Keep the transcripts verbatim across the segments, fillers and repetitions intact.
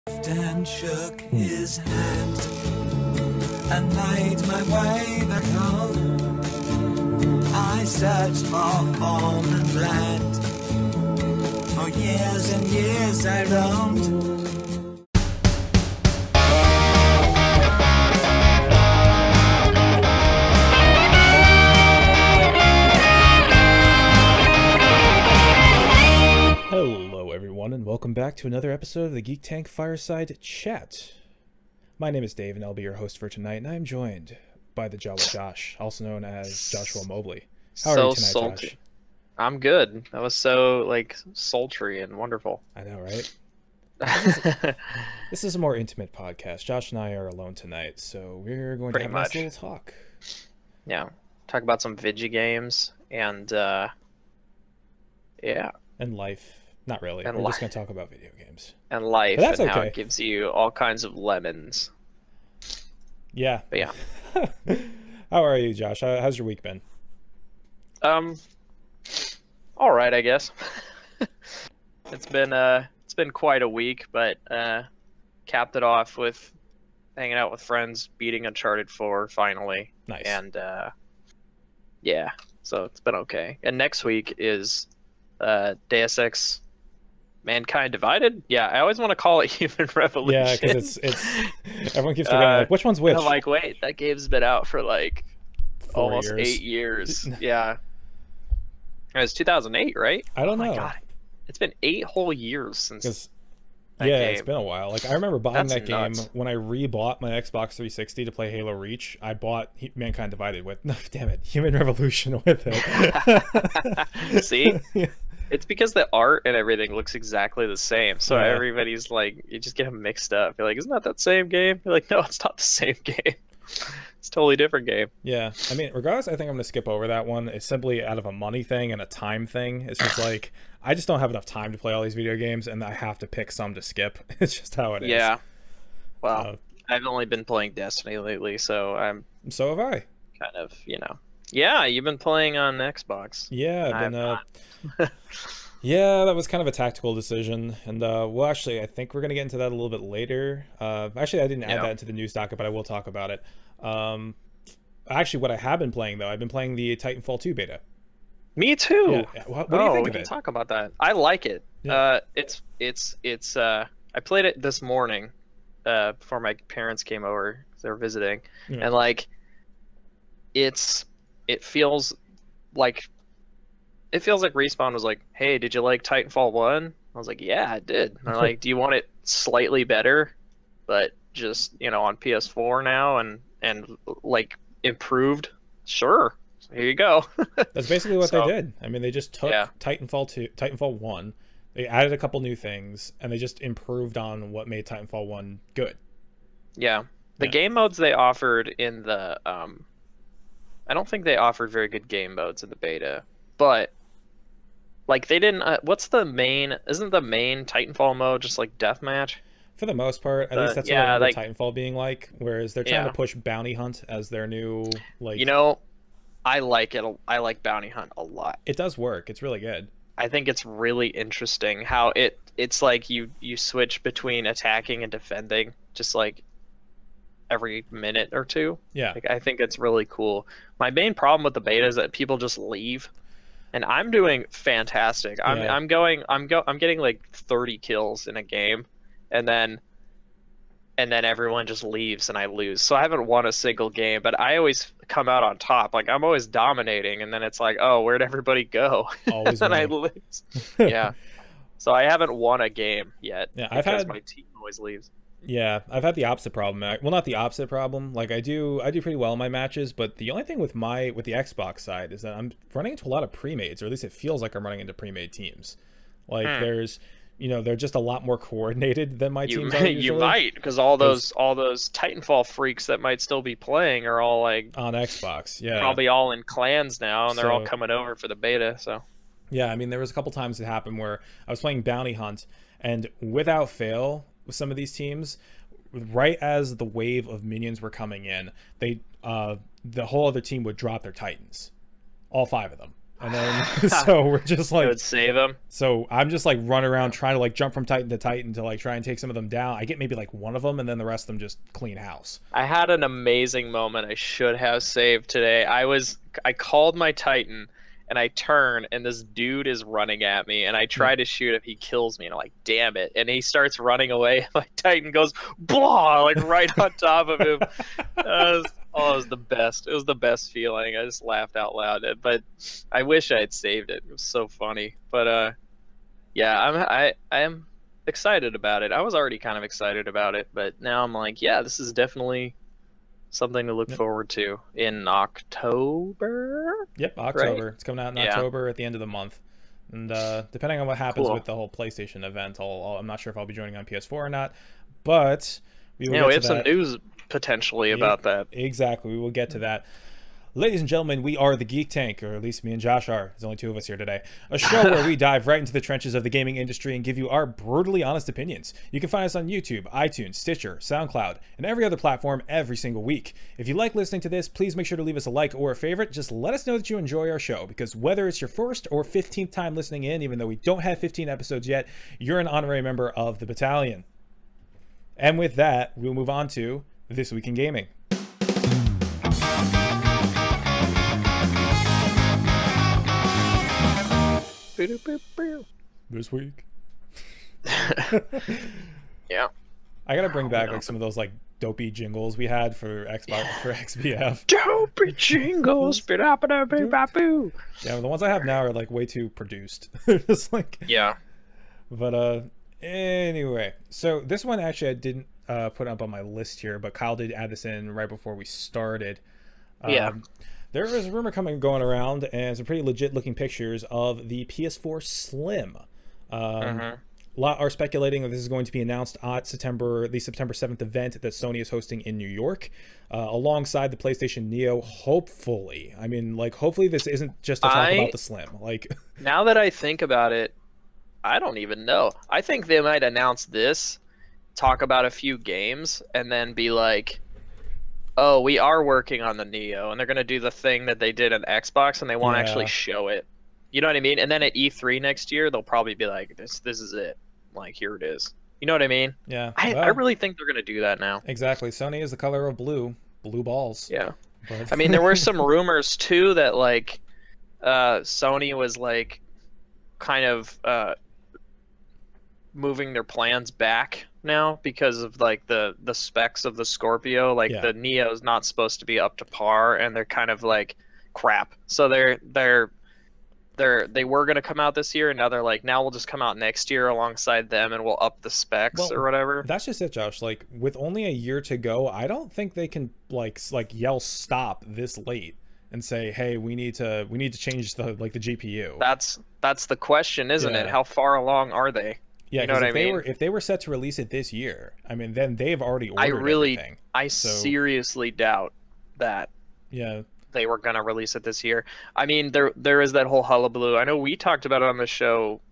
And shook his hand and made my way back home. I searched for form and land. For years and years I roamed. Hello everyone, and welcome back to another episode of the Geek Tank Fireside Chat. My name is Dave, and I'll be your host for tonight, and I'm joined by the Jawa Josh, also known as Joshua Mobley. How so are you tonight, salty. Josh? I'm good. That was so, like, sultry and wonderful. I know, right? This is, this is a more intimate podcast. Josh and I are alone tonight, so we're going Pretty to have a much. nice little talk. Yeah. Talk about some Vigi games and, uh, yeah, And life. Not really. And we're li- just going to talk about video games. and life But that's and how okay. it gives you all kinds of lemons. Yeah. But yeah. How are you, Josh? How, how's your week been? Um, all right, I guess. It's been, uh, it's been quite a week, but, uh, capped it off with hanging out with friends, beating Uncharted four finally. Nice. And, uh, yeah, so it's been okay. And next week is, uh, Deus Ex Mankind Divided? Yeah, I always want to call it Human Revolution. Yeah, because it's, it's, everyone keeps forgetting, Uh, like, which one's which? And I'm like, wait, that game's been out for like Four almost years. eight years. Yeah. It was two thousand eight, right? I don't oh know. my God. It's been eight whole years since Because that yeah, game. it's been a while. Like I remember buying That's that game nuts. when I re-bought my Xbox three sixty to play Halo Reach. I bought He- Mankind Divided with no, damn it, Human Revolution with it. See? Yeah. It's because the art and everything looks exactly the same. So Yeah. everybody's like, you just get them mixed up. You're like, isn't that that same game? You're like, no, it's not the same game. It's a totally different game. Yeah, I mean, regardless, I think I'm gonna skip over that one. It's simply out of a money thing and a time thing. It's just like I just don't have enough time to play all these video games, and I have to pick some to skip. It's just how it is. Yeah. Well, Uh, I've only been playing Destiny lately, so I'm so have I. kind of, you know. Yeah, you've been playing on Xbox. Yeah, I've I've been. Uh, not. Yeah, that was kind of a tactical decision, and uh, well, actually, I think we're gonna get into that a little bit later. Uh, actually, I didn't add Yeah. that into the news docket, but I will talk about it. Um, actually, what I have been playing though, I've been playing the Titanfall two beta. Me too. Yeah, what, what do oh, you think we of can it? talk about that. I like it. Yeah. Uh, it's it's it's. Uh, I played it this morning, uh, before my parents came over. 'Cause they were visiting, Yeah. and like, it's it feels like it feels like Respawn was like, "Hey, did you like Titanfall one?" I was like, "Yeah, I did." And they're like, "Do you want it slightly better, but just you know on P S four now and and like improved?" Sure. So here you go. That's basically what So- they did. I mean, they just took Yeah. Titanfall two, Titanfall one, they added a couple new things, and they just improved on what made Titanfall one good. Yeah. The Yeah. game modes they offered in the um I don't think they offered very good game modes in the beta, but like they didn't uh, what's the main isn't the main Titanfall mode just like deathmatch? For the most part, at The- least that's yeah, what I remember like- Titanfall being like. Whereas they're trying Yeah. to push Bounty Hunt as their new like. You know, I like it. a- I like Bounty Hunt a lot. it does work. It's really good. I think it's really interesting how it it's like you you switch between attacking and defending just like every minute or two. Yeah. Like I think it's really cool. My main problem with the beta is that people just leave, and I'm doing fantastic. I'm Yeah. I'm going I'm go I'm getting like thirty kills in a game, and then and then everyone just leaves and I lose. So I haven't won a single game, but I always come out on top. Like I'm always dominating, and then it's like, oh, where'd everybody go? Always and I me. lose. Yeah. So I haven't won a game yet. Yeah, I've because had- my team always leaves. Yeah, I've had the opposite problem. I- Well, not the opposite problem. Like I do, I do pretty well in my matches, but the only thing with my with the Xbox side is that I'm running into a lot of pre-mades, or at least it feels like I'm running into pre-made teams. Like Hmm. there's, you know, they're just a lot more coordinated than my You, teams are you usually might, because all 'Cause- those all those Titanfall freaks that might still be playing are all like on Xbox. Yeah, probably all in clans now, and they're all So- coming over for the beta. So Yeah, I mean, there was a couple times it happened where I was playing Bounty Hunt, and without fail, with some of these teams, right as the wave of minions were coming in, they uh, the whole other team would drop their Titans, all five of them. And then so we're just I like, would save him. so I'm just like running around trying to like jump from Titan to Titan to like try and take some of them down. I get maybe like one of them, and then the rest of them just clean house. I had an amazing moment I should have saved today. I was I called my Titan and I turn and this dude is running at me and I try to shoot him. He kills me and I'm like, damn it. And he starts running away. My Titan goes blah, like right on top of him. Uh, it was, oh, it was the best. It was the best feeling. I just laughed out loud. But I wish I had saved it. It was so funny. But uh, yeah, I'm I I am excited about it. I was already kind of excited about it, but now I'm like, yeah, this is definitely something to look Yep. forward to in October. Yep, October. Right? It's coming out in Yeah. October at the end of the month. And uh, depending on what happens Cool. with the whole PlayStation event, I'll, I'll, I'm not sure if I'll be joining on P S four or not. But we will Yeah, get we to have some that. news potentially about that. Exactly. We will get to that. Ladies and gentlemen, we are the Geek Tank, or at least me and Josh are. There's only two of us here today. A show where we dive right into the trenches of the gaming industry and give you our brutally honest opinions. You can find us on YouTube, iTunes, Stitcher, SoundCloud, and every other platform every single week. If you like listening to this, please make sure to leave us a like or a favorite. Just let us know that you enjoy our show, because whether it's your first or fifteenth time listening in, even though we don't have fifteen episodes yet, you're an honorary member of the battalion. And with that, we'll move on to This Week in Gaming. This week. Yeah. I gotta bring back know. like some of those like dopey jingles we had for Xbox for X B F. Dopey jingles. Boo. Yeah, the ones I have now are like way too produced. Just like, Yeah. but uh, anyway, so this one actually I didn't uh put up on my list here, but Kyle did add this in right before we started. Um, Yeah. There is a rumor coming going around, and some pretty legit looking pictures of the P S four Slim. Um, Mhm. A lot are speculating that this is going to be announced at September, the September seventh event that Sony is hosting in New York, uh, alongside the PlayStation Neo. Hopefully, I mean, like, hopefully this isn't just to talk I- about the Slim. Like, Now that I think about it, I don't even know. I think they might announce this, talk about a few games, and then be like, oh, we are working on the Neo, and they're going to do the thing that they did on Xbox, and they won't Yeah. actually show it. You know what I mean? And then at E three next year, they'll probably be like, this this is it. Like, here it is. You know what I mean? yeah, I, well, I really think they're going to do that now. exactly. Sony is the color of blue, blue balls. Yeah. But... I mean, there were some rumors, too, that, like, uh, Sony was, like, kind of uh, moving their plans back now because of like the the specs of the Scorpio. Like Yeah. the Neo is not supposed to be up to par, and they're kind of like crap. So they're they're they're they were going to come out this year, and now they're like, now we'll just come out next year alongside them, and we'll up the specs Well, or whatever. That's just it, Josh. Like, with only a year to go, I don't think they can like s- like yell stop this late and say, "Hey, we need to we need to change the like the G P U." That's that's the question, isn't it? Yeah. How far along are they? Yeah, You know because what if I they mean? were if they were set to release it this year, I mean, then they've already ordered I really, everything. I So- seriously doubt that Yeah, they were gonna release it this year. I mean, there there is that whole hullabaloo. I know we talked about it on the show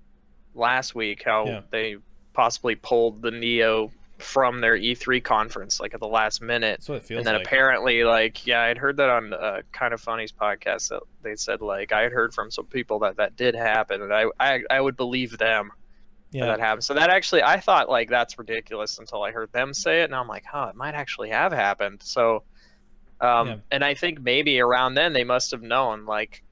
last week, how Yeah. they possibly pulled the Neo from their E three conference, like at the last minute. that's what it feels And then like. apparently, like, yeah, I'd heard that on uh, Kind of Funny's podcast. That they said, like, I had heard from some people that that did happen, and I I, I would believe them that yeah, that happened. So that actually, I thought like that's ridiculous until I heard them say it, and I'm like, huh, it might actually have happened. So, um, Yeah. and I think maybe around then they must have known like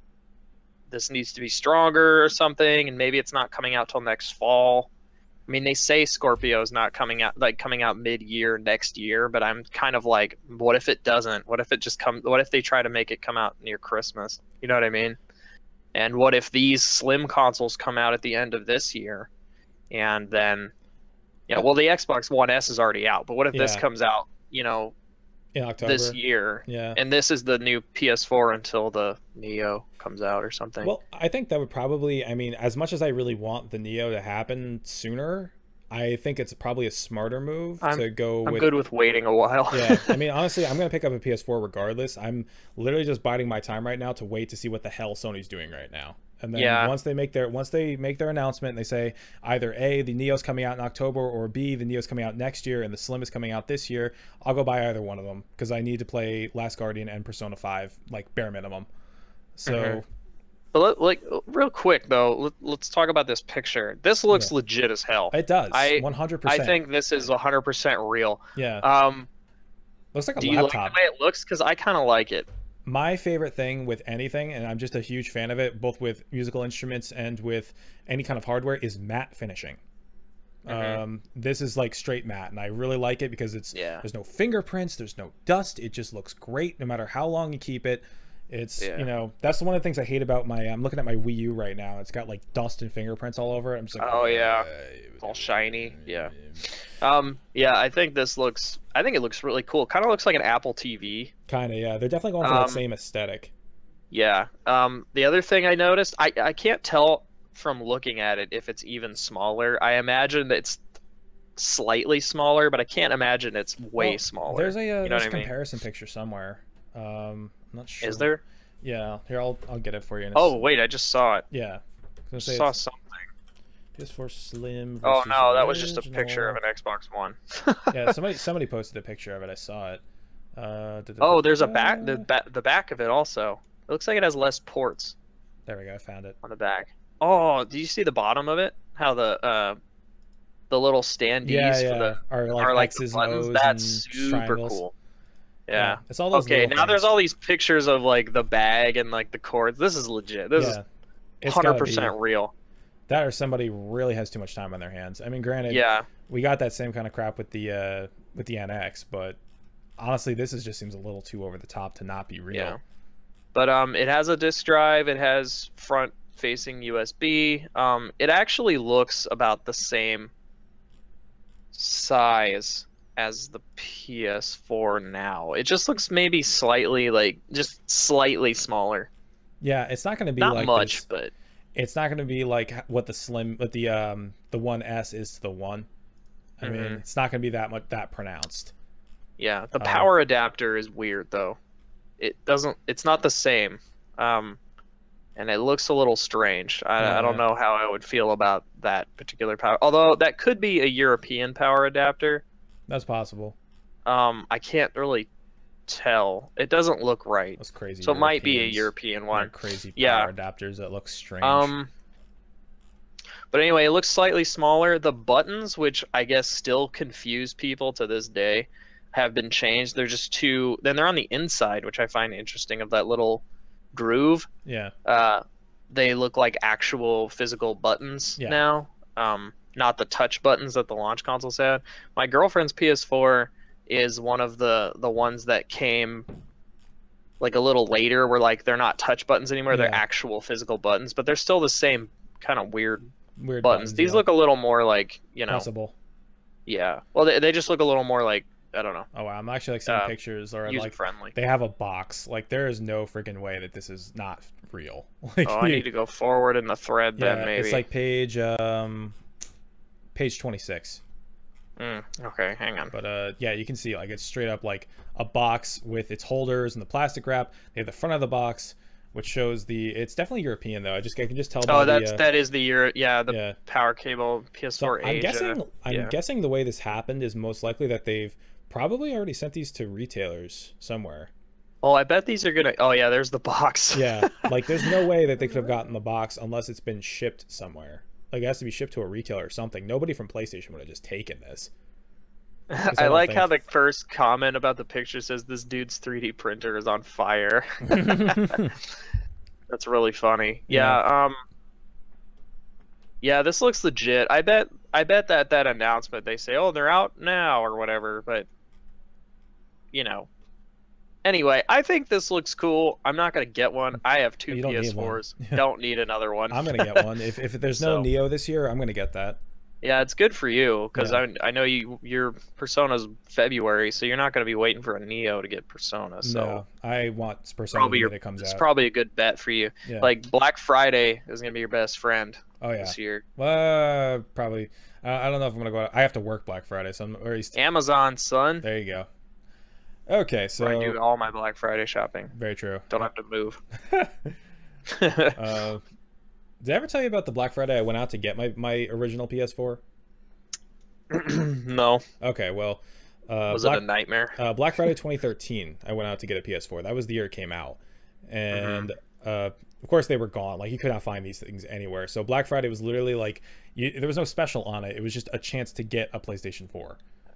this needs to be stronger or something, and maybe it's not coming out till next fall. I mean, they say Scorpio's not coming out like coming out mid-year next year, but I'm kind of like, what if it doesn't? What if it just comes? What if they try to make it come out near Christmas? You know what I mean? And what if these slim consoles come out at the end of this year, and then, yeah, well, the Xbox One S is already out, but what if this Yeah. comes out, you know, in October. this year, Yeah. and this is the new P S four until the Neo comes out or something? Well, I think that would probably, I mean, as much as I really want the Neo to happen sooner, I think it's probably a smarter move I'm- to go I'm with. good with waiting a while. Yeah, I mean, honestly, I'm gonna pick up a P S four regardless. I'm literally just biding my time right now to wait to see what the hell Sony's doing right now. And then Yeah. once they make their once they make their announcement and they say either A, the Neo's coming out in October, or B, the Neo's coming out next year and the Slim is coming out this year, I'll go buy either one of them because I need to play Last Guardian and Persona five, like bare minimum. So Mhm. But let, like real quick though, let, let's talk about this picture. This Yeah. looks legit as hell. It does. I one hundred I percent. think this is one hundred percent real. Yeah. Um, Looks like a do you like laptop. the way it looks? Because I kind of like it. My favorite thing with anything, and I'm just a huge fan of it, both with musical instruments and with any kind of hardware, is matte finishing. Mhm. Um, this is like straight matte, and I really like it because it's Yeah. there's no fingerprints, there's no dust. It just looks great no matter how long you keep it. It's Yeah. you know that's one of the things I hate about my. I'm looking at my Wii U right now. It's got like dust and fingerprints all over it. I'm just like, Oh yeah, "Uh, it's all shiny. Yeah. Um, yeah, I think this looks. I think it looks really cool. Kind of looks like an Apple T V. kind of yeah. They're definitely going for Um, that same aesthetic. Yeah. Um, the other thing I noticed, I I can't tell from looking at it if it's even smaller. I imagine that it's slightly smaller, but I can't imagine it's way Well, smaller. There's a uh, You know there's what a I mean? comparison picture somewhere. Um, I'm not sure. Is there? Yeah, here I'll I'll get it for you. In a Oh s- wait, I just saw it. yeah. I was gonna say Saw it's something. P S four Slim. Oh versus no, that was just a picture of original. an Xbox One. Yeah, somebody somebody posted a picture of it. I saw it. Uh, Oh, there's a back. The da-da-da-da. back. The back of it also. It looks like it has less ports There we go. I found it. on the back. Oh, do you see the bottom of it? How the uh, the little standees Yeah, for yeah. the Are like are like the X's and buttons. O's That's and super triangles. cool. Yeah. It's all those. Okay, little now there's things. all these pictures of like the bag and like the cords. This is legit. This Yeah, is it's hundred gotta be percent real. that, or somebody really has too much time on their hands. I mean, granted, Yeah. we got that same kind of crap with the uh with the N X, but honestly, this is just seems a little too over the top to not be real. Yeah. But um, it has a disk drive. It has front-facing U S B. Um, it actually looks about the same size as the P S four now. It just looks maybe slightly like just slightly smaller. Yeah, it's not going to be Not like much, this. but It's not going to be like what the slim, what the um the one S is to the one. I mean, Mhm. it's not going to be that much that pronounced. yeah, the Um, power adapter is weird though. It doesn't. It's not the same. Um, and it looks a little strange. I, I don't Yeah. know how I would feel about that particular power. Although that could be a European power adapter. That's possible. Um, I can't really tell. It doesn't look right. That's crazy. So it might be a Europeans European and their one. Crazy power Yeah. adapters that look strange. Um, but anyway, it looks slightly smaller. The buttons, which I guess still confuse people to this day, have been changed. They're just two. Then they're on the inside, which I find interesting, of that little groove. yeah. Uh, they look like actual physical buttons Yeah. now. Um, not the touch buttons that the launch consoles had. My girlfriend's P S four is one of the the ones that came like a little later, where like they're not touch buttons anymore. They're Yeah. actual physical buttons, but they're still the same kind of weird Weird buttons. These yeah. look a little more like, you know, possible. yeah. Well, they, they just look a little more like, I don't know, Oh wow, I'm actually like seeing uh, pictures or user like friendly. they have a box. Like there is no freaking way that this is not real. Like Oh, I you- need to go forward in the thread yeah, then maybe. it's like page um page twenty-six. Mm, okay, hang on. But uh yeah, you can see like it's straight up like a box with its holders and the plastic wrap. They have the front of the box, which shows the it's definitely European though. I just I can just tell by Oh, that's the, uh, that is the year. Yeah, the yeah. power cable P S So four I'm Asia. guessing I'm yeah. guessing the way this happened is most likely that they've probably already sent these to retailers somewhere. Oh, I bet these are gonna. Oh yeah, there's the box. Yeah, like there's no way that they could have gotten the box unless it's been shipped somewhere. Like it has to be shipped to a retailer or something. Nobody from PlayStation would have just taken this. I I don't like how the think- first comment about the picture says this dude's three D printer is on fire. That's really funny. Yeah, um Yeah, this looks legit. I bet I bet that that announcement they say, "Oh, they're out now" or whatever, but you know. Anyway, I think this looks cool. I'm not going to get one. I have two You don't need P S fours. one. Don't need another one. I'm gonna get one. If if there's no So- Neo this year, I'm gonna get that. Yeah, it's good for you because Yeah. I I know you your Persona's February, so you're not going to be waiting for a Neo to get Persona. So No, I want Persona probably the your, day that comes it's out. probably a good bet for you. Yeah. Like Black Friday is going to be your best friend oh yeah. this year. Well, uh, probably. Uh, I don't know if I'm gonna go. Out. I have to work Black Friday, so I'm or at least, Amazon, son. there you go. Okay, so Where I do all my Black Friday shopping. very true. Don't have to move. uh, did I ever tell you about the Black Friday I went out to get my my original P S four? No. Okay, well, uh, Was Black, it a nightmare? uh, Black Friday twenty thirteen, I went out to get a P S four. That was the year it came out, and uh, of course they were gone. Like you could not find these things anywhere. So Black Friday was literally like you, there was no special on it. It was just a chance to get a PlayStation four.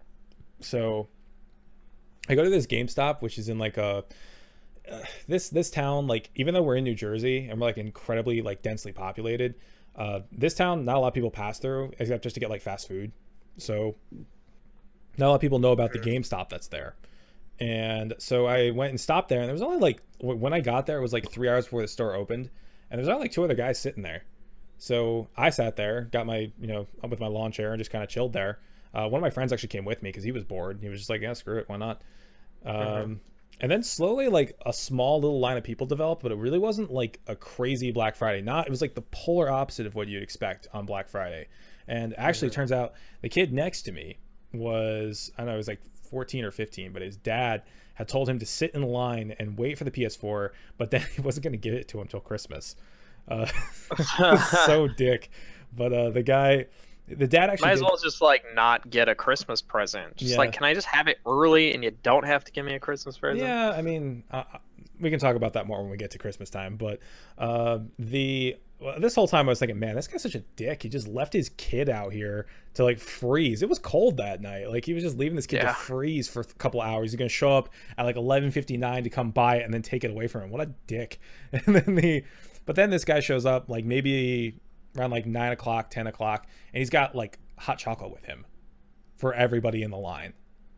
So I go to this GameStop, which is in like a uh, this this town. Like even though we're in New Jersey and we're like incredibly like densely populated, uh, this town not a lot of people pass through except just to get like fast food. So not a lot of people know about the GameStop that's there. And so I went and stopped there, and there was only like when I got there, it was like three hours before the store opened, and there's only like two other guys sitting there. So I sat there, got my you know up with my lawn chair, and just kind of chilled there. Uh, one of my friends actually came with me because he was bored. He was just like, yeah, screw it, why not? Um, mm-hmm. And then slowly, like a small little line of people developed, but it really wasn't like a crazy Black Friday. Not it was like the polar opposite of what you'd expect on Black Friday. And actually, mm-hmm. it turns out the kid next to me was I don't know, it was like fourteen or fifteen, but his dad had told him to sit in line and wait for the P S four, but then he wasn't going to give it to him until Christmas. Uh, so dick. But uh, the guy, the dad actually might as did... well just like not get a Christmas present. Just yeah. like, can I just have it early and you don't have to give me a Christmas present? Yeah, I mean, uh, we can talk about that more when we get to Christmas time. But uh, the well, this whole time I was thinking, man, this guy's such a dick. He just left his kid out here to like freeze. It was cold that night. Like he was just leaving this kid yeah. to freeze for a couple hours. He's gonna show up at like eleven fifty-nine to come buy it and then take it away from him. What a dick. And then the, but then this guy shows up like maybe around like nine o'clock, ten o'clock, and he's got like hot chocolate with him for everybody in the line.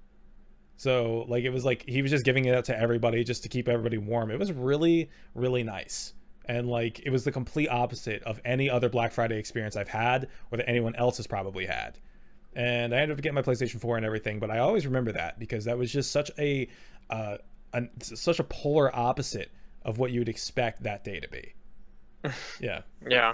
So like it was like he was just giving it out to everybody just to keep everybody warm. It was really, really nice. And like it was the complete opposite of any other Black Friday experience I've had or that anyone else has probably had. And I ended up getting my PlayStation four and everything, but I always remember that because that was just such a uh, an, such a polar opposite of what you would expect that day to be. Yeah. Yeah.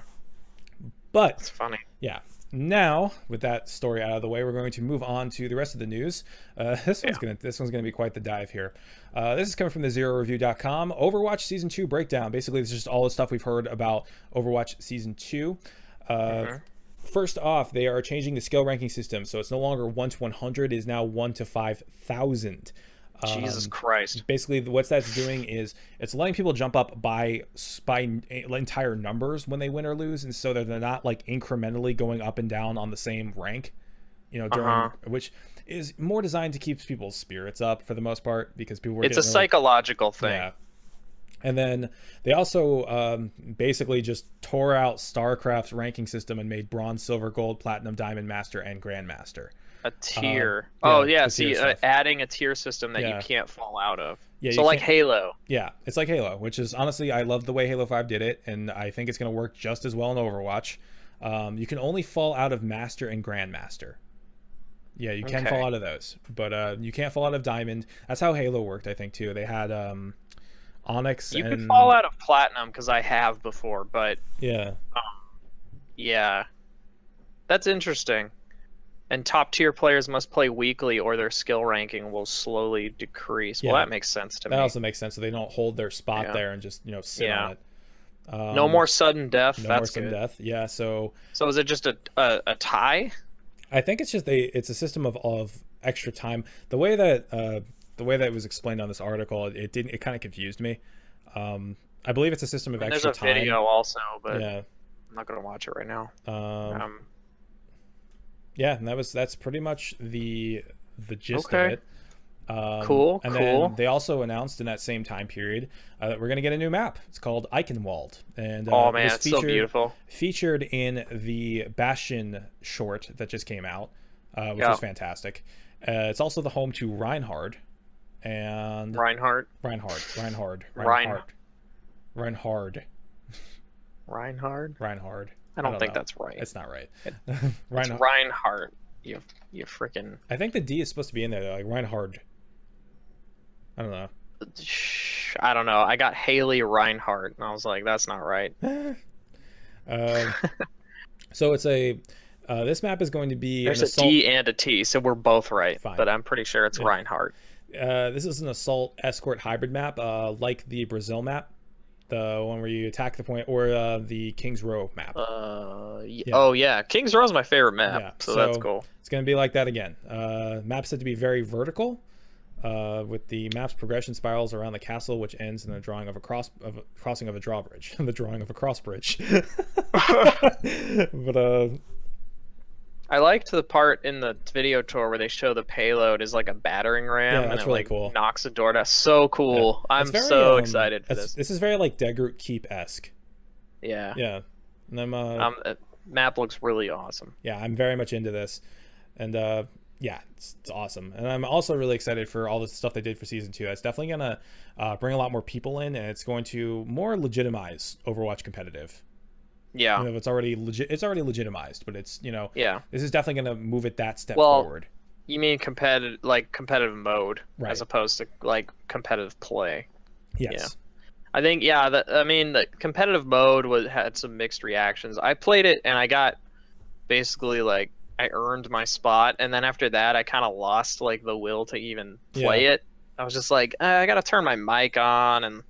But it's funny. Yeah. Now, with that story out of the way, we're going to move on to the rest of the news. Uh, this one's yeah. gonna this one's gonna be quite the dive here. Uh, this is coming from the zero review dot com. Overwatch Season two breakdown. Basically, this is just all the stuff we've heard about Overwatch Season two. Uh, mm-hmm. First off, they are changing the skill ranking system, so it's no longer one to one hundred. It is now one to five thousand. Jesus um, Christ. Basically, what that's doing is it's letting people jump up by by entire numbers when they win or lose, and so that they're not like incrementally going up and down on the same rank, you know, during uh-huh. which is more designed to keep people's spirits up for the most part because people were it's a really, psychological thing. Yeah. And then they also um, basically just tore out StarCraft's ranking system and made bronze, silver, gold, platinum, diamond, master, and grandmaster. A tier. Uh, yeah, oh yeah, see, uh, stuff. adding a tier system that yeah. you can't fall out of. Yeah, so like can't... Halo. Yeah, it's like Halo, which is honestly, I love the way Halo five did it, and I think it's going to work just as well in Overwatch. Um, you can only fall out of Master and Grandmaster. Yeah, you can okay. fall out of those, but uh, you can't fall out of Diamond. That's how Halo worked, I think, too. They had um, Onyx. You and... can fall out of Platinum because I have before, but yeah, um, yeah, that's interesting. And top tier players must play weekly or their skill ranking will slowly decrease. Well, yeah. that makes sense to that me. That also makes sense. So they don't hold their spot yeah. there and just, you know, sit yeah. on it. Um, no more sudden death. No That's more sudden good. death. Yeah. So. So is it just a, a a tie? I think it's just a it's a system of, of extra time. The way that uh, the way that it was explained on this article, it didn't it kind of confused me. Um, I believe it's a system of I mean, extra there's a time. video also, but yeah. I'm not gonna watch it right now. Um. um Yeah, and that was that's pretty much the the gist okay. of it. Um, cool, and cool. then they also announced in that same time period uh, that we're going to get a new map. It's called Eichenwald. And uh, oh man, it was it's featured, so beautiful. Featured in the Bastion short that just came out, uh, which yeah. was fantastic. Uh, it's also the home to Reinhard and Reinhardt. Reinhard. Reinhard. Reinhard. Reinhard. Reinhard. Reinhard. I don't, I don't think know. that's right. It's not right. It, Reinhard. It's Reinhardt. You, you freaking. I think the D is supposed to be in there, though, like Reinhard. I don't know. I don't know. I got Haley Reinhardt, and I was like, that's not right. um, so it's a. Uh, this map is going to be. There's an a assault... D and a T, so we're both right. Fine. But I'm pretty sure it's yeah. Reinhardt. Uh, this is an assault escort hybrid map, uh, like the Brazil map. The one where you attack the point, or uh, the King's Row map. Uh, yeah. Oh yeah, King's Row is my favorite map, yeah. so, so that's cool. It's going to be like that again. Uh, map said to be very vertical. uh, with the map's progression spirals around the castle, which ends in the drawing of a cross of a crossing of a drawbridge. The drawing of a cross bridge. But uh, I liked the part in the video tour where they show the payload is like a battering ram, Yeah, and that's it really like cool. knocks a door down. So cool! yeah. I'm It's very, so um, excited for it's- this. This is very like Degroot Keep-esque. Yeah. Yeah, and I'm uh, Um, uh, map looks really awesome. yeah, I'm very much into this, and uh, yeah, it's, it's awesome. And I'm also really excited for all the stuff they did for season two. It's definitely gonna uh, bring a lot more people in, and it's going to more legitimize Overwatch competitive. Yeah. You know, it's already legit. It's already legitimized, but it's you know, Yeah. this is definitely gonna move it that step Well, forward. You mean competitive, like competitive mode, Right. as opposed to like competitive play. Yes. I think, yeah. The, I mean, the competitive mode was had some mixed reactions. I played it and I got basically like I earned my spot, and then after that, I kind of lost like the will to even play Yeah. it. I was just like, eh, I gotta turn my mic on, and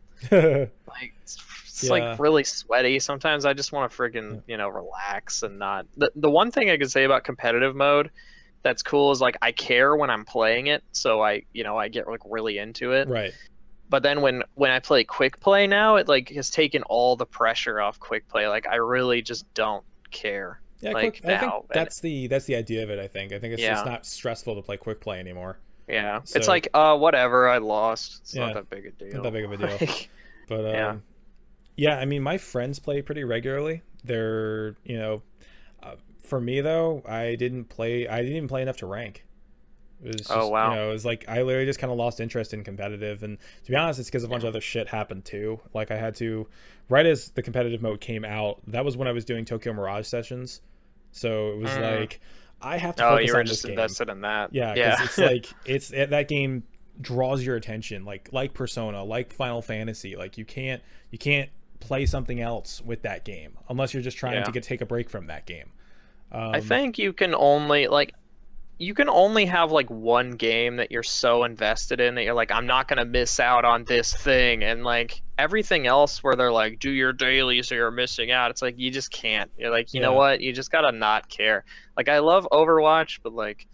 like it's, it's Yeah. like really sweaty. Sometimes I just want to freaking you know relax and not. The the one thing I could say about competitive mode that's cool is like I care when I'm playing it, so I you know I get like really into it. Right. But then when when I play quick play now, it like has taken all the pressure off quick play. Like I really just don't care. Yeah, like quick, I think now, and- that's the that's the idea of it. I think. I think it's Yeah. just not stressful to play quick play anymore. Yeah, So- it's like uh whatever, I lost. It's Yeah. not that big a deal. Not that big of a deal. Like, But um, Yeah. yeah, I mean, my friends play pretty regularly. They're you know, uh, for me though, I didn't play. I didn't even play enough to rank. It was just, Oh, wow. You know, it was like I literally just kind of lost interest in competitive, and to be honest, it's because a bunch of other shit happened too. Like I had to, right as the competitive mode came out, that was when I was doing Tokyo Mirage sessions, so it was Mm. like I have to oh, focus you were on just this game. invested in that. Yeah, yeah. because it's like it's it, that game draws your attention, like like Persona, like Final Fantasy. Like you can't you can't play something else with that game unless you're just trying Yeah. to get take a break from that game. Um, I think you can only like you can only have like one game that you're so invested in that you're like, I'm not gonna miss out on this thing, and like everything else where they're like, do your daily so you're missing out. It's like you just can't. You're like, you know Yeah. what? You just gotta not care. Like I love Overwatch, but like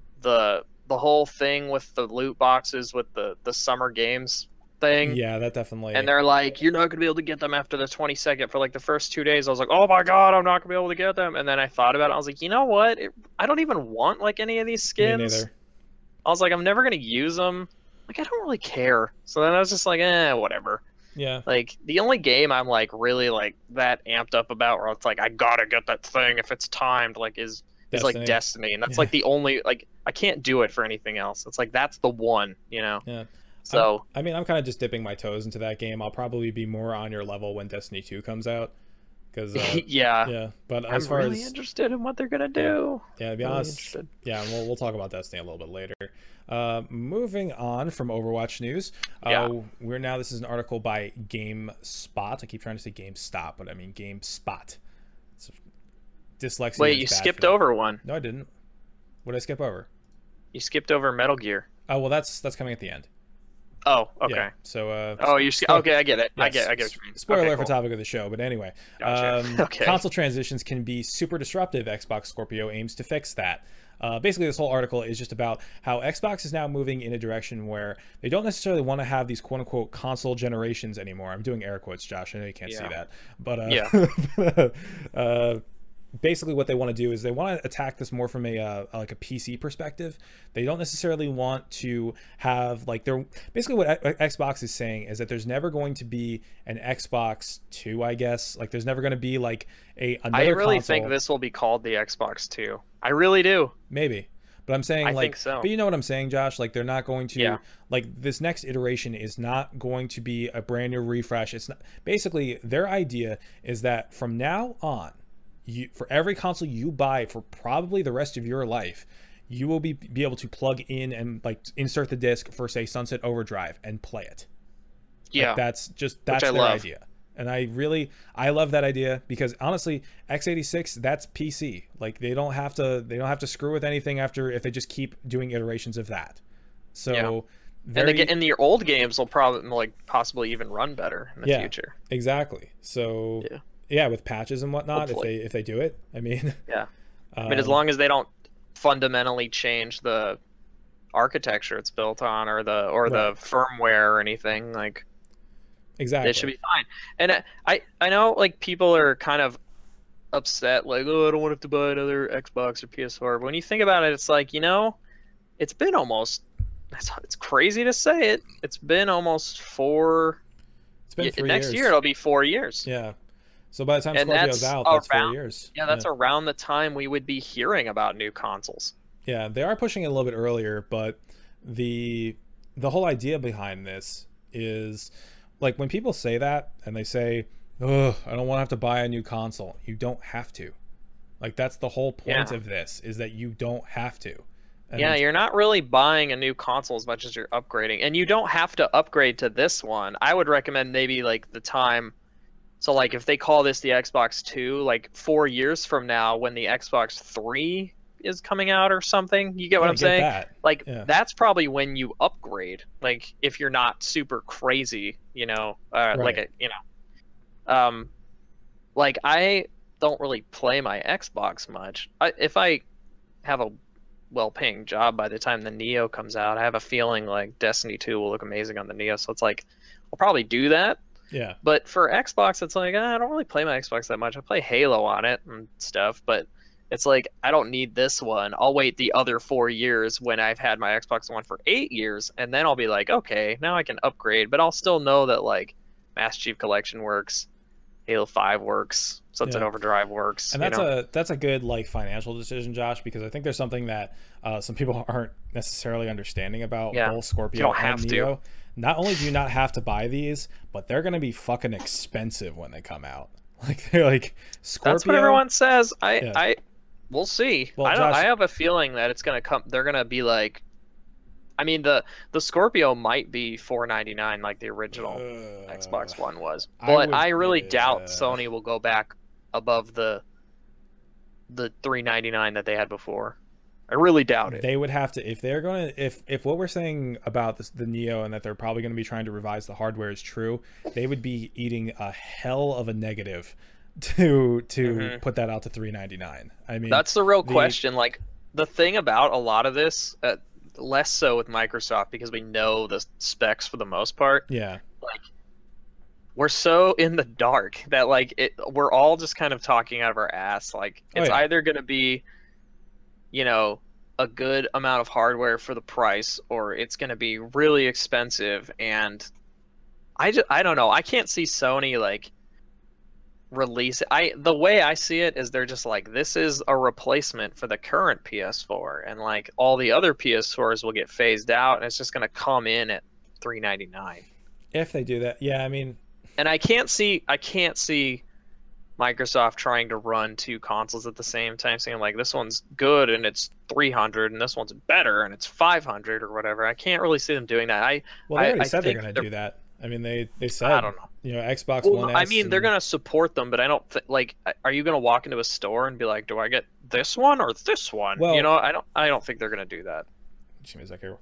the the whole thing with the loot boxes with the the summer games thing. yeah, that definitely. And they're like, you're not gonna be able to get them after the twenty-second. For like the first two days, I was like, oh my god, I'm not gonna be able to get them. And then I thought about it. I was like, you know what? It, I don't even want like any of these Me skins. neither. I was like, I'm never gonna use them. Like, I don't really care. So then I was just like, eh, whatever. Yeah, Like the only game I'm like really like that amped up about, where it's like I gotta get that thing if it's timed, like is is Destiny. like Destiny, and that's Yeah. like the only like I can't do it for anything else. It's like that's the one, you know. yeah. So I mean, I'm kind of just dipping my toes into that game. I'll probably be more on your level when Destiny two comes out, because uh, yeah, yeah. But I'm as far really as interested in what they're gonna do. yeah, to be Really honest, interested. yeah, and we'll we'll talk about Destiny a little bit later. Uh, moving on from Overwatch news, uh, Yeah. we're now. This is an article by GameSpot. I keep trying to say GameStop, but I mean GameSpot. It's dyslexia. Wait, is you bad skipped for me. over one. No, I didn't. What did I skip over? You skipped over Metal Gear. Oh well, that's that's coming at the end. Oh, okay. Yeah, so uh, Oh, you sk- spo- okay? I get it. I yes, get. I get. What you mean. Spoiler Okay, for cool. topic of the show, but anyway, Gotcha. um, Okay. console transitions can be super disruptive. Xbox Scorpio aims to fix that. Uh, basically, this whole article is just about how Xbox is now moving in a direction where they don't necessarily want to have these quote-unquote console generations anymore. I'm doing air quotes, Josh. I know you can't see Yeah. that, but uh, Yeah. uh, basically what they want to do is they want to attack this more from a uh, like a P C perspective. They don't necessarily want to have like they're basically what Xbox is saying is that there's never going to be an Xbox two, I guess. Like there's never going to be like a another I really console. think this will be called the Xbox Two. I really do. Maybe. But I'm saying I like think so. but you know what I'm saying, Josh? Like they're not going to Yeah. like this next iteration is not going to be a brand new refresh. It's not basically their idea is that from now on, you for every console you buy for probably the rest of your life, you will be be able to plug in and like insert the disc for say Sunset Overdrive and play it. Like, Yeah. that's just that's I their love. idea. And I really I love that idea because honestly, x eighty-six that's P C. Like they don't have to they don't have to screw with anything after if they just keep doing iterations of that. So Yeah. very, And, the, and your old games will probably like possibly even run better in the Yeah. future. exactly. So Yeah. yeah, with patches and whatnot, Hopefully. if they if they do it, I mean, Yeah. um, I mean, as long as they don't fundamentally change the architecture it's built on, or the or the Right. firmware or anything. Like Exactly. it should be fine. And I I I know like people are kind of upset, like, oh, I don't want to have to buy another Xbox or P S four. But when you think about it, it's like, you know, it's been almost, it's, it's crazy to say it. It's been almost four, It's been y- three next years. year it'll be four years. Yeah. So by the time And Scorpio's that's out, that's four around, years. yeah, that's around the time we would be hearing about new consoles. Yeah, they are pushing it a little bit earlier, but the the whole idea behind this is like when people say that and they say, "Ugh, I don't want to have to buy a new console." You don't have to. Like that's the whole point Yeah. of this is that you don't have to. And Yeah, you're not really buying a new console as much as you're upgrading. And you don't have to upgrade to this one. I would recommend maybe like the time. So like if they call this the Xbox two, like four years from now when the Xbox three is coming out or something, you get what Yeah, I I'm get saying? that. Like Yeah. that's probably when you upgrade. Like if you're not super crazy, you know, uh, like a, Right. you know, um, like I don't really play my Xbox much. I, if I have a well-paying job by the time the Neo comes out, I have a feeling like Destiny two will look amazing on the Neo. So it's like I'll probably do that. Yeah. But for Xbox, it's like ah, I don't really play my Xbox that much. I play Halo on it and stuff, but it's like I don't need this one. I'll wait the other four years when I've had my Xbox One for eight years, and then I'll be like, okay, now I can upgrade. But I'll still know that like Master Chief Collection works, Halo five works, Sunset Yeah. Overdrive works. And you that's know? a that's a good like financial decision, Josh, because I think there's something that uh, some people aren't necessarily understanding about Yeah. both Scorpio You don't and have to. Neo. Not only do you not have to buy these, but they're gonna be fucking expensive when they come out. Like they're like Scorpio. That's what everyone says. I Yeah. I we'll see. Well, I don't. Josh- I have a feeling that it's gonna come. They're gonna be like. I mean the the Scorpio might be four ninety-nine like the original Uh, Xbox One was, I but would- I, really yeah. doubt Sony will go back above the the three ninety-nine that they had before. I really doubt it. They would have to if they're going to if if what we're saying about this, the Neo and that they're probably going to be trying to revise the hardware is true, they would be eating a hell of a negative to to Mhm. put that out to three ninety-nine. I mean, That's the real the- question. Like the thing about a lot of this, uh, less so with Microsoft because we know the specs for the most part. yeah. Like we're so in the dark that like it we're all just kind of talking out of our ass. Like Oh, it's yeah. either going to be, you know, a good amount of hardware for the price, or it's going to be really expensive. And I just, I don't know. I can't see Sony like release it. I the way I see it is they're just like this is a replacement for the current P S four, and like all the other P S fours will get phased out, and it's just going to come in at three ninety-nine. If they do that, yeah, I mean, And I can't see I can't see Microsoft trying to run two consoles at the same time, saying like this one's good and it's three hundred and this one's better and it's five hundred or whatever. I can't really see them doing that. I well, they I- already I said they're think going to they're- do that. I mean, they they said I don't know. you know Xbox Well, One. I S mean, they're and- gonna support them, but I don't think like are you gonna walk into a store and be like, do I get this one or this one? Well- you know, I don't I don't think they're gonna do that. Give me a second.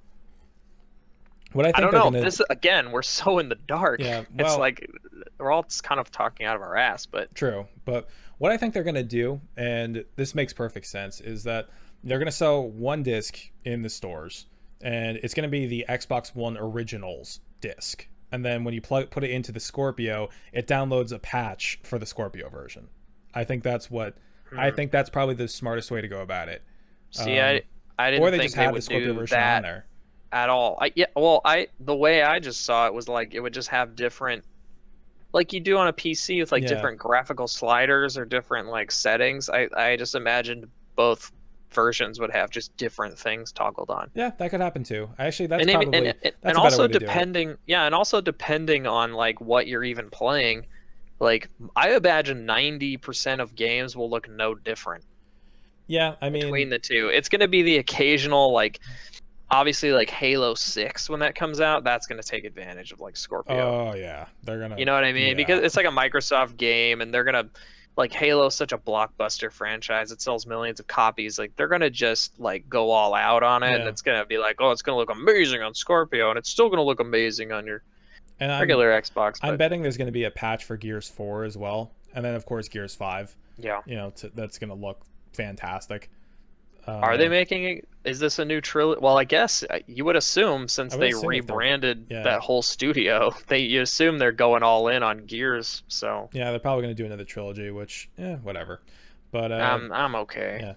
What I think I don't they're know. gonna, This again, we're so in the dark. Yeah, it's well- like we're all just kind of talking out of our ass, but True, but what I think they're going to do, and this makes perfect sense, is that they're going to sell one disc in the stores, and it's going to be the Xbox One Originals disc. And then when you plug put it into the Scorpio, it downloads a patch for the Scorpio version. I think that's what I Hmm. think that's probably the smartest way to go about it. see, Um, I I didn't or they think just they have the would Scorpio do version that on there. at all. I yeah, well, I the way I just saw it was like it would just have different, like you do on a P C with like Yeah. different graphical sliders or different like settings. I I just imagined both versions would have just different things toggled on. Yeah, that could happen too. Actually, that's and even- probably and, and, that's and a better also way to do it. depending, yeah, and also depending on like what you're even playing. Like I imagine ninety percent of games will look no different Yeah, I mean, between the two. It's going to be the occasional like obviously like Halo six when that comes out, that's going to take advantage of like Scorpio. oh yeah, they're gonna. You know what I mean? yeah. Because it's like a Microsoft game and they're going to like Halo's such a blockbuster franchise. It sells millions of copies. Like they're going to just like go all out on it and Yeah. it's going to be like, "Oh, it's going to look amazing on Scorpio and it's still going to look amazing on your and I'm, regular Xbox." I'm But betting there's going to be a patch for Gears four as well, and then of course Gears five. yeah. You know, to, that's going to look fantastic. Uh, Are they making it? Is this a new trilogy? Well, I guess uh, you would assume since I would they assume if they're- rebranded yeah. that whole studio, they you assume they're going all in on Gears. So Yeah, they're probably going to do another trilogy, which, yeah, whatever. But uh, I'm I'm okay. yeah.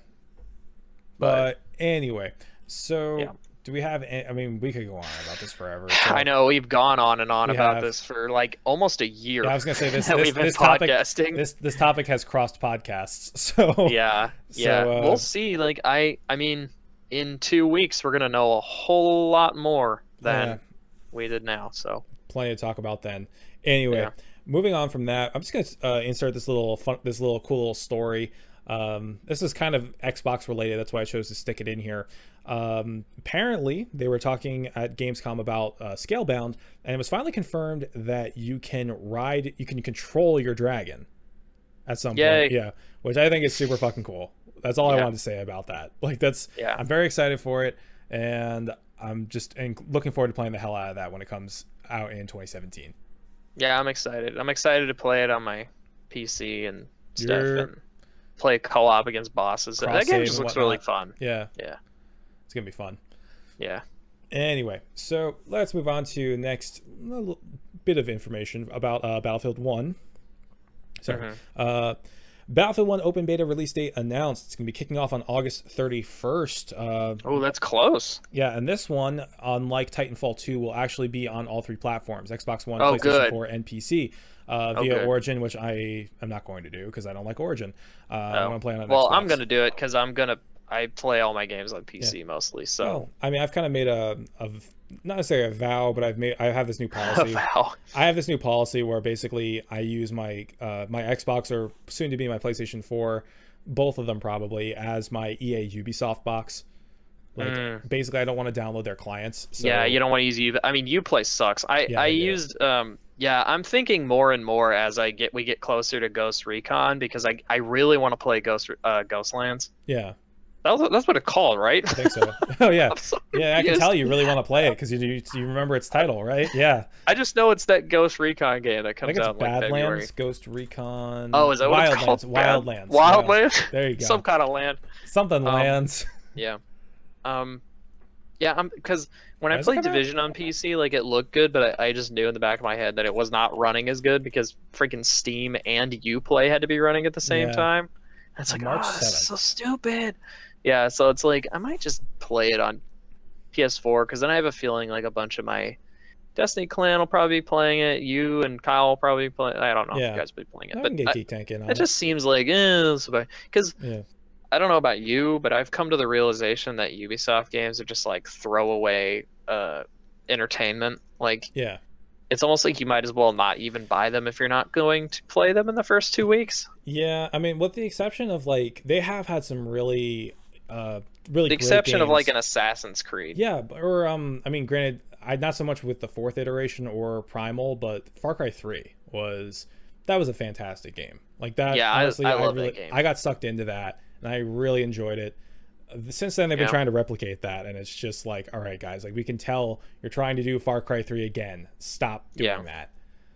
But, But anyway, so Yeah. do we have? a- I mean, we could go on about this forever. So, I know we've gone on and on We about have- this for like almost a year. Yeah, I was gonna say this. that this we've been this topic, podcasting. this this topic has crossed podcasts. So Yeah, So, yeah. uh, We'll see. Like I, I mean, in two weeks we're gonna know a whole lot more than Yeah. we did now. So plenty to talk about then. Anyway, Yeah. moving on from that, I'm just gonna uh, insert this little fun, this little cool little story. Um, this is kind of Xbox related. That's why I chose to stick it in here. Um, apparently, they were talking at Gamescom about uh, Scalebound, and it was finally confirmed that you can ride, you can control your dragon at some Yay. point. Yeah, which I think is super fucking cool. That's all I Yeah. wanted to say about that. Like, that's Yeah. I'm very excited for it, and I'm just and looking forward to playing the hell out of that when it comes out in twenty seventeen. yeah, I'm excited. I'm excited to play it on my P C and stuff You're- and play co-op against bosses. That Cross-save game and just looks whatnot. really fun. Yeah, Yeah, it's gonna be fun. yeah. Anyway, so let's move on to next little bit of information about uh, Battlefield one. Sorry. Mhm. Uh, Battlefield one open beta release date announced. It's going to be kicking off on August thirty-first. Uh, Oh, that's close. yeah, and this one, unlike Titanfall two, will actually be on all three platforms, Xbox One, Oh, PlayStation good. four, and P C, uh, Oh, via good. Origin, which I am not going to do because I don't like Origin. Uh, I'm Oh. going to play on an Well, Xbox. I'm gonna do it because I'm gonna. I play all my games on P C mostly. So Well, I mean, I've kind of made a, a not necessarily a vow, but I've made I have this new policy. wow. I have this new policy where basically I use my uh, my Xbox or soon to be my PlayStation four, both of them probably, as my E A Ubisoft box. Like Mm. basically, I don't want to download their clients. So, Yeah, you don't want to use U. I mean, Uplay sucks. I Yeah, I they do. used um. Yeah, I'm thinking more and more as I get we get closer to Ghost Recon because I I really want to play Ghost uh Ghostlands. Yeah, That was, that's what it's called, right? I think so. Oh yeah, I'm so yeah. I can confused. tell you really want to play it because you, you you remember its title, right? Yeah. I just know it's that Ghost Recon game that I comes think it's out in like February. Badlands, Ghost Recon. Oh, is that what it's called? Wildlands? Wildlands. yeah. Wildlands. There you go. Some kind of land. Something Um, lands. Yeah. Um, yeah, I'm because when I When does it played come out? Division on P C, like it looked good, but I, I just knew in the back of my head that it was not running as good because freaking Steam and Uplay had to be running at the same Yeah. time. And it's like, March oh, this is seventh. so stupid. Yeah, so it's like I might just play it on P S four because then I have a feeling like a bunch of my Destiny clan will probably be playing it. You and Kyle will probably play. I don't know if Yeah. you guys will be playing it, I but can get I- Geek Tank in on it it. just seems like eh, because Yeah. I don't know about you, but I've come to the realization that Ubisoft games are just like throwaway uh, entertainment. Like Yeah. it's almost like you might as well not even buy them if you're not going to play them in the first two weeks. Yeah, I mean, with the exception of like they have had some really, uh, really The great exception of like games. an Assassin's Creed. Yeah, b- or um, I mean, granted, I not so much with the fourth iteration or Primal, but Far Cry three was that was a fantastic game. Like that. Yeah, I- honestly, I love that really, game. I got sucked into that, and I really enjoyed it. Uh, Since then, they've been Yeah. trying to replicate that, and it's just like, all right, guys, like we can tell you're trying to do Far Cry three again. Stop doing Yeah. that.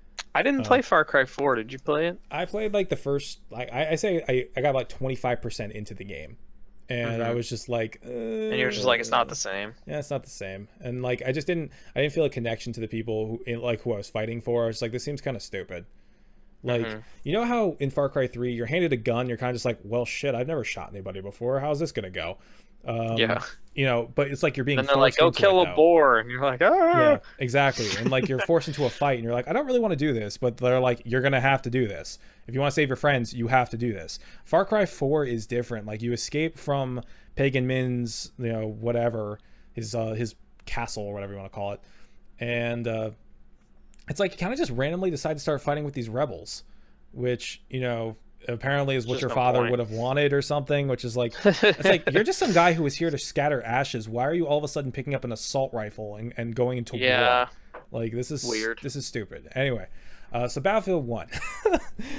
I didn't Uh, play Far Cry four. Did you play it? I played like the first, like I, I say, I, I got like twenty-five percent into the game, and I Mhm. was just like, uh, And you're just like, it's not the same. Yeah, it's not the same. And like, I just didn't, I didn't feel a connection to the people who, in, like, who I was fighting for. I was like, this seems kind of stupid. Like, Mhm. you know how in Far Cry three, you're handed a gun, you're kind of just like, well, shit, I've never shot anybody before. How's this gonna go? Um, Yeah. You know, but it's like you're being. And they're like, forced go into it, kill a though. boar, and you're like, ah. Yeah, exactly. And like you're forced into a fight and you're like, I don't really want to do this, but they're like, you're gonna have to do this. If you want to save your friends, you have to do this. Far Cry four is different. Like you escape from Pagan Min's, you know, whatever, his uh his castle or whatever you want to call it. And uh it's like you kind of just randomly decide to start fighting with these rebels, which, you know, apparently is what Just your no father point. would have wanted or something, which is like it's like you're just some guy who was here to scatter ashes. Why are you all of a sudden picking up an assault rifle and, and going into Yeah. war? Like this is Weird. This is stupid. Anyway, uh, so Battlefield One. um,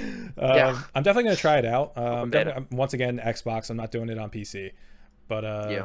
Yeah. I'm definitely gonna try it out. Um, beta. definitely- once again, Xbox. I'm not doing it on P C. But uh, Yeah.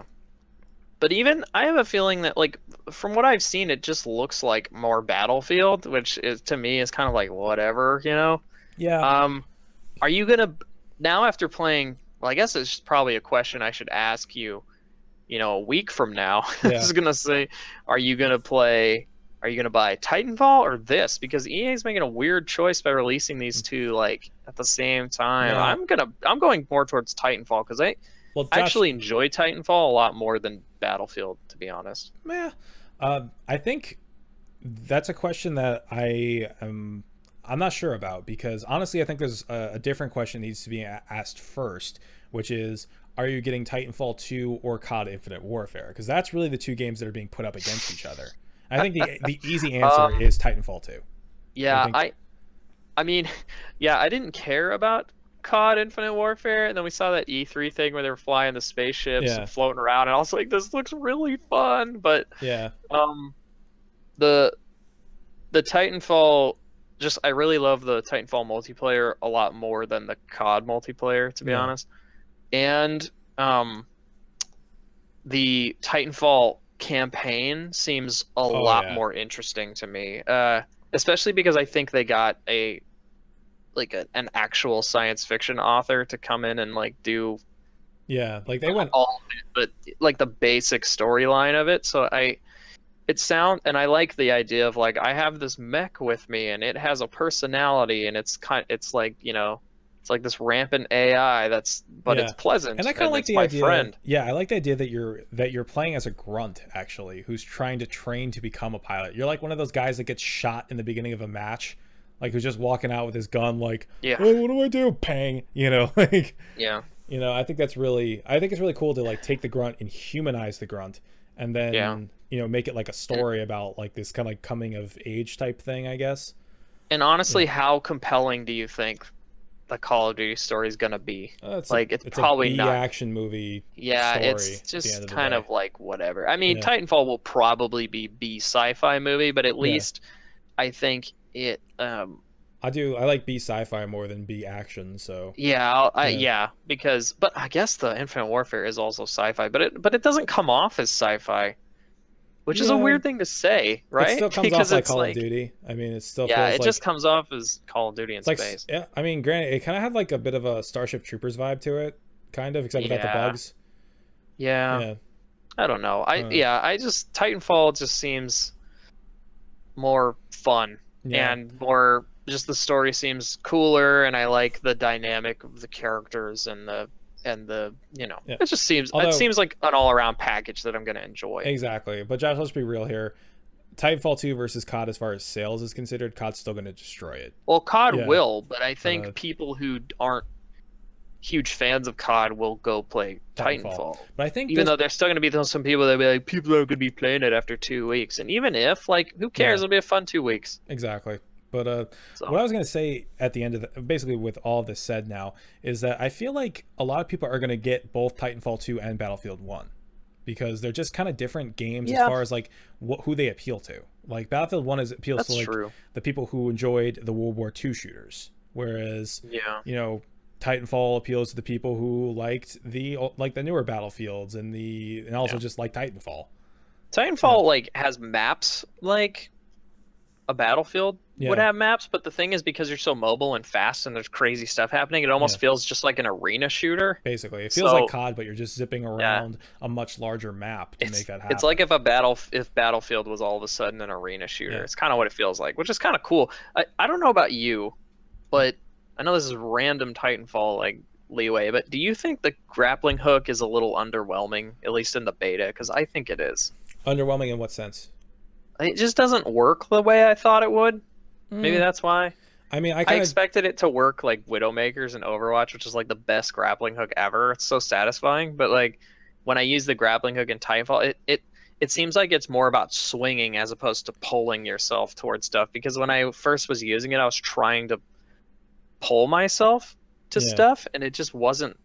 But even I have a feeling that like from what I've seen, it just looks like more Battlefield, which is to me is kind of like whatever, you know. yeah, Um, are you gonna now after playing? well, I guess it's probably a question I should ask you, you know, a week from now. I Yeah. was gonna say, are you gonna play? Are you gonna buy Titanfall or this? Because E A's making a weird choice by releasing these two like at the same time. Yeah. I'm gonna I'm going more towards Titanfall because I Well, I Josh, actually enjoy Titanfall a lot more than Battlefield, to be honest. yeah, uh, I think that's a question that I am I'm not sure about, because honestly I think there's a, a different question that needs to be a- asked first, which is, are you getting Titanfall two or C O D Infinite Warfare? Because that's really the two games that are being put up against each other. I think the the easy answer Um, is Titanfall two. Yeah, I think, I I mean, yeah, I didn't care about C O D Infinite Warfare, and then we saw that E three thing where they were flying the spaceships Yeah. and floating around, and I was like, this looks really fun. But yeah, um, the the Titanfall, just I really love the Titanfall multiplayer a lot more than the C O D multiplayer, to be Yeah. honest. And um, the Titanfall campaign seems a Oh, lot yeah. more interesting to me, uh, especially because I think they got a like a, an actual science fiction author to come in and like do yeah, like they went. all of it, but like the basic storyline of it. So I, it sound and I like the idea of like I have this mech with me and it has a personality and it's kind, it's like you know, it's like this rampant A I that's, but Yeah. it's pleasant And I kind of like it's the my idea. friend. Yeah, I like the idea that you're that you're playing as a grunt actually, who's trying to train to become a pilot. You're like one of those guys that gets shot in the beginning of a match, like who's just walking out with his gun, like, Yeah. oh, what do I do? Pang, you know, like, Yeah. you know. I think that's really, I think it's really cool to like take the grunt and humanize the grunt, and then Yeah. you know make it like a story about like this kind of like coming of age type thing, I guess. And honestly, how compelling do you think the Call of Duty story is gonna be? Uh, it's Like, a, it's it's probably a B not. action movie. Yeah, story it's at the just end of the kind day. of like whatever. I mean, Yeah. Titanfall will probably be B sci-fi movie, but at Yeah. least I think it. Um, I do. I like B sci-fi more than B action. So yeah, I'll- I, Yeah. yeah, because but I guess the Infinite Warfare is also sci-fi, but it but it doesn't come off as sci-fi, which is a Yeah. weird thing to say, right? it still comes Because off like it's Call like, of Duty. I mean, it still yeah, feels it like just comes off as Call of Duty in it's like space. yeah. I mean, granted, it kind of had like a bit of a Starship Troopers vibe to it, kind of, except without the Yeah. bugs. Yeah, Yeah, I don't know. I Uh. yeah, I just Titanfall just seems more fun. yeah. And more just the story seems cooler and I like the dynamic of the characters and the and the you know Yeah. it just seems Although- it seems like an all-around package that I'm going to enjoy. Exactly. But Josh, let's be real here. Titanfall two versus C O D, as far as sales is considered, C O D's still going to destroy it. Well, C O D Yeah. will, but I think uh, people who aren't huge fans of C O D will go play Titanfall. Titanfall. But I think Even this- though there's still going to be those- some people that be like, people are going to be playing it after two weeks. And even if, like, who cares? Yeah. It'll be a fun two weeks. exactly. But uh, So, what I was going to say at the end of the, basically with all of this said now, is that I feel like a lot of people are going to get both Titanfall two and Battlefield one, because they're just kind of different games as Yeah. far as like what, who they appeal to. Like Battlefield one is appeals that's to like true. the people who enjoyed the World War two shooters, whereas Yeah. you know Titanfall appeals to the people who liked the like the newer Battlefields and the and also Yeah. just like Titanfall. Titanfall, like, has maps like a Battlefield would Yeah. have maps, but the thing is, because you're so mobile and fast and there's crazy stuff happening, it almost Yeah. feels just like an arena shooter. Basically, it feels So- like C O D, but you're just zipping around a much larger map to It's, make that happen. it's like if a battle if Battlefield was all of a sudden an arena shooter. Yeah. It's kind of what it feels like, which is kind of cool. I, I don't know about you, but I know this is random Titanfall like leeway, but do you think the grappling hook is a little underwhelming, at least in the beta? Because I think it is. underwhelming in what sense? It just doesn't work the way I thought it would. Maybe Mm, that's why. I mean, I I kind of expected it to work like Widowmakers in Overwatch, which is like the best grappling hook ever. It's so satisfying. But like when I use the grappling hook in Titanfall, it, it it seems like it's more about swinging as opposed to pulling yourself towards stuff. Because when I first was using it, I was trying to pull myself to Yeah. stuff, and it just wasn't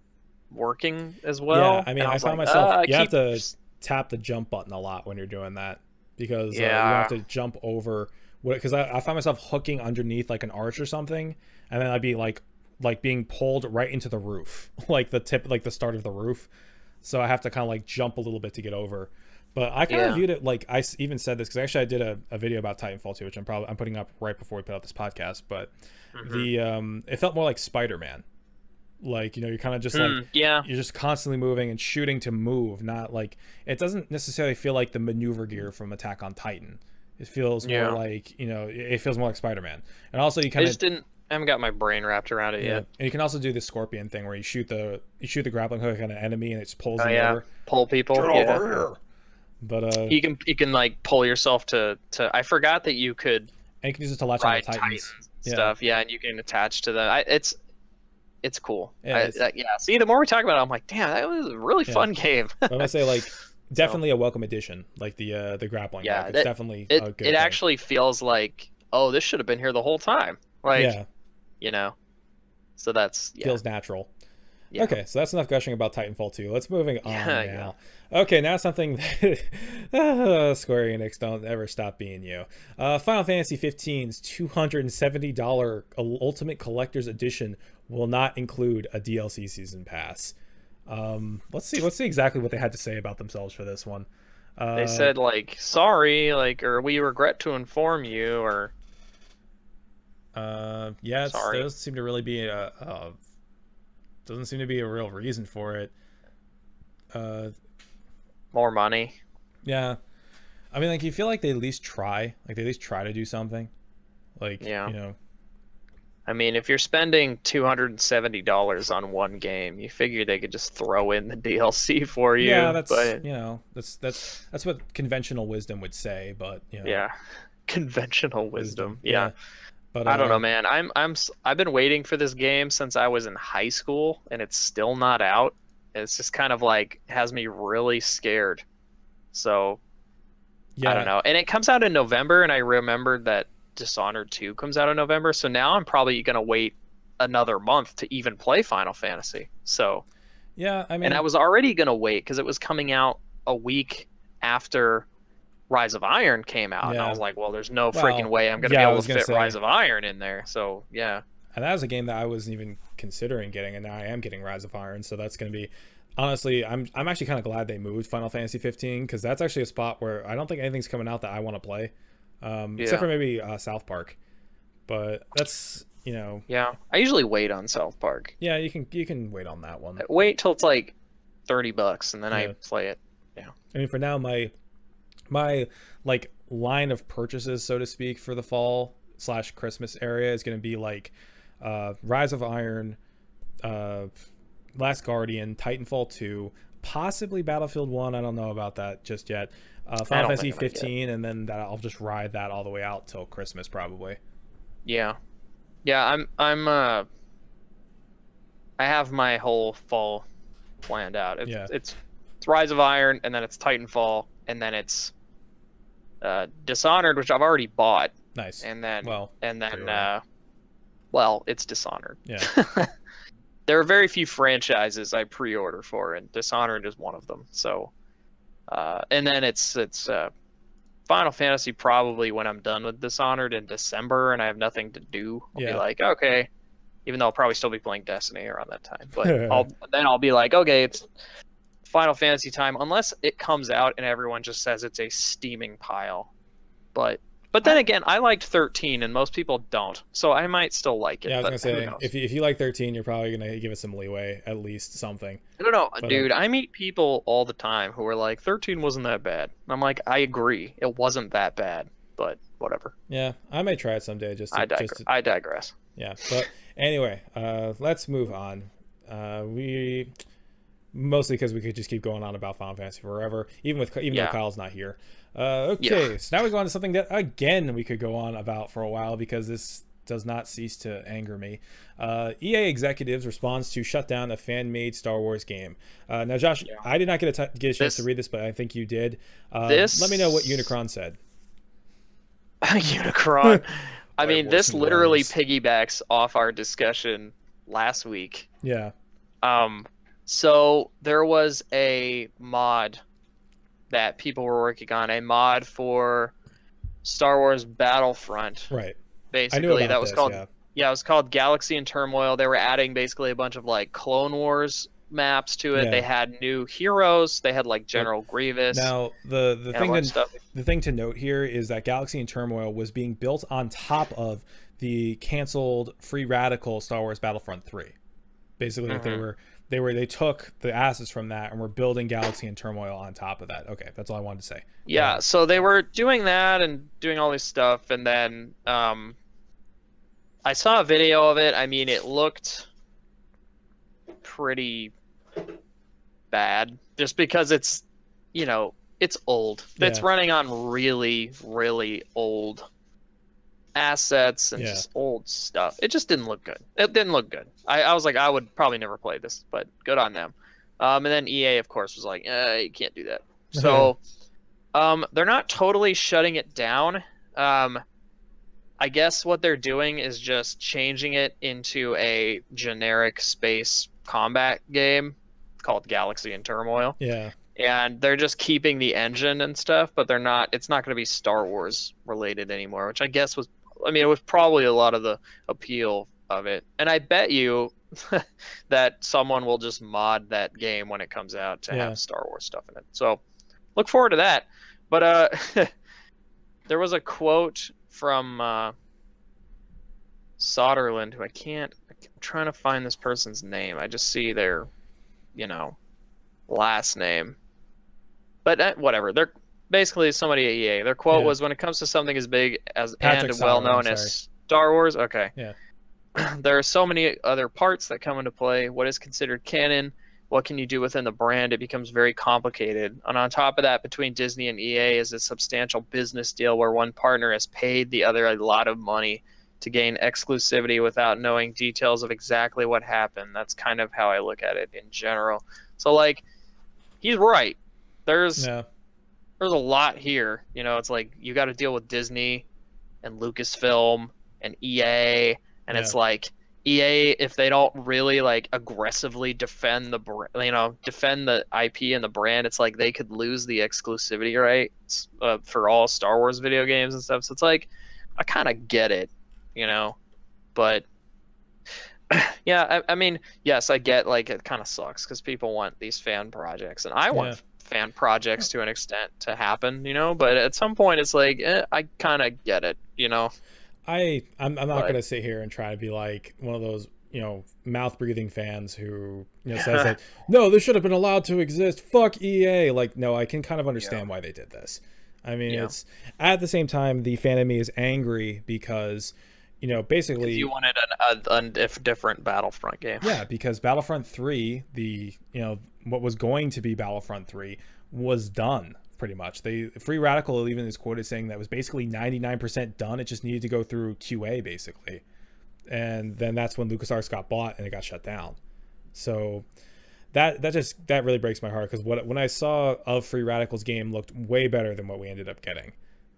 working as well. yeah. I mean, And I, was found like, myself "Ah, I you have keep to just-" tap the jump button a lot when you're doing that, because uh, you Yeah. have to jump over what because I, I found myself hooking underneath like an arch or something, and then I'd be like like being pulled right into the roof, like the tip, like the start of the roof. So I have to kind of like jump a little bit to get over. But I kind of Yeah. viewed it like I s- even said this because actually I did a, a video about Titanfall two, which I'm probably I'm putting up right before we put out this podcast. But Mhm. the um, it felt more like Spider-Man. Like, you know, you're kind of just like, Mm, yeah. you're just constantly moving and shooting to move, not like, it doesn't necessarily feel like the maneuver gear from Attack on Titan. It feels Yeah. more like, you know, it feels more like Spider-Man. And also you I kind of just didn't. I haven't got my brain wrapped around it yeah, yet. and you can also do the scorpion thing where you shoot the you shoot the grappling hook on an enemy and it just pulls Oh them yeah, over. pull people. Get Yeah. over here. But uh, You can you can like pull yourself to to. I forgot that you could and you can use it to latch on ride the Titans. Titans and Yeah. stuff. Yeah, and you can attach to them. I, it's it's cool. Yeah, I, it's- uh, yeah. See, the more we talk about it, I'm like, damn, that was a really Yeah. fun game. I'm gonna say like definitely a welcome addition, like the uh, the grappling Yeah, hook. It's that- definitely it a good it thing. actually feels like, oh, this should have been here the whole time. Like, yeah, you know. So that's yeah. feels natural. Yeah. Okay, so that's enough gushing about Titanfall two. Let's moving on Yeah, now. Okay, now something that uh, Square Enix don't ever stop being you. Uh, Final Fantasy fifteen's two hundred seventy dollars Ultimate Collector's Edition will not include a D L C season pass. Um, let's see. Let's see exactly what they had to say about themselves for this one. Uh, They said like, sorry, like, or we regret to inform you, or Uh, yeah, it Sorry. doesn't seem to really be a, a doesn't seem to be a real reason for it. Uh, more money. yeah, I mean, like you feel like they at least try, like they at least try to do something, like Yeah. you know, I mean, if you're spending two hundred and seventy dollars on one game, you figure they could just throw in the D L C for you. yeah, that's but you know, that's that's that's what conventional wisdom would say, but you know, yeah, conventional wisdom. Yeah. But I don't uh, know, man. I'm I'm s- I've been waiting for this game since I was in high school, and it's still not out. It's just kind of like has me really scared. So yeah, I don't know. And it comes out in November, and I remembered that Dishonored two comes out in November. So now I'm probably gonna wait another month to even play Final Fantasy. So yeah. I mean, and I was already gonna wait because it was coming out a week after Rise of Iron came out, and Yeah. I was like, well, there's no Well, freaking way I'm gonna yeah, I be able was to gonna fit say- Rise of Iron in there. So yeah. and that was a game that I wasn't even considering getting, and now I am getting Rise of Iron, so that's going to be honestly, I'm I'm actually kind of glad they moved Final Fantasy fifteen because that's actually a spot where I don't think anything's coming out that I want to play, um, except Yeah. for maybe uh, South Park, but that's you know Yeah, I usually wait on South Park. yeah you can you can wait on that one. Wait till it's like thirty bucks, and then Yeah. I play it. I mean, for now, my my like line of purchases, so to speak, for the fall slash Christmas area is going to be like uh, Rise of Iron, uh, Last Guardian, Titanfall two, possibly Battlefield one. I don't know about that just yet. Uh, Final don't Fantasy think I might get it. fifteen, and then that I'll just ride that all the way out till Christmas probably. Yeah, yeah. I'm I'm uh. I have my whole fall planned out. It's Yeah. it's, it's Rise of Iron, and then it's Titanfall, and then it's uh, Dishonored, which I've already bought, Nice. and then Well, and then pre-order. uh, well, it's Dishonored. Yeah. There are very few franchises I pre-order for, and Dishonored is one of them. So, uh, and then it's it's uh, Final Fantasy probably when I'm done with Dishonored in December and I have nothing to do. I'll Yeah. be like, okay, even though I'll probably still be playing Destiny around that time, but I'll then I'll be like, okay, it's Final Fantasy time, unless it comes out and everyone just says it's a steaming pile. But but then again, I liked thirteen and most people don't, so I might still like it. Yeah, I was but gonna who say knows? if you, if you like thirteen, you're probably gonna give it some leeway, at least something. I don't know, But, uh, dude. I meet people all the time who are like, thirteen wasn't that bad. And I'm like, I agree, it wasn't that bad, but whatever. Yeah, I may try it someday. Just to, I digress. just to, I digress. yeah. But anyway, uh, let's move on. Uh, we mostly because we could just keep going on about Final Fantasy forever, even with even Yeah. though Kyle's not here. Uh, okay, Yeah. so now we go on to something that again we could go on about for a while because this does not cease to anger me. Uh, E A executives responds to shut down a fan-made Star Wars game. Uh, now, Josh, Yeah. I did not get a t- get a chance This- to read this, but I think you did. Uh, This- Let me know what Unicron said. Unicron. I I mean, want this some literally words. piggybacks off our discussion last week. Yeah. Um, so there was a mod that people were working on, a mod for Star Wars Battlefront. Right. Basically, I knew about that was this, called yeah. yeah, it was called Galaxy in Turmoil. They were adding basically a bunch of like Clone Wars maps to it. Yeah. They had new heroes. They had like General Grievous. Now, the the and a thing bunch that of stuff. the thing to note here is that Galaxy in Turmoil was being built on top of the canceled Free Radical Star Wars Battlefront three. Basically, that they Mhm. were they were they took the assets from that and were building Galaxy and Turmoil on top of that. Okay, that's all I wanted to say. Go Yeah, ahead. so they were doing that and doing all this stuff, and then um, I saw a video of it. I mean, it looked pretty bad just because it's, you know, it's old. It's Yeah, running on really, really old assets and yeah, just old stuff. It just didn't look good. It didn't look good. I, I was like, I would probably never play this, but good on them. Um, and then E A, of course, was like, eh, you can't do that. So um, they're not totally shutting it down. Um, I guess what they're doing is just changing it into a generic space combat game called Galaxy and Turmoil. yeah, And they're just keeping the engine and stuff, but they're not, it's not going to be Star Wars related anymore, which I guess was, I mean, it was probably a lot of the appeal of it. And I bet you that someone will just mod that game when it comes out to Yeah. have Star Wars stuff in it. So look forward to that. But uh, there was a quote from uh, Soderlund, who I can't, I'm trying to find this person's name. I just see their, you know, last name. But uh, whatever. They're basically somebody at E A. Their quote Yeah. was, when it comes to something as big as Patrick and well known Soderlund, as Star Wars, okay. Yeah. There are so many other parts that come into play. What is considered canon? What can you do within the brand? It becomes very complicated. And on top of that, between Disney and E A is a substantial business deal where one partner has paid the other a lot of money to gain exclusivity without knowing details of exactly what happened. That's kind of how I look at it in general. So, like, he's right. There's yeah, there's a lot here. You know, it's like you got to deal with Disney and Lucasfilm and E A, and it's Yeah. like E A, if they don't really like aggressively defend the br- you know defend the I P and the brand, it's like they could lose the exclusivity rights uh, for all Star Wars video games and stuff. So it's like I kind of get it, you know, but yeah, I, I mean, yes, I get like it kind of sucks because people want these fan projects, and I want Yeah. fan projects to an extent to happen, you know. But at some point, it's like eh, I kind of get it, you know. I I'm, I'm not But- gonna sit here and try to be like one of those, you know, mouth breathing fans who, you know, says that no, this should have been allowed to exist. Fuck E A. Like, no, I can kind of understand why they did this. I mean, Yeah. it's at the same time the fan in me is angry because, you know, basically You wanted an, a, a diff- different Battlefront game. yeah, because Battlefront three, the you know what was going to be Battlefront three, was done pretty much. They Free Radical even is quoted saying that it was basically ninety-nine percent done. It just needed to go through Q A basically, and then that's when LucasArts got bought and it got shut down. So that that just that really breaks my heart because what when I saw of Free Radical's game looked way better than what we ended up getting.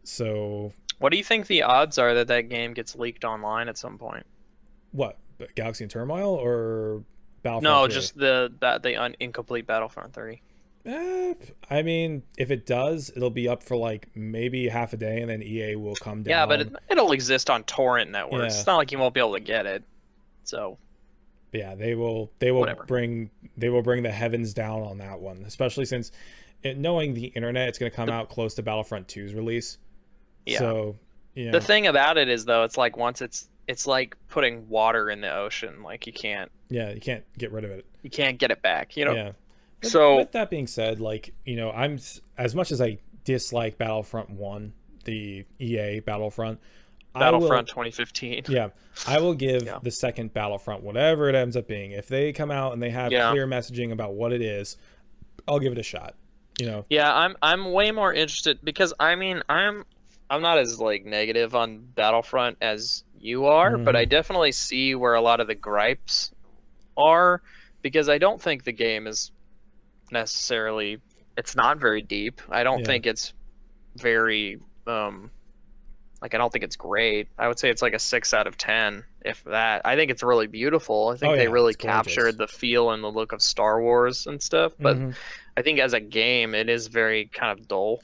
So What do you think the odds are that that game gets leaked online at some point? what, Galaxy and Turmoil or Battlefront No, three? just the that the un- incomplete Battlefront three. Eh, I mean, if it does, it'll be up for like maybe half a day, and then E A will come down. Yeah, but it, it'll exist on torrent networks. Yeah. It's not like you won't be able to get it. So yeah, they will. They will Whatever. bring. They will bring the heavens down on that one, especially since, it, knowing the internet, it's going to come out close to Battlefront two's release. yeah. So, you know, The thing about it is though, it's like once it's it's like putting water in the ocean. Like you can't yeah, you can't get rid of it. you can't get it back. You know. Yeah. But So with that being said, like, you know, I'm s- as much as I dislike Battlefront one, the E A Battlefront, Battlefront I will, twenty fifteen. yeah, I will give Yeah. the second Battlefront, whatever it ends up being, if they come out and they have Yeah. clear messaging about what it is, I'll give it a shot. You know, Yeah, I'm I'm way more interested because I mean I'm I'm not as like negative on Battlefront as you are, but I Mhm. definitely see where a lot of the gripes are because I don't think the game is necessarily it's not very deep. I don't Yeah. think it's very um like I don't think it's great. I would say it's like a six out of ten, if that. I think it's really beautiful. I think Oh, they yeah, really it's gorgeous. captured the feel and the look of Star Wars and stuff. But Mhm. I think as a game, it is very kind of dull.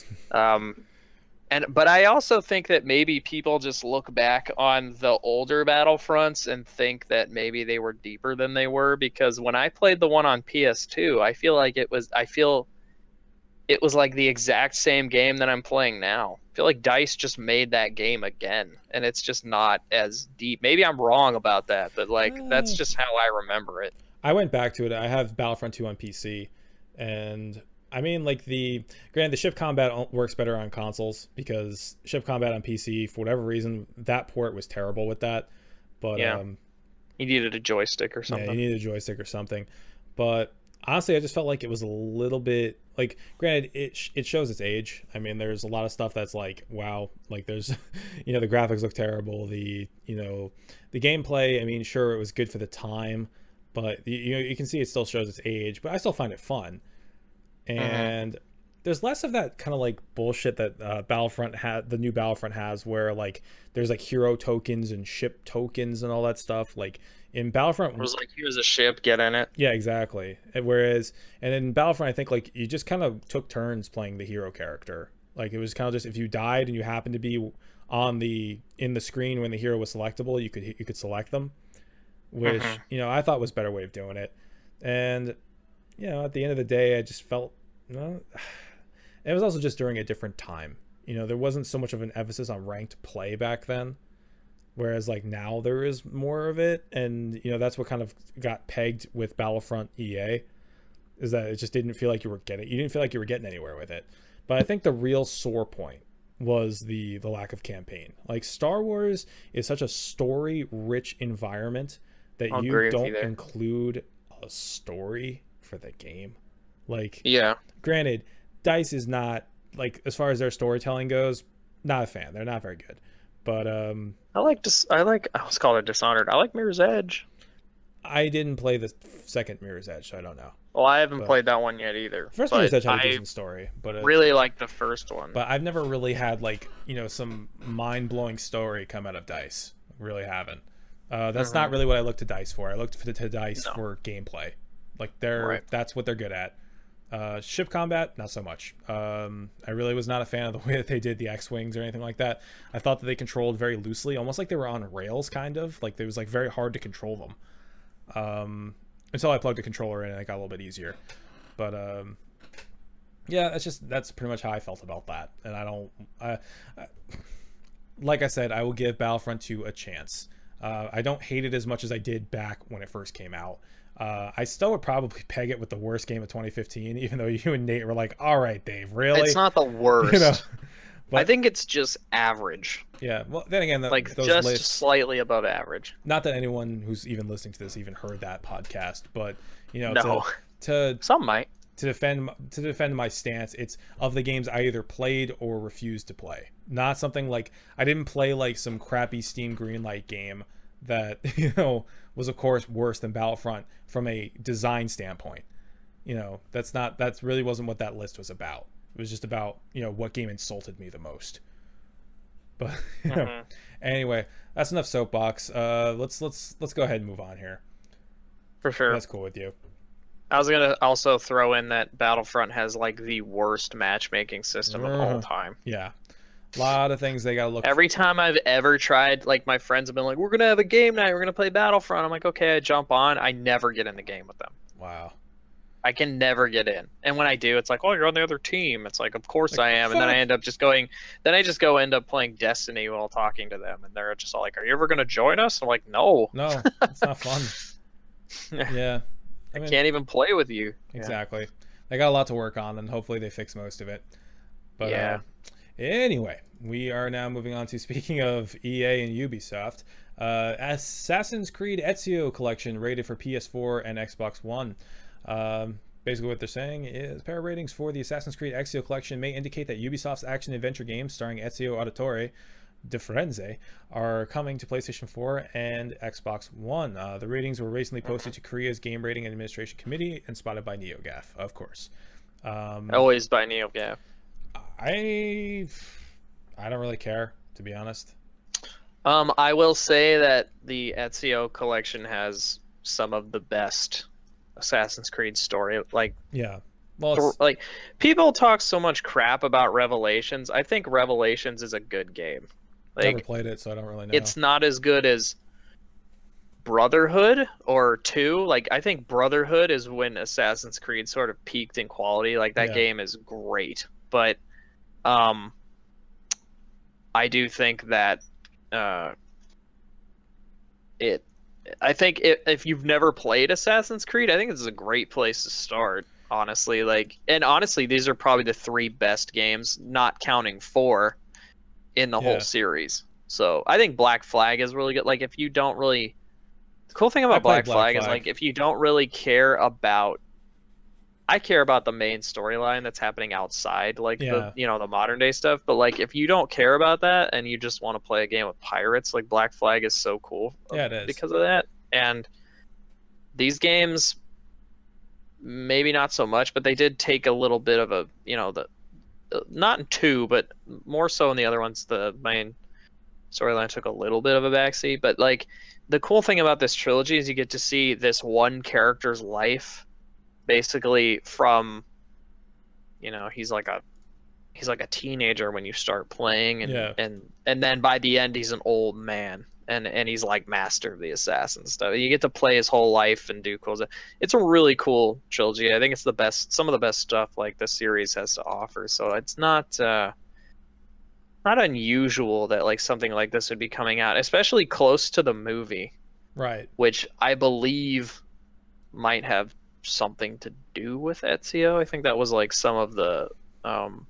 Um, and but I also think that maybe people just look back on the older Battlefronts and think that maybe they were deeper than they were because when I played the one on P S two, I feel like it was. I feel it was like the exact same game that I'm playing now. I feel like DICE just made that game again, and it's just not as deep. Maybe I'm wrong about that, but like that's Uh, just how I remember it. I went back to it. I have Battlefront two on P C, and I mean, like the granted, the ship combat works better on consoles because ship combat on P C, for whatever reason, that port was terrible with that. But Yeah. um, You needed a joystick or yeah, something. you needed a joystick or something. But honestly, I just felt like it was a little bit like, granted, it sh- it shows its age. I mean, there's a lot of stuff that's like, wow, like there's, you know, the graphics look terrible. The you know, the gameplay. I mean, sure, it was good for the time, but you, you know, you can see it still shows its age. But I still find it fun, and there's less of that kind of like bullshit that uh, Battlefront had, the new Battlefront has, where like there's like hero tokens and ship tokens and all that stuff. Like in Battlefront, It was like, here's a ship, get in it. yeah, exactly. And whereas, and in Battlefront, I think like you just kind of took turns playing the hero character. Like it was kind of just if you died and you happened to be on the in the screen when the hero was selectable, you could you could select them, which Mhm. you know I thought was a better way of doing it. And you know, at the end of the day, I just felt no. It was also just during a different time. You know, there wasn't so much of an emphasis on ranked play back then. Whereas like now there is more of it, and you know that's what kind of got pegged with Battlefront E A, is that it just didn't feel like you were getting you didn't feel like you were getting anywhere with it. But I think the real sore point was the the lack of campaign. Like Star Wars is such a story rich environment that I'll you agree with don't you there. include a story for the game. Like Yeah. granted, DICE is not, like, as far as their storytelling goes, not a fan. They're not very good. But um I like dis- I like I was called it Dishonored. I like Mirror's Edge. I didn't play the second Mirror's Edge, so I don't know. Well, I haven't But- played that one yet either. First but Mirror's Edge had a I decent story, but uh, really like the first one. but I've never really had like, you know, some mind-blowing story come out of DICE. Really haven't. Uh, that's not Mhm. really what I look to DICE for. I look to, to DICE No. for gameplay. Like they're Right. that's what they're good at. Uh, ship combat, not so much. Um, I really was not a fan of the way that they did the X-wings or anything like that. I thought that they controlled very loosely, almost like they were on rails, kind of. Like it was like very hard to control them. Um, until I plugged a controller in, and it got a little bit easier. But um, yeah, that's just that's pretty much how I felt about that. And I don't, I, I, like I said, I will give Battlefront two a chance. Uh, I don't hate it as much as I did back when it first came out. Uh, I still would probably peg it with the worst game of twenty fifteen, even though you and Nate were like, "All right, Dave, really?" It's not the worst. You know, I but- think it's just average. yeah. Well, then again, the, Like those just lists. slightly above average. Not that anyone who's even listening to this even heard that podcast, but you know, No. to to Some might. to defend to defend my stance, it's of the games I either played or refused to play. Not something like I didn't play like some crappy Steam Greenlight game that, you know, was of course worse than Battlefront from a design standpoint. You know, that's not that's really wasn't what that list was about. It was just about, you know, what game insulted me the most. But you know, Mhm. anyway, that's enough soapbox. Uh, let's let's let's go ahead and move on here. For sure. That's cool with you. I was gonna also throw in that Battlefront has like the worst matchmaking system of all Mhm. time. Yeah, a lot of things they gotta look. Every time I've ever tried, like my friends have been like, "We're gonna have a game night. We're gonna play Battlefront." I'm like, "Okay." I jump on. I never get in the game with them. Wow. I can never get in. And when I do, it's like, "Oh, you're on the other team." It's like, "Of course Like, I am." And then I fuck. end up just going. Then I just go end up playing Destiny while talking to them, and they're just all like, "Are you ever gonna join us?" I'm like, "No, No, it's not fun. Yeah. I I mean, can't even play with you." Yeah. exactly. They got a lot to work on, and hopefully they fix most of it. But Yeah. uh, anyway, we are now moving on to, speaking of E A and Ubisoft, uh, Assassin's Creed Ezio Collection rated for P S four and Xbox One. Um, basically what they're saying is pair ratings for the Assassin's Creed Ezio Collection may indicate that Ubisoft's action-adventure games starring Ezio Auditore de Firenze are coming to PlayStation four and Xbox One. Uh, the ratings were recently posted to Korea's Game Rating and Administration Committee and spotted by NeoGAF, of course. Um, Always by NeoGAF. I I don't really care, to be honest. Um, I will say that the Ezio collection has some of the best Assassin's Creed story. Like, Yeah. Well, th- it's, like people talk so much crap about Revelations. I think Revelations is a good game. never Like, played it, so I don't really know. it's not as good as Brotherhood or two. Like I think Brotherhood is when Assassin's Creed sort of peaked in quality. Like that Yeah. game is great, but um, I do think that uh, it. I think if if you've never played Assassin's Creed, I think this is a great place to start. Honestly, like, and honestly, these are probably the three best games, not counting four, in the Yeah. whole series. So I think Black Flag is really good. Like if you don't really, the cool thing I about played Black, Black Flag, is Flag. like if you don't really care about, I care about the main storyline that's happening outside, like Yeah. the you know the modern day stuff. But like if you don't care about that and you just want to play a game of pirates, like Black Flag is so cool. Yeah, it is. Because of that. And these games, maybe not so much, but they did take a little bit of a you know the not in two, but more so in the other ones. The main storyline took a little bit of a backseat, but like the cool thing about this trilogy is you get to see this one character's life, basically from, you know, he's like a he's like a teenager when you start playing, and Yeah. and and then by the end he's an old man, and and he's like master of the assassin stuff. You get to play his whole life and do cool stuff. It's a really cool trilogy. I think it's the best, some of the best stuff like the series has to offer. So it's not uh not unusual that like something like this would be coming out, especially close to the movie, Right. which I believe might have something to do with Ezio. I think that was like some of the um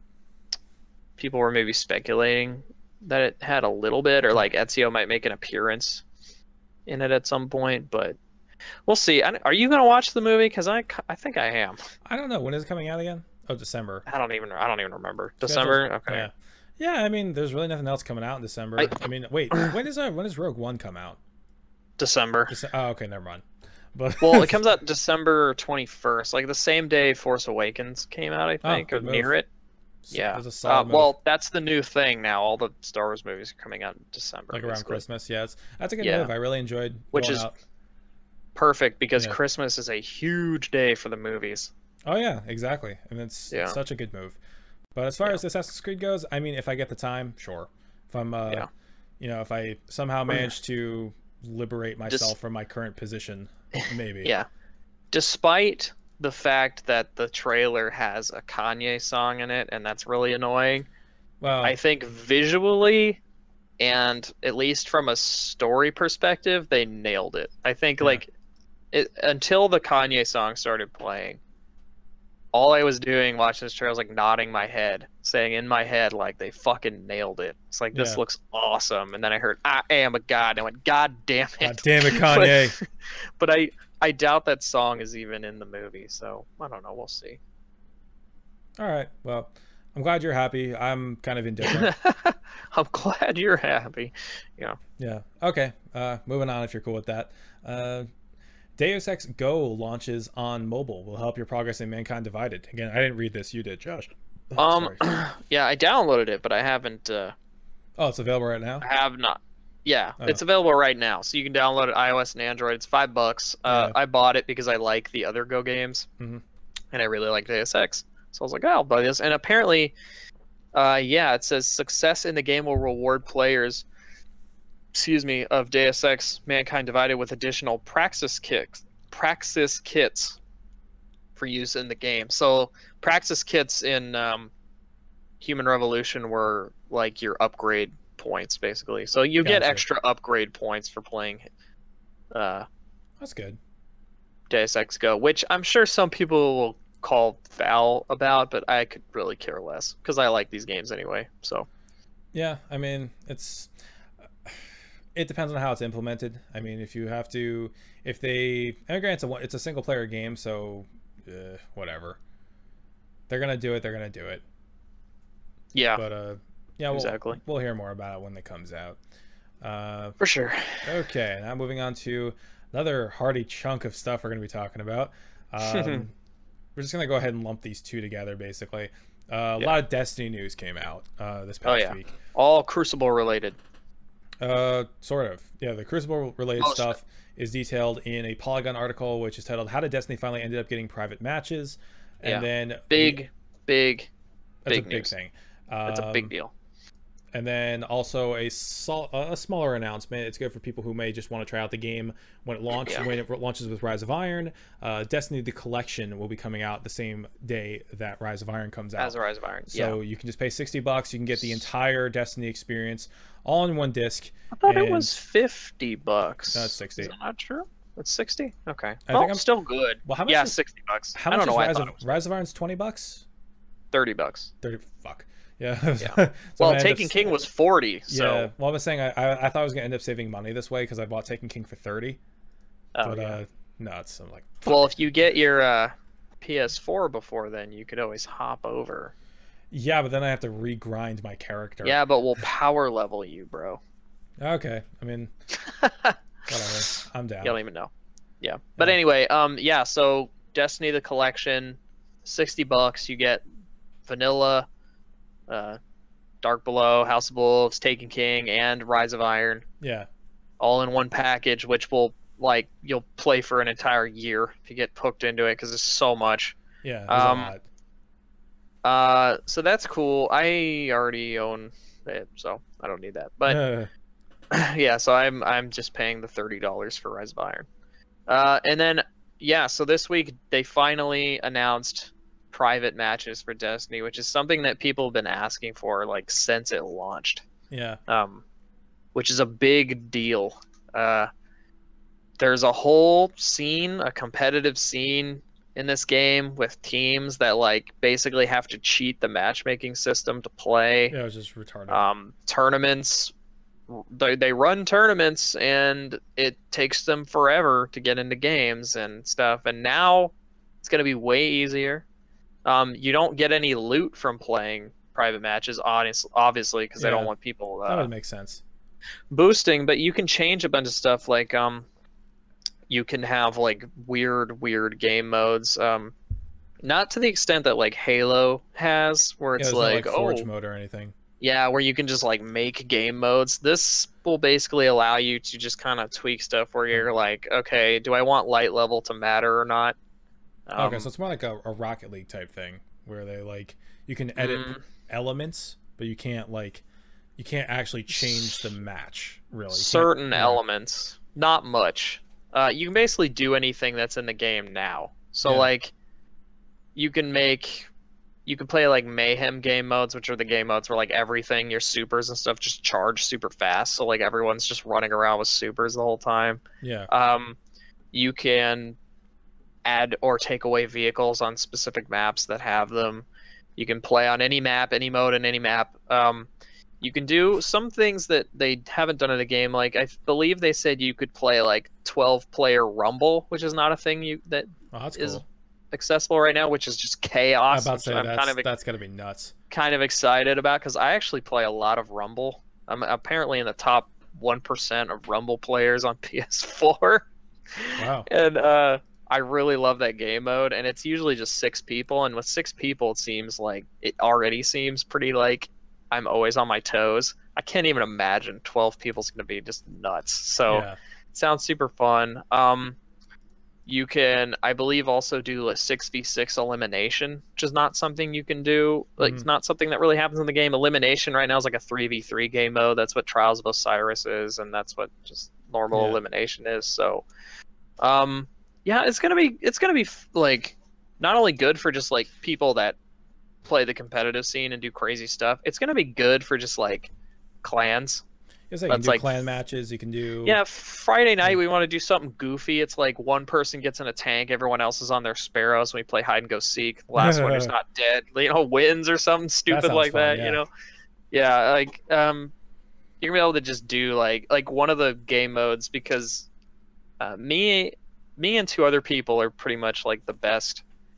people were maybe speculating that it had a little bit, or like Ezio might make an appearance in it at some point, but we'll see. I, are you gonna watch the movie? Because I, I think I am. I don't know. When is it coming out again? Oh, December. I don't even I don't even remember. December. Okay. Yeah. Yeah, I mean, there's really nothing else coming out in December. I, I- I mean, wait, when is uh, when does Rogue One come out? December. Dece- oh, okay, never mind. But Well, it comes out December twenty-first, like the same day Force Awakens came out, I think, Oh, or good near move. it. Yeah. There's a Uh, solid move. well, that's the new thing now. All the Star Wars movies are coming out in December. like around basically. Christmas. Yeah, it's, that's a good Yeah. move. I really enjoyed Which going is- out. Perfect, because Yeah. Christmas is a huge day for the movies. Oh yeah, exactly, and it's Yeah. such a good move. But as far Yeah. as Assassin's Creed goes, I mean, if I get the time, sure. If I'm, uh, Yeah. you know, if I somehow manage to liberate myself Just- from my current position, maybe. Yeah. Despite the fact that the trailer has a Kanye song in it, and that's really annoying, Well, I think visually and at least from a story perspective, they nailed it. I think Yeah. like it, until the Kanye song started playing, all I was doing watching this trailer was like nodding my head, saying in my head like they fucking nailed it. It's like this Yeah. looks awesome, and then I heard I am a god, and I went God damn it, God damn it, Kanye. but, but I I doubt that song is even in the movie, so I don't know. We'll see. All right. Well, I'm glad you're happy. I'm kind of indifferent. I'm glad you're happy. Yeah. Yeah. Okay. Uh, moving on, if you're cool with that. Uh, Deus Ex Go launches on mobile. Will help your progress in Mankind Divided. Again, I didn't read this. You did, Josh. Um. Sorry. Yeah, I downloaded it, but I haven't. Uh, Oh, it's available right now. I have not. Yeah, Oh. it's available right now, so you can download it iOS and Android. It's five bucks. Uh, Yeah. I bought it because I like the other Go games, Mhm. and I really like Deus Ex. So I was like, oh, I'll buy this. And apparently, uh, yeah, it says success in the game will reward players. Excuse me, of Deus Ex: Mankind Divided with additional Praxis kits. Praxis kits for use in the game. So Praxis kits in um, Human Revolution were like your upgrade points, basically. So you get Gotcha. extra upgrade points for playing uh, That's good. Deus Ex Go, which I'm sure some people will call foul about, but I could really care less because I like these games anyway. So Yeah, I mean, it's it depends on how it's implemented. I mean, if you have to, if they, and granted, it's a one- it's a single player game, so uh, whatever. They're gonna do it. They're gonna do it. yeah, But uh, yeah, we'll, exactly. we'll hear more about it when it comes out. Uh, For sure. okay, now moving on to another hearty chunk of stuff we're gonna be talking about. Um, we're just gonna go ahead and lump these two together, basically. Uh, a Yeah. lot of Destiny news came out uh, this past Oh, yeah. week. All Crucible related. Uh, sort of. Yeah, the Crucible related Most of stuff is detailed in a Polygon article, which is titled "How Did Destiny Finally Ended Up Getting Private Matches?" And Yeah. then Big, big, that's big a big news. thing. That's a big Um, deal. And then also a sol- a smaller announcement. It's good for people who may just want to try out the game when it launches. Yeah. When it launches with Rise of Iron, uh, Destiny: The Collection will be coming out the same day that Rise of Iron comes out. As a Rise of Iron. So yeah. you can just pay sixty bucks. You can get the entire Destiny experience all in one disc. I thought and it was fifty bucks. No, it's sixty. Is that not true? It's sixty. Okay. I well, think I'm still good. Well, how much yeah, is, sixty bucks. How I much don't know is why Rise I of thought it was Rise of Iron's twenty bucks? thirty bucks. Thirty. Fuck. Yeah. Yeah. So well, I'm gonna Taken end up- King was forty. So. Yeah. Well, I was saying I, I I thought I was gonna end up saving money this way because I bought Taken King for thirty. Oh, but yeah. uh, no, it's I'm like. Fuck. Well, if you get your uh, P S four before then, you could always hop over. Yeah, but then I have to regrind my character. Yeah, but we'll power level you, bro. Okay. I mean, whatever. I'm down. You don't even know. Yeah. But anyway, um, yeah. So Destiny the Collection, sixty bucks. You get vanilla, uh, Dark Below, House of Wolves, Taken King, and Rise of Iron, Yeah. all in one package, which will like you'll play for an entire year if you get hooked into it because there's so much. Yeah. There's Um, a lot. Uh, so that's cool. I already own it, so I don't need that. But Uh, yeah, so I'm I'm just paying the thirty dollars for Rise of Iron. Uh, and then yeah, so this week they finally announced private matches for Destiny, which is something that people have been asking for like since it launched. yeah. Um, which is a big deal. Uh, there's a whole scene, a competitive scene in this game with teams that like basically have to cheat the matchmaking system to play. Yeah. It was just retarded. Um, tournaments, they, they run tournaments and it takes them forever to get into games and stuff. And now it's going to be way easier. Um, you don't get any loot from playing private matches, honest, obviously, because Yeah. they don't want people that uh, would make sense. boosting, but you can change a bunch of stuff. Like um, you can have like weird, weird game modes. Um, not to the extent that like Halo has, where Yeah, it's there's like, no, like Forge oh, mode or anything. yeah, where you can just like make game modes. This will basically allow you to just kind of tweak stuff where you're like, okay, do I want light level to matter or not? Um, Okay, so it's more like a, a Rocket League type thing where they like you can edit Mm. elements, but you can't like you can't actually change the match really. You can't- certain yeah. elements, not much. Uh, you can basically do anything that's in the game now. So Yeah. like, you can make, you can play like mayhem game modes, which are the game modes where like everything, your supers and stuff, just charge super fast. So like everyone's just running around with supers the whole time. Yeah. Um, you can add or take away vehicles on specific maps that have them. You can play on any map, any mode, and any map. Um, you can do some things that they haven't done in the game. Like I believe they said you could play like twelve player Rumble, which is not a thing you that Oh, that's is cool. accessible right now, which is just I'm chaos. about to which say I'm that's kind of that's gotta be nuts. kind of excited about because I actually play a lot of Rumble. I'm apparently in the top one percent of Rumble players on P S four. Wow. And uh, I really love that game mode, and it's usually just six people. And with six people, it seems like it already seems pretty like I'm always on my toes. I can't even imagine twelve people's gonna be just nuts. So Yeah. it sounds super fun. Um, you can, I believe, also do a six v six elimination, which is not something you can do. Like, Mhm. it's not something that really happens in the game. Elimination right now is like a three v three game mode. That's what Trials of Osiris is, and that's what just normal Yeah. elimination is. So, um, yeah, it's gonna be it's gonna be like not only good for just like people that play the competitive scene and do crazy stuff. It's gonna be good for just like clans. It's like you can That's do like- clan matches, you can do Yeah, Friday night we want to do something goofy. It's like one person gets in a tank, everyone else is on their sparrows, and we play hide and go seek. The last one who's not dead, you know, wins or something stupid sounds like fun, that. yeah. You know, yeah, like um, you're gonna be able to just do like like one of the game modes because uh, me me and two other people are pretty much like the best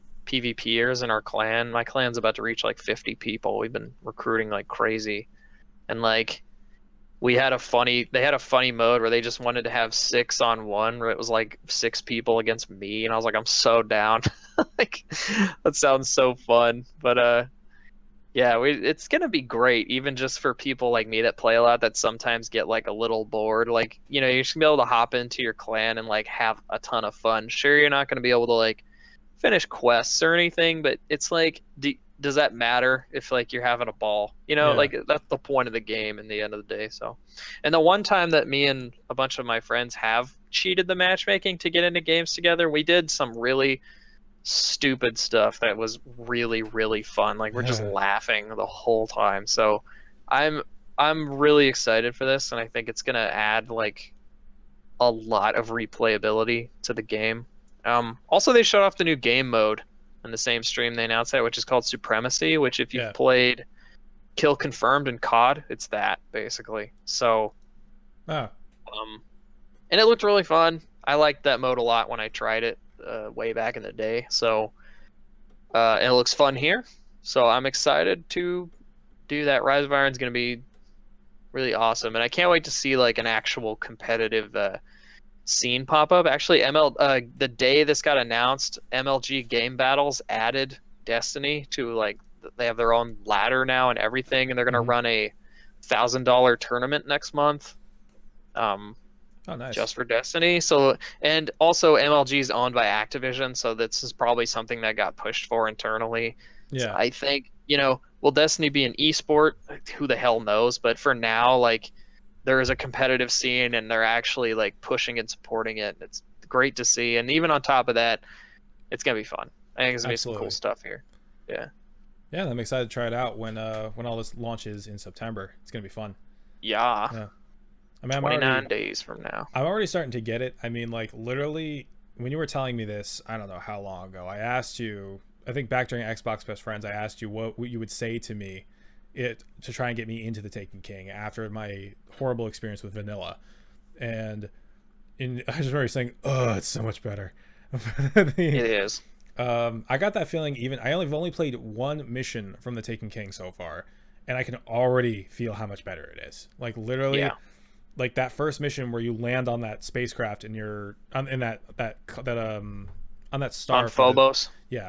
PvPers in our clan. My clan's about to reach like fifty people. We've been recruiting like crazy, and like. We had a funny they had a funny mode where they just wanted to have six on one where it was like six people against me, and I was like, I'm so down. Like that sounds so fun. But uh yeah, we, it's gonna be great, even just for people like me that play a lot that sometimes get like a little bored. Like, you know, you're just gonna be able to hop into your clan and like have a ton of fun. Sure, you're not gonna be able to like finish quests or anything, but it's like do, does that matter if like you're having a ball? You know, Yeah. like that's the point of the game in the end of the day. So, and the one time that me and a bunch of my friends have cheated the matchmaking to get into games together, we did some really stupid stuff that was really really fun. Like we're just laughing the whole time. So, I'm I'm really excited for this, and I think it's gonna add like a lot of replayability to the game. Um, also, they showed off the new game mode in the same stream they announced that, which is called Supremacy, which if you've Yeah. played Kill Confirmed and C O D, it's that, basically. So, Oh. um, and it looked really fun. I liked that mode a lot when I tried it uh, way back in the day. So, uh, and it looks fun here. So I'm excited to do that. Rise of Iron's going to be really awesome. And I can't wait to see like an actual competitive uh, scene pop up. Actually, M L uh, the day this got announced, M L G Game Battles added Destiny to like they have their own ladder now and everything, and they're gonna Mhm. run a thousand dollar tournament next month, um, Oh, nice. just for Destiny. So and also M L G is owned by Activision, so this is probably something that got pushed for internally. So Yeah. I think you know will Destiny be an esport? Who the hell knows? But for now, like there is a competitive scene and they're actually like pushing and supporting it. It's great to see. And even on top of that, it's going to be fun. I think there's going to be some Absolutely. cool stuff here. Yeah. Yeah, I'm excited to try it out when uh when all this launches in September. It's gonna be fun. Yeah. Yeah. I mean, I'm twenty-nine already, days from now. I'm already starting to get it. I mean, like literally, when you were telling me this, I don't know how long ago, I asked you. I think back during Xbox Best Friends, I asked you what, what you would say to me, it to try and get me into the Taken King after my horrible experience with Vanilla, and in I just remember saying, "Oh, it's so much better." It is. Um, I got that feeling. Even I only have only played one mission from the Taken King so far, and I can already feel how much better it is. Like literally, Yeah. like that first mission where you land on that spacecraft and you're on in that that that um on that star On for the- Phobos. yeah,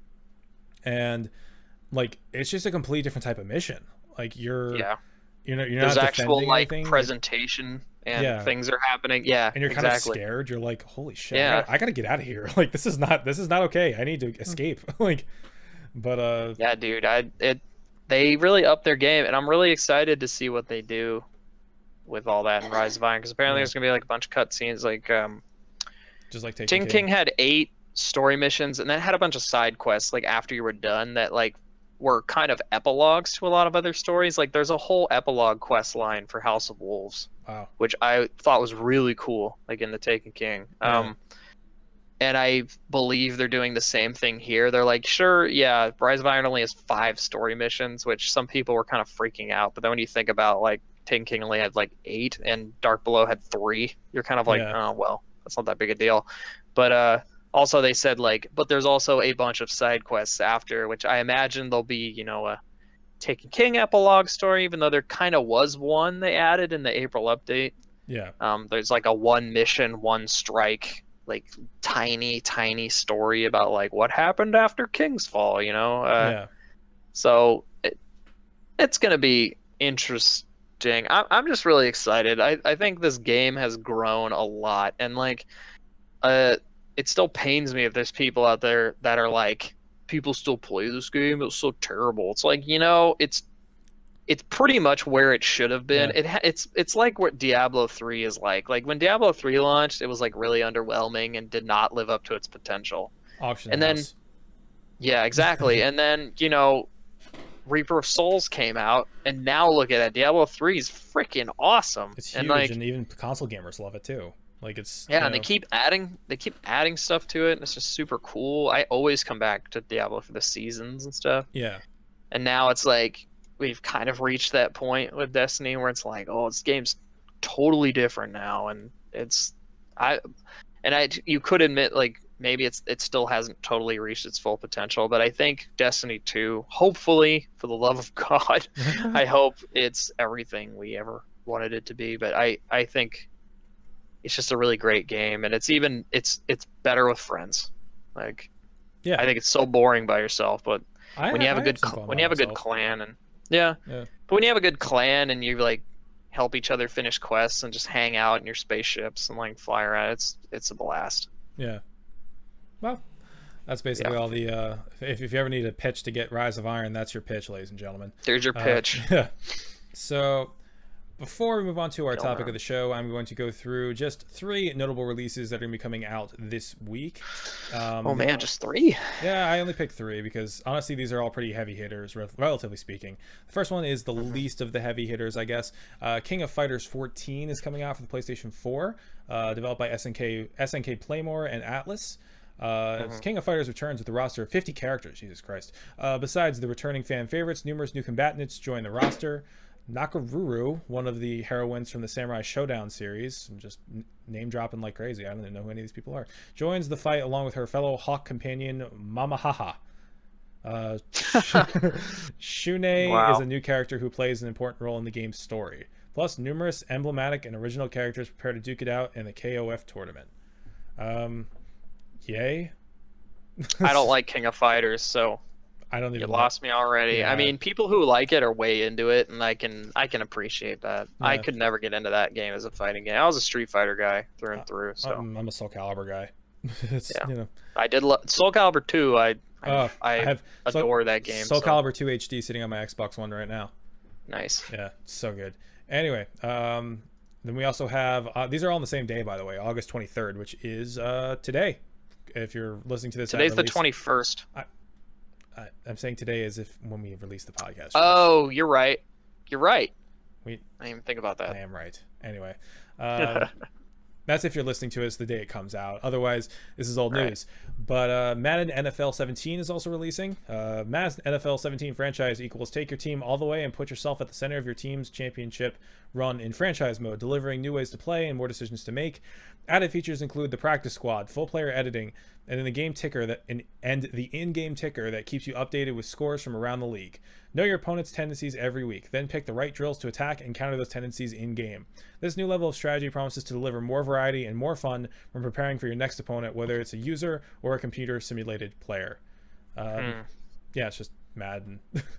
and like it's just a complete different type of mission. Like you're Yeah. you know you're There's not actual defending like anything, presentation and Yeah. things are happening. Yeah. and you're kind exactly. of scared. You're like, holy shit, Yeah. I, gotta, I gotta get out of here. Like this is not this is not okay. I need to escape. Like, but uh, Yeah, dude. I it they really upped their game, and I'm really excited to see what they do with all that in Rise of Iron, because apparently Yeah. there's gonna be like a bunch of cutscenes. Like um, just like Taken Taken King. King had eight story missions, and then had a bunch of side quests like after you were done that like were kind of epilogues to a lot of other stories. Like there's a whole epilogue quest line for House of Wolves, Wow. which I thought was really cool, like in the Taken King. Yeah. Um, and I believe they're doing the same thing here. They're like, sure, yeah, Rise of Iron only has five story missions, which some people were kind of freaking out. But then when you think about like Taken King only had like eight and Dark Below had three, you're kind of like, Yeah. oh well, that's not that big a deal. But uh, also they said like, but there's also a bunch of side quests after, which I imagine there'll be, you know, a Taken King epilogue story, even though there kind of was one they added in the April update. Yeah. Um, there's like a one mission, one strike, like tiny, tiny story about like what happened after King's Fall, you know? Uh, yeah. So it, it's going to be interesting. I, I'm just really excited. I, I think this game has grown a lot. And like, uh, it still pains me if there's people out there that are like, people still play this game. It's so terrible. It's like, you know, it's it's pretty much where it should have been. Yeah. It ha- it's it's like what Diablo three is like. Like when Diablo three launched, it was like really underwhelming and did not live up to its potential. Auction And then- house. Yeah, exactly. And then, you know, Reaper of Souls came out, and now look at it. Diablo three is freaking awesome. It's huge, and like and even console gamers love it too. Like it's yeah, you and they know, keep adding they keep adding stuff to it, and it's just super cool. I always come back to Diablo for the seasons and stuff. yeah. And now it's like we've kind of reached that point with Destiny where it's like, oh, this game's totally different now, and it's I and I you could admit like maybe it's it still hasn't totally reached its full potential, but I think Destiny two, hopefully, for the love of God, I hope it's everything we ever wanted it to be. But I I think it's just a really great game, and it's even it's it's better with friends. Like Yeah. I think it's so boring by yourself, but I, when you have I a good some cl- fun when by you have a good myself. clan and yeah. Yeah. but when you have a good clan and you like help each other finish quests and just hang out in your spaceships and like fly around, it's it's a blast. Yeah. Well, That's basically Yeah. all the. Uh, if if you ever need a pitch to get Rise of Iron, that's your pitch, ladies and gentlemen. There's your Uh, pitch. Yeah. So, before we move on to our Kill topic man. of the show, I'm going to go through just three notable releases that are going to be coming out this week. Um, Oh man, just three. Yeah, I only picked three because honestly, these are all pretty heavy hitters, re- relatively speaking. The first one is the Mhm. least of the heavy hitters, I guess. Uh, King of Fighters fourteen is coming out for the PlayStation four, uh, developed by S N K, S N K Playmore and Atlas. Uh, Mhm. King of Fighters returns with a roster of fifty characters. Jesus Christ! Uh, besides the returning fan favorites, numerous new combatants join the roster. Nakaruru, one of the heroines from the Samurai Showdown series, I'm just n- name dropping like crazy. I don't even know who any of these people are. Joins the fight along with her fellow Hawk companion Mamahaha. Uh, Shune Wow. is a new character who plays an important role in the game's story. Plus, numerous emblematic and original characters prepare to duke it out in the K O F tournament. Um, yay. I don't like King of Fighters, so I don't you even. lost me already. Yeah. I mean, people who like it are way into it, and I can I can appreciate that. I Yeah. could never get into that game as a fighting game. I was a Street Fighter guy through Uh, and through, so I'm, I'm a Soul Calibur guy. It's, Yeah. you know. I did lo- Soul Calibur two. I I, Uh, I, I have Soul, adore that game. Soul so. Calibur two H D sitting on my Xbox One right now. Nice. Yeah, it's so good. Anyway, um, then we also have uh, these are all on the same day, by the way, August twenty-third, which is uh, today. If you're listening to this, at Today's the release- twenty-first. I, I'm saying today as if when we release the podcast. Oh, you're right. You're right. We- I didn't even think about I that. am right. Anyway, um, that's if you're listening to us the day it comes out. Otherwise, this is old Right. news. But uh, Madden N F L seventeen is also releasing. Uh, Madden N F L seventeen franchise equals take your team all the way and put yourself at the center of your team's championship run in franchise mode, delivering new ways to play and more decisions to make. Added features include the practice squad, full player editing, and then the game ticker that and, and the in-game ticker that keeps you updated with scores from around the league. Know your opponent's tendencies every week, then pick the right drills to attack and counter those tendencies in-game. This new level of strategy promises to deliver more variety and more fun when preparing for your next opponent, whether it's a user or a computer-simulated player. Um, Hmm. Yeah, it's just Madden.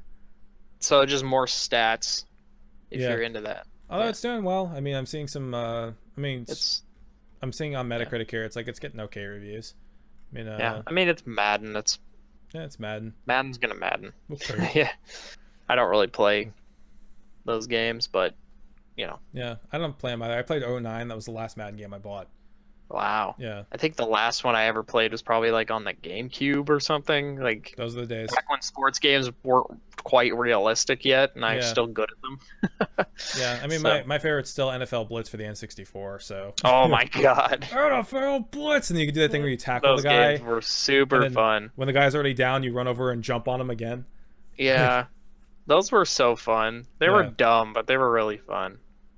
So just more stats if Yeah. you're into that. Although Yeah. it's doing well. I mean, I'm seeing some. Uh, I mean, s- It's I'm seeing on Metacritic here. It's like it's getting okay reviews. I mean, uh, yeah. I mean, it's Madden. It's yeah, it's Madden. Madden's gonna Madden. Okay. Yeah. I don't really play those games, but you know, Yeah, I don't play them either. I played oh nine. That was the last Madden game I bought. wow. Yeah, I think the last one I ever played was probably like on the GameCube or something. Like those are the days. back when sports games weren't quite realistic yet, and I'm Yeah. still good at them. Yeah, I mean, So- my, my favorite's still N F L Blitz for the N sixty-four. So. Oh my god. N F L Blitz, and you can do that thing where you tackle Those the guy. games were super and then- fun. When the guy's already down, you run over and jump on him again. Yeah. Those were so fun. They were Yeah. dumb, but they were really fun.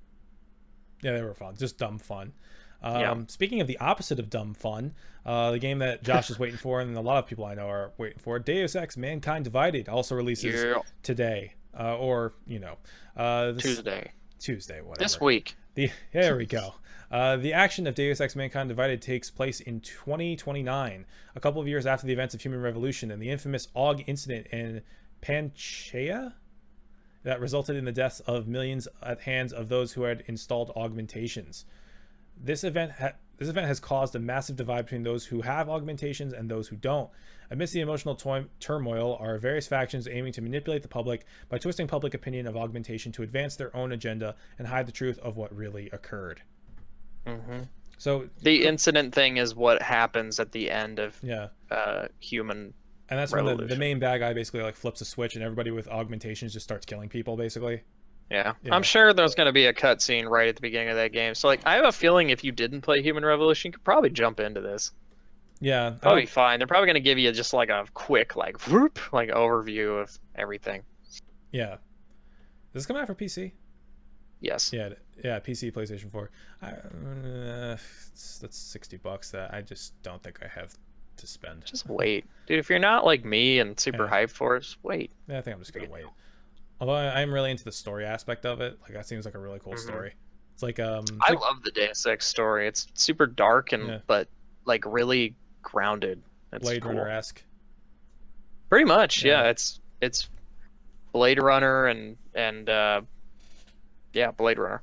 Yeah, they were fun. Just dumb fun. Um, Yeah. Speaking of the opposite of dumb fun, uh, the game that Josh is waiting for, and a lot of people I know are waiting for, Deus Ex: Mankind Divided, also releases Yeah. today, uh, or you know, uh, this, Tuesday. Tuesday, whatever. This week. The there we go. Uh, the action of Deus Ex: Mankind Divided takes place in twenty twenty-nine, a couple of years after the events of Human Revolution and the infamous A U G incident in Panchaea that resulted in the deaths of millions at hands of those who had installed augmentations. This event ha- this event has caused a massive divide between those who have augmentations and those who don't. Amidst the emotional to- turmoil are various factions aiming to manipulate the public by twisting public opinion of augmentation to advance their own agenda and hide the truth of what really occurred. hmm So The incident thing is what happens at the end of yeah, uh, human. and that's when the, the Revolution. main bad guy basically like flips a switch and everybody with augmentations just starts killing people basically. Yeah. Yeah. I'm sure there's going to be a cutscene right at the beginning of that game. So, like, I have a feeling if you didn't play Human Revolution, you could probably jump into this. Yeah, I Probably don't- fine. They're probably going to give you just like a quick, like, whoop, like overview of everything. yeah. Does this come out for P C? Yes. Yeah, yeah, P C, PlayStation four. I, uh, it's- that's sixty bucks that I just don't think I have to spend. Just wait. Dude, if you're not like me and super Yeah. hyped for it, just wait. Yeah, I think I'm just gonna wait. Although I, I'm really into the story aspect of it. Like that seems like a really cool Mhm. story. It's like um, it's I like- love the Deus Ex story. It's super dark and Yeah. but like really grounded. It's Blade cool. Runner esque. Pretty much, Yeah. yeah. It's it's Blade Runner and and uh, yeah, Blade Runner.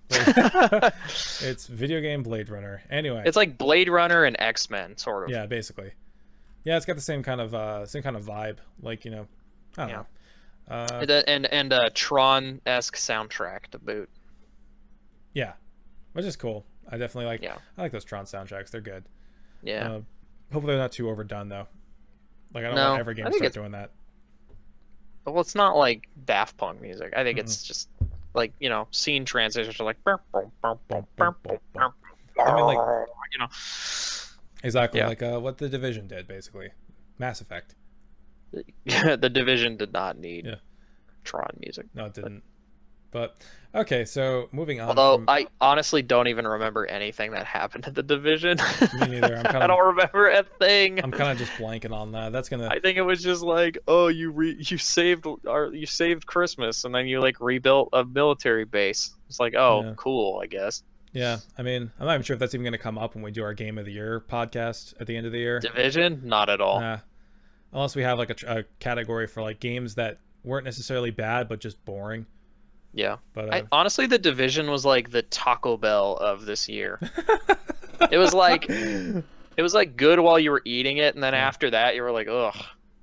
It's video game Blade Runner. Anyway, It's like Blade Runner and X Men, sort of. yeah, basically. Yeah, it's got the same kind of uh, same kind of vibe. Like, you know, I don't Yeah. know. Uh, And and, and a Tron-esque soundtrack to boot. yeah, which is cool. I definitely like. Yeah. I like those Tron soundtracks. They're good. Yeah. Uh, hopefully they're not too overdone though. Like I don't No, want every game I to think start it's- doing that. Well, it's not like Daft Punk music. I think Mm-mm. it's just like, you know, scene transitions are like, burp, burp, burp, Bum, burp, bum, burp, bum, bum. burp, I mean, like you know. exactly Yeah. like uh, what the Division did, basically. Mass Effect. The Division did not need Yeah. Tron music. No, it didn't. But okay, so moving on. Although from... I honestly don't even remember anything that happened in the Division. Me neither. I'm kind I of. don't remember a thing. I'm kind of just blanking on that. That's gonna. I think it was just like, oh, you re- you saved our you saved Christmas, and then you like rebuilt a military base. It's like, oh, Yeah. cool, I guess. Yeah, I mean, I'm not even sure if that's even gonna come up when we do our Game of the Year podcast at the end of the year. Division, not at all. Nah. Unless we have like a, tr- a category for like games that weren't necessarily bad but just boring. Yeah. But uh, I, honestly, the Division was like the Taco Bell of this year. It was like it was like good while you were eating it, and then Yeah. after that, you were like, ugh.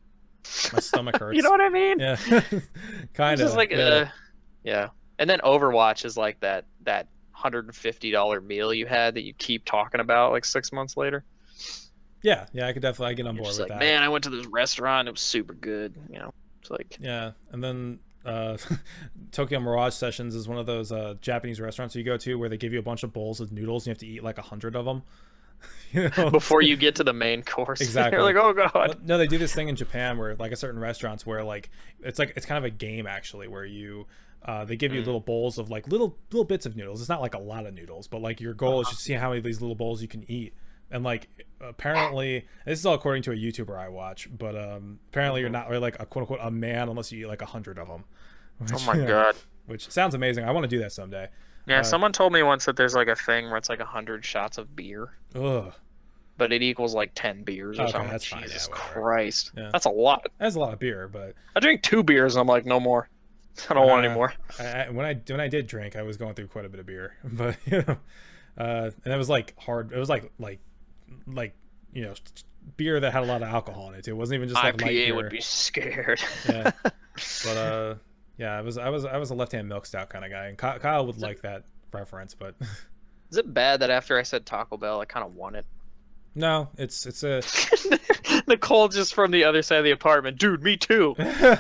my stomach hurts. You know what I mean? Yeah, It's kind of. just like, yeah. uh, yeah. And then Overwatch is like that that one hundred fifty dollar meal you had that you keep talking about like six months later. yeah, yeah. I could definitely I get on You're board just with like, that. man, I went to this restaurant. It was super good. You know, it's like, Yeah, and then uh, Tokyo Mirage Sessions is one of those uh, Japanese restaurants you go to where they give you a bunch of bowls of noodles and you have to eat like a hundred of them. You know? before you get to the main course. Exactly. You're like, oh god. Well, no, they do this thing in Japan where like a certain restaurants where like it's like it's kind of a game actually where you uh, they give you Mm. little bowls of like little little bits of noodles. It's not like a lot of noodles, but like your goal is to see how many of these little bowls you can eat. And like apparently this is all according to a YouTuber I watch, but um apparently you're not really like a quote unquote a man unless you eat like a hundred of them. Which, Oh my god. Which sounds amazing. I want to do that someday. Yeah, Uh, someone told me once that there's like a thing where it's like a hundred shots of beer, Ugh, but it equals like ten beers or Okay, something. that's fine, Jesus yeah, whatever. Christ, Yeah. that's a lot. that's a lot of beer, but I drink two beers and I'm like, no more. I don't want Uh, any more. I, I, when I when I did drink, I was going through quite a bit of beer, but you know, uh, and it was like hard. It was like like like you know, beer that had a lot of alcohol in it too. It wasn't even just like light I P A beer. would be scared. Yeah. But uh, yeah, I was I was I was a left-hand milk stout kind of guy, and Kyle, Kyle would like that reference, but Is it bad that after I said Taco Bell, I kind of want it? no, it's it's a. Nicole just from the other side of the apartment, dude, me too.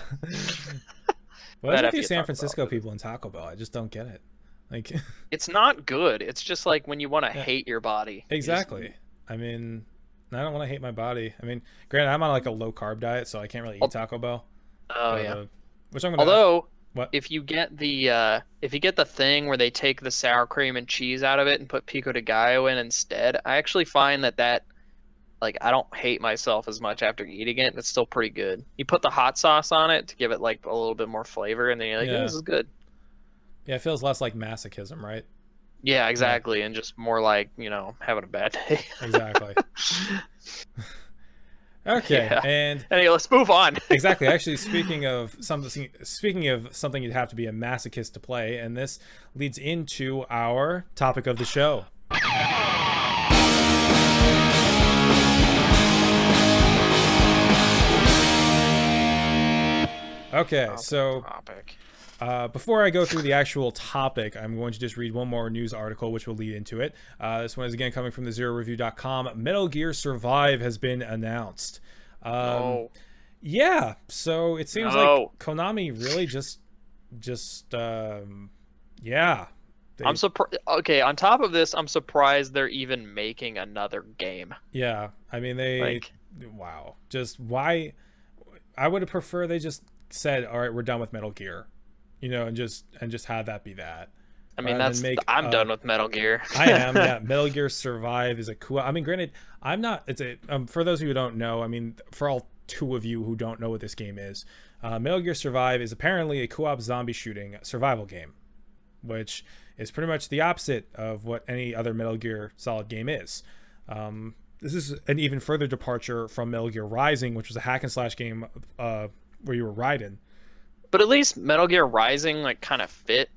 What is That with after these you San talk about Francisco it. people in Taco Bell? I just don't get it. Like It's not good. It's just like when you want to Yeah. hate your body. You just- exactly. I mean, I don't want to hate my body. I mean, granted, I'm on like a low carb diet, so I can't really eat Al- Taco Bell. Oh but, yeah. uh, which I'm gonna. Although, What? if you get the uh, if you get the thing where they take the sour cream and cheese out of it and put pico de gallo in instead, I actually find that that like I don't hate myself as much after eating it. It's still pretty good. You put the hot sauce on it to give it like a little bit more flavor, and then you're like, Yeah. "Oh, this is good." Yeah, it feels less like masochism, right? Yeah, exactly, and just more like you know having a bad day. Exactly. Okay, Yeah. and Anyway, let's move on. exactly. Actually, speaking of something, speaking of something you'd have to be a masochist to play, and this leads into our topic of the show. Okay, so Topic. uh, before I go through the actual topic, I'm going to just read one more news article, which will lead into it. Uh, this one is again coming from the zero review dot com. Metal Gear Survive has been announced. Um, Oh, Yeah, so it seems No. like Konami really just, just, um, yeah. They, I'm surprised. Okay, on top of this, I'm surprised they're even making another game. yeah, I mean, they, Like, wow, just why, I would have preferred they just said, all right, we're done with Metal Gear, you know, and just, and just have that be that. I mean, rather than that's make, I'm uh, done with Metal Gear. I am, yeah. Metal Gear Survive is a cool. I mean, granted, I'm not. It's a. Um, for those of you who don't know, I mean, for all two of you who don't know what this game is, uh, Metal Gear Survive is apparently a co-op zombie shooting survival game, which is pretty much the opposite of what any other Metal Gear Solid game is. Um, this is an even further departure from Metal Gear Rising, which was a hack and slash game uh, where you were riding. But at least Metal Gear Rising like kind of fit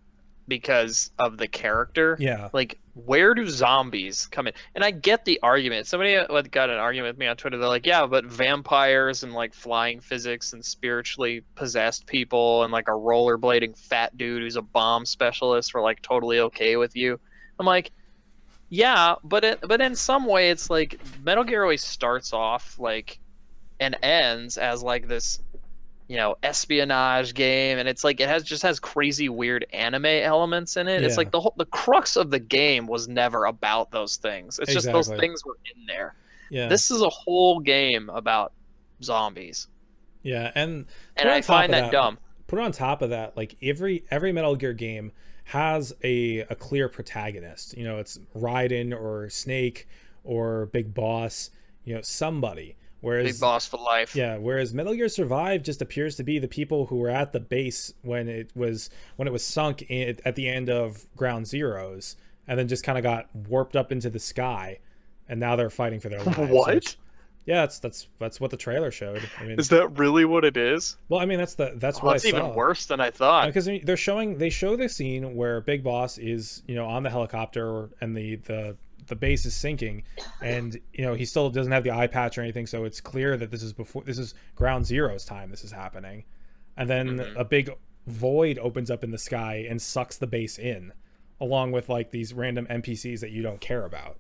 because of the character. Yeah. Like, where do zombies come in? And I get the argument. Somebody uh, got an argument with me on Twitter. They're like, yeah, but vampires and like flying physics and spiritually possessed people and like a rollerblading fat dude who's a bomb specialist were like totally okay with you. I'm like, yeah, but it, but in some way it's like Metal Gear always starts off like and ends as like this, you know, espionage game, and it's like it has just has crazy weird anime elements in it. Yeah. It's like the whole the crux of the game was never about those things. It's just those Exactly. things were in there. Yeah. This is a whole game about zombies, Yeah, and and put on I top find of that dumb. Put on top of that, like every every Metal Gear game has a a clear protagonist. You know, it's Raiden or Snake or Big Boss. You know, somebody. Whereas, Big Boss for life. yeah, whereas Metal Gear Survive just appears to be the people who were at the base when it was when it was sunk in, at the end of Ground Zeroes, and then just kind of got warped up into the sky, and now they're fighting for their lives. What? Which, yeah, that's that's that's what the trailer showed. I mean, Is that really what it is? well, I mean that's the that's Oh, what that's I saw. even worse than I thought. Because they're showing they show the scene where Big Boss is, you know, on the helicopter and the the the base is sinking, and you know he still doesn't have the eye patch or anything, so it's clear that this is before this is Ground Zero's time this is happening. And then Mhm. a big void opens up in the sky and sucks the base in, along with like these random N P Cs that you don't care about.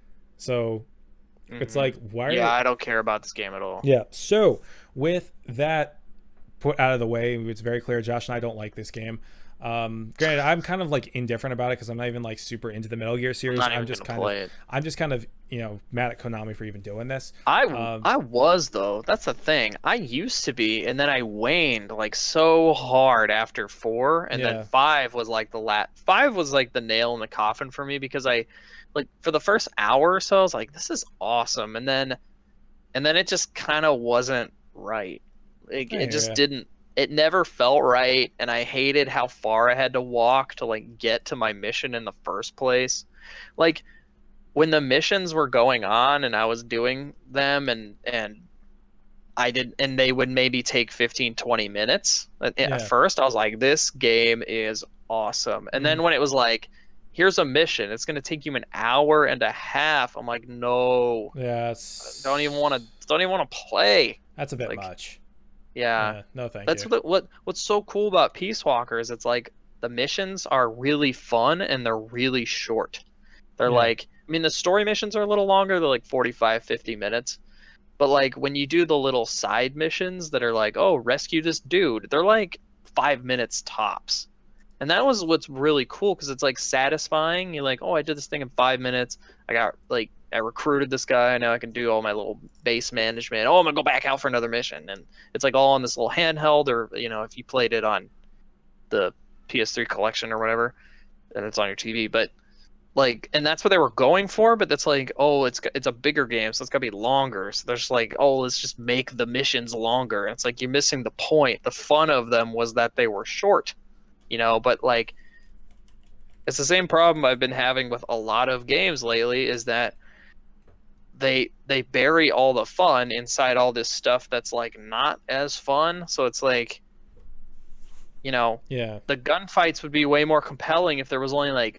So it's Mhm. like, why are Yeah, I don't care about this game at all. yeah. So with that put out of the way, it's very clear Josh and I don't like this game. Um, granted, I'm kind of like indifferent about it because I'm not even like super into the Metal Gear series. I'm not I'm even just gonna kind play of, it. I'm just kind of, you know, mad at Konami for even doing this. I Um, I was though. That's the thing. I used to be, and then I waned like so hard after four, and Yeah. then five was like the lat. Five was like the nail in the coffin for me because I, like, for the first hour or so, I was like, this is awesome, and then, and then it just kind of wasn't right. It, I it hear just ya. didn't. It never felt right, and I hated how far I had to walk to like get to my mission in the first place. Like, when the missions were going on and I was doing them and and I did and they would maybe take fifteen twenty minutes at, Yeah. at first I was like, this game is awesome. And Mhm. then when it was like, here's a mission, it's going to take you an hour and a half, I'm like, no, Yeah, it's, don't even want to don't even want to play. that's a bit like, much. Yeah, Yeah, no, thank that's you. what what what's so cool about Peace Walker is it's like the missions are really fun and they're really short. They're Yeah. like, I mean, the story missions are a little longer. They're like forty-five, fifty minutes. But like when you do the little side missions that are like, oh, rescue this dude, they're like five minutes tops. And that was what's really cool because it's like satisfying. You're like, oh, I did this thing in five minutes. I got like, I recruited this guy. Now I can do all my little base management. Oh, I'm going to go back out for another mission. And it's like all on this little handheld, or, you know, if you played it on the P S three collection or whatever, and it's on your T V. But like, and that's what they were going for, but that's like, oh, it's it's a bigger game, so it's gotta be longer. So there's like, oh, let's just make the missions longer. And it's like you're missing the point. The fun of them was that they were short, you know. But like, it's the same problem I've been having with a lot of games lately, is that they they bury all the fun inside all this stuff that's like not as fun. So it's like, you know, Yeah. the gunfights would be way more compelling if there was only like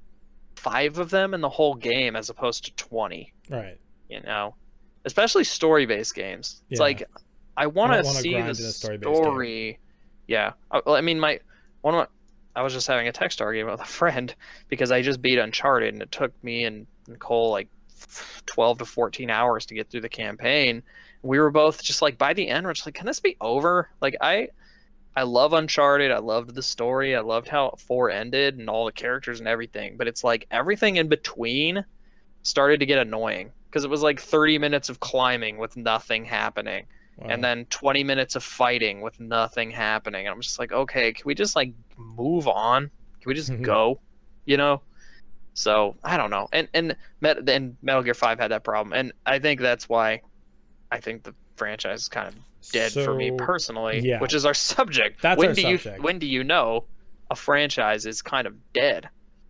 five of them in the whole game as opposed to twenty, Right. you know, especially story-based games. It's Yeah. like, I want I to don't wanna see grind the in a story-based game. story. Yeah. I, well, I mean, my, one of my, I was just having a text argument with a friend because I just beat Uncharted and it took me and Nicole like twelve to fourteen hours to get through the campaign. We were both just like, by the end, we're just like, can this be over? Like, I, I love Uncharted. I loved the story. I loved how four ended and all the characters and everything. But it's like everything in between started to get annoying because it was like thirty minutes of climbing with nothing happening, Wow. and then twenty minutes of fighting with nothing happening. And I'm just like, okay, can we just like move on? Can we just go? You know? So I don't know. And and Met- and Metal Gear five had that problem, and I think that's why I think the franchise is kind of dead for me So, personally, yeah. which is our subject. That's when our do subject. you when do you know a franchise is kind of dead?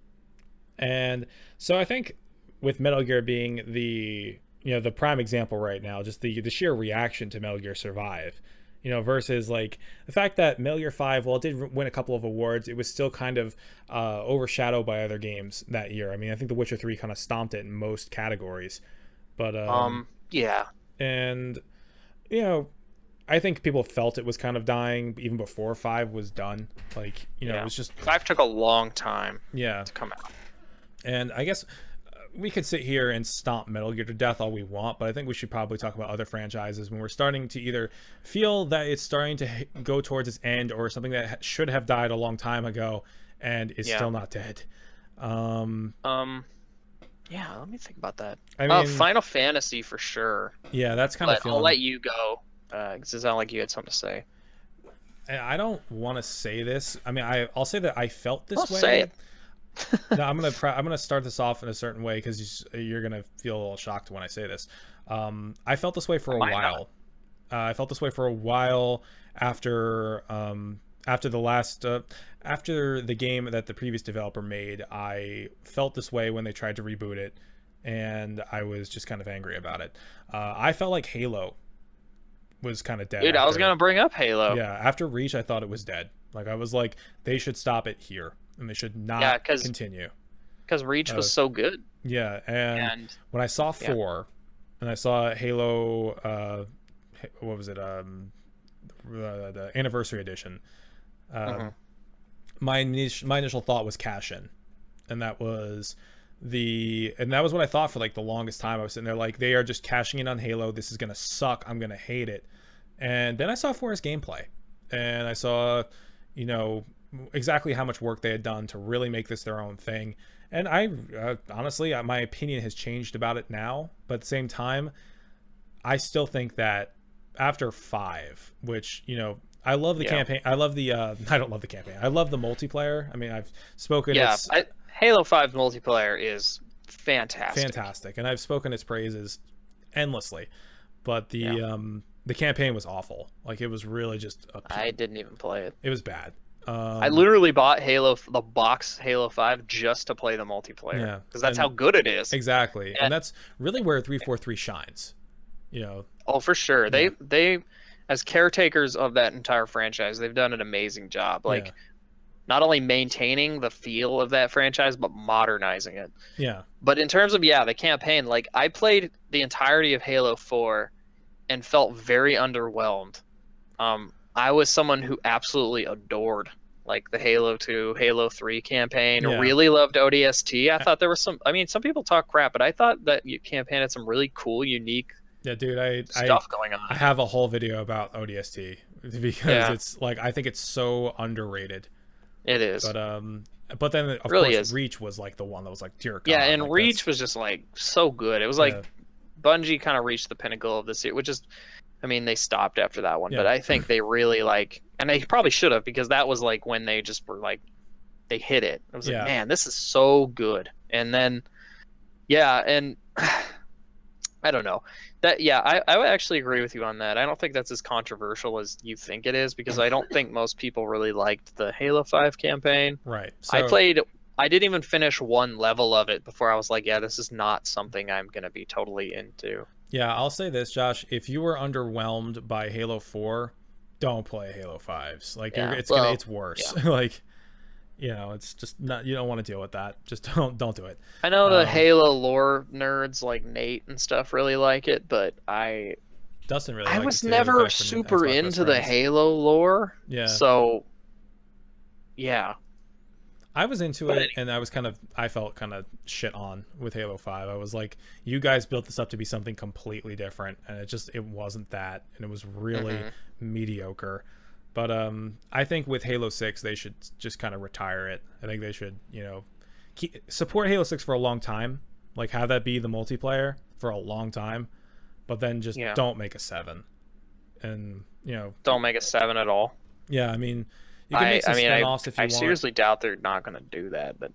And so I think with Metal Gear being the, you know, the prime example right now, just the the sheer reaction to Metal Gear Survive, You know, versus like the fact that Metal Gear five, while it did win a couple of awards, it was still kind of uh, overshadowed by other games that year. I mean, I think The Witcher three kind of stomped it in most categories. But um, Um, yeah. and you know, I think people felt it was kind of dying even before five was done. Like, you know, Yeah. it was just Five took a long time yeah. to come out. And I guess uh, we could sit here and stomp Metal Gear to death all we want, but I think we should probably talk about other franchises when we're starting to either feel that it's starting to h- go towards its end, or something that ha- should have died a long time ago and is Yeah. still not dead. Um, Um, yeah, let me think about that. I uh, mean, Final Fantasy for sure. yeah, that's kind of But feeling. I'll let you go, because it sounded like you had something to say. And I don't want to say this. I mean, I I'll say that I felt this Well, way. say it. No, I'm gonna pr- I'm gonna start this off in a certain way because you're gonna feel a little shocked when I say this. Um, I felt this way for a Might while. Uh, I felt this way for a while after um, after the last uh, after the game that the previous developer made. I felt this way when they tried to reboot it, and I was just kind of angry about it. Uh, I felt like Halo was kind of dead. Dude, I was after- gonna bring up Halo. Yeah, after Reach, I thought it was dead. Like I was like, they should stop it here, and they should not Yeah, 'cause- continue. Because Reach was Uh, so good. Yeah, and, And when I saw yeah. four, and I saw Halo, uh, what was it, um, the, the anniversary edition, um, Mhm. my initial, my initial thought was cash in, and that was the and that was what I thought for like the longest time. I was sitting there like, they are just cashing in on Halo. This is gonna suck. I'm gonna hate it. And then I saw four's gameplay, and I saw, you know, exactly how much work they had done to really make this their own thing. And I uh, honestly, uh, my opinion has changed about it now. But at the same time, I still think that after five, which, you know, I love the Yeah. campaign. I love the. Uh, I don't love the campaign. I love the multiplayer. I mean, I've spoken. yeah, Its, I, Halo five multiplayer is fantastic. fantastic, and I've spoken its praises endlessly. But the Yeah. um the campaign was awful. Like it was really just. A, I didn't even play it. it was bad. Um, I literally bought Halo, the box Halo five, just to play the multiplayer. Yeah, Because that's and- how good it is. exactly, and, and- that's really where three forty-three shines. You know. Oh, for sure. They Yeah. they, as caretakers of that entire franchise, they've done an amazing job. Like, Yeah. not only maintaining the feel of that franchise, but modernizing it. Yeah. But in terms of, yeah, the campaign, like, I played the entirety of Halo four and felt very underwhelmed. Um, I was someone who absolutely adored, like, the Halo two, Halo three campaign, Yeah. really loved O D S T. I thought there was some, I mean, some people talk crap, but I thought that your campaign had some really cool, unique Yeah, dude. I I, stuff going on. I have a whole video about O D S T because Yeah. it's like I think it's so underrated. It is. But um, but then of Really course is. Reach was like the one that was like, dear God. Yeah, and like, Reach that's- was just like so good. It was like Yeah. Bungie kind of reached the pinnacle of this year, which is, I mean, they stopped after that one, but Yeah. I think they really like, and they probably should have, because that was like when they just were like, they hit it. I was Yeah. like, man, this is so good. And then, yeah, and I don't know that. Yeah, I, I would actually agree with you on that. I don't think that's as controversial as you think it is, because I don't think most people really liked the Halo five campaign. right. I So- played. I didn't even finish one level of it before I was like, yeah, this is not something I'm gonna be totally into. Yeah, I'll say this, Josh. If you were underwhelmed by Halo four, don't play Halo fives. Like Yeah, you're, it's well, gonna, it's worse. like, you know, it's just not. You don't want to deal with that. Just don't, don't do it. I know the Um, Halo lore nerds like Nate and stuff really like it, but I Dustin really. I liked was it too, never back when super Xbox was into the friends. Halo lore. Yeah. So yeah. I was into But it, any- and I was kind of, I felt kind of shit on with Halo five. I was like, you guys built this up to be something completely different, and it just, it wasn't that, and it was really Mhm. mediocre. But um, I think with Halo six, they should just kind of retire it. I think they should, you know, keep, support Halo six for a long time, like have that be the multiplayer for a long time, but then just Yeah. don't make a seven. And you know, Don't make a seven at all. yeah, I mean, you can I, make some I mean, I, spin-offs if you I want. seriously doubt they're not going to do that, but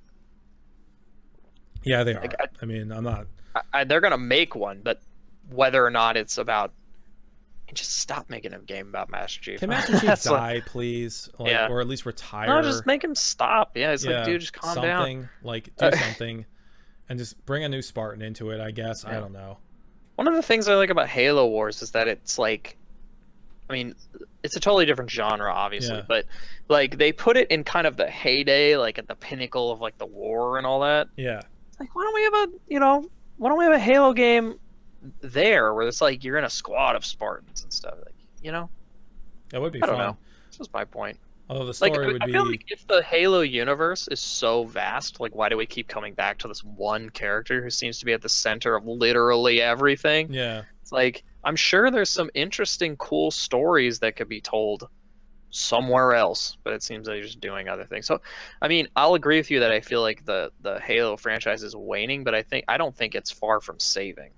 Yeah, they are. like, I, I- mean, I'm not. I, I, they're going to make one. But whether or not it's about, just stop making a game about Master Chief. Can Master Chief That's what- die, please? Like, Yeah. or at least retire. No, just make him stop. Yeah, it's Yeah, like, dude, just calm down. something, like do something, and just bring a new Spartan into it. I guess I Yeah. don't know. One of the things I like about Halo Wars is that it's like, I mean, it's a totally different genre, obviously, Yeah. but like they put it in kind of the heyday, like at the pinnacle of like the war and all that. Yeah. It's like, why don't we have a, you know, why don't we have a Halo game there where it's like you're in a squad of Spartans and stuff, like, you know? That would be I don't fun. know. This is my point. Although the Like, story I, would I feel be like if the Halo universe is so vast, like, why do we keep coming back to this one character who seems to be at the center of literally everything? yeah. It's like, I'm sure there's some interesting, cool stories that could be told somewhere else, but it seems like you're just doing other things. So, I mean, I'll agree with you that I feel like the the Halo franchise is waning, but I think I don't think it's far from saving.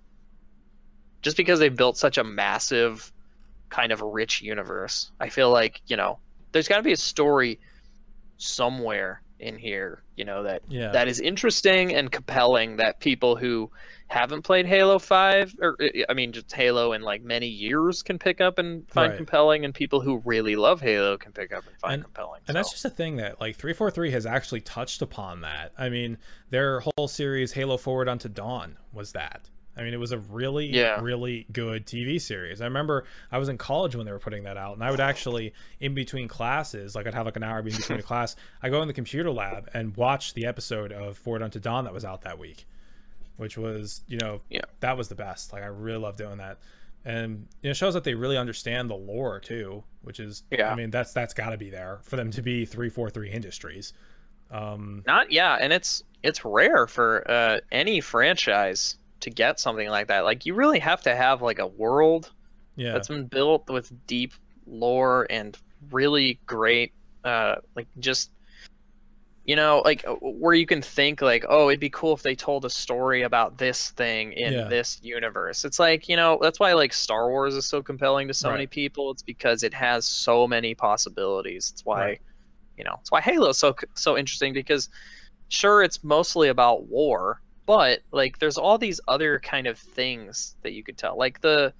Just because they've built such a massive, kind of rich universe, I feel like, you know, there's got to be a story somewhere in here, you know, that Yeah. that is interesting and compelling that people who haven't played Halo five, or I mean just Halo in like many years, can pick up and find Right. compelling, and people who really love Halo can pick up and find And- compelling. And so. that's just a thing that like three forty-three has actually touched upon that. I mean, their whole series Halo Forward Unto Dawn was that. I mean, it was a really, Yeah. really good T V series. I remember I was in college when they were putting that out, and I would actually, in between classes, like I'd have like an hour in between a class, I go in the computer lab and watch the episode of Forward Unto Dawn that was out that week, which was, you know, Yeah. that was the best. Like I really love doing that. And you know, it shows that they really understand the lore too, which is, Yeah. I mean, that's that's got to be there for them to be three forty-three Industries. Um, Not yeah, and it's it's rare for uh, any franchise to get something like that. Like, you really have to have like a world yeah, that's been built with deep lore and really great, uh, like just, you know, like uh, where you can think like, oh, it'd be cool if they told a story about this thing in Yeah. this universe. It's like, you know, that's why like Star Wars is so compelling to so Right. many people. It's because it has so many possibilities. It's why, Right. you know, it's why Halo is so so interesting, because sure, it's mostly about war, but like there's all these other kind of things that you could tell. Like the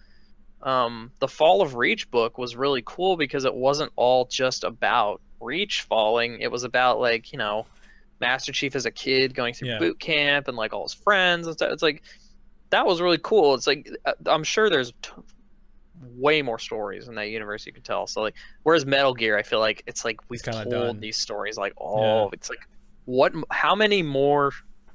um the Fall of Reach book was really cool because it wasn't all just about Reach falling. It was about, like, you know, Master Chief as a kid going through Yeah. boot camp and like all his friends and stuff. It's like that was really cool. It's like uh, I'm sure there's t- way more stories in that universe you could tell. So like, whereas Metal Gear, I feel like it's like we've kinda told done. these stories like all. It's like what? How many more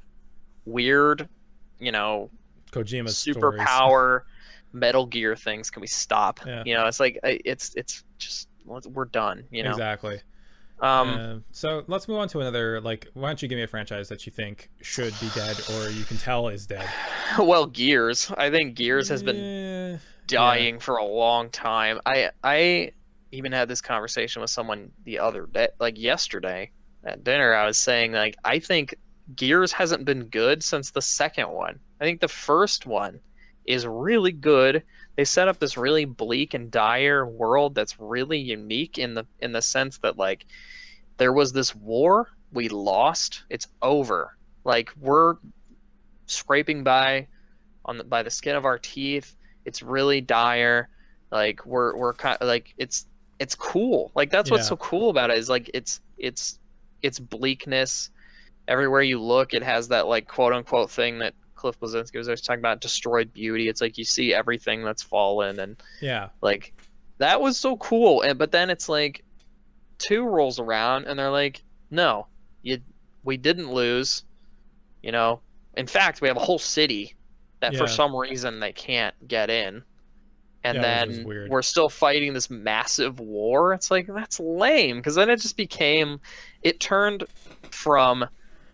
weird, you know, Kojima's stories. superpower Metal Gear things can we stop? Yeah. You know, it's like I- it's it's just we're done. You know. Exactly. Um. Uh, so let's move on to another. Like, why don't you give me a franchise that you think should be dead, or you can tell is dead? Well, Gears. I think Gears has been Eh, dying for a long time. I I even had this conversation with someone the other day, like yesterday at dinner. I was saying, like, I think Gears hasn't been good since the second one. I think the first one is really good. They set up this really bleak and dire world that's really unique in the in the sense that, like, there was this war, we lost, it's over. Like, we're scraping by on the, by the skin of our teeth. It's really dire. Like, we're we're kind of like it's it's cool. Like, that's what's Yeah. so cool about it, is like it's it's it's bleakness. Everywhere you look, it has that, like, quote unquote thing that Cliff Bleszinski was always talking about, destroyed beauty. It's like you see everything that's fallen, and yeah, like that was so cool. And but then it's like two rolls around and they're like, no, you we didn't lose. You know, in fact, we have a whole city that for Yeah. some reason they can't get in, and Yeah, which is then weird. we're still fighting this massive war. It's like, that's lame, because then it just became, it turned from,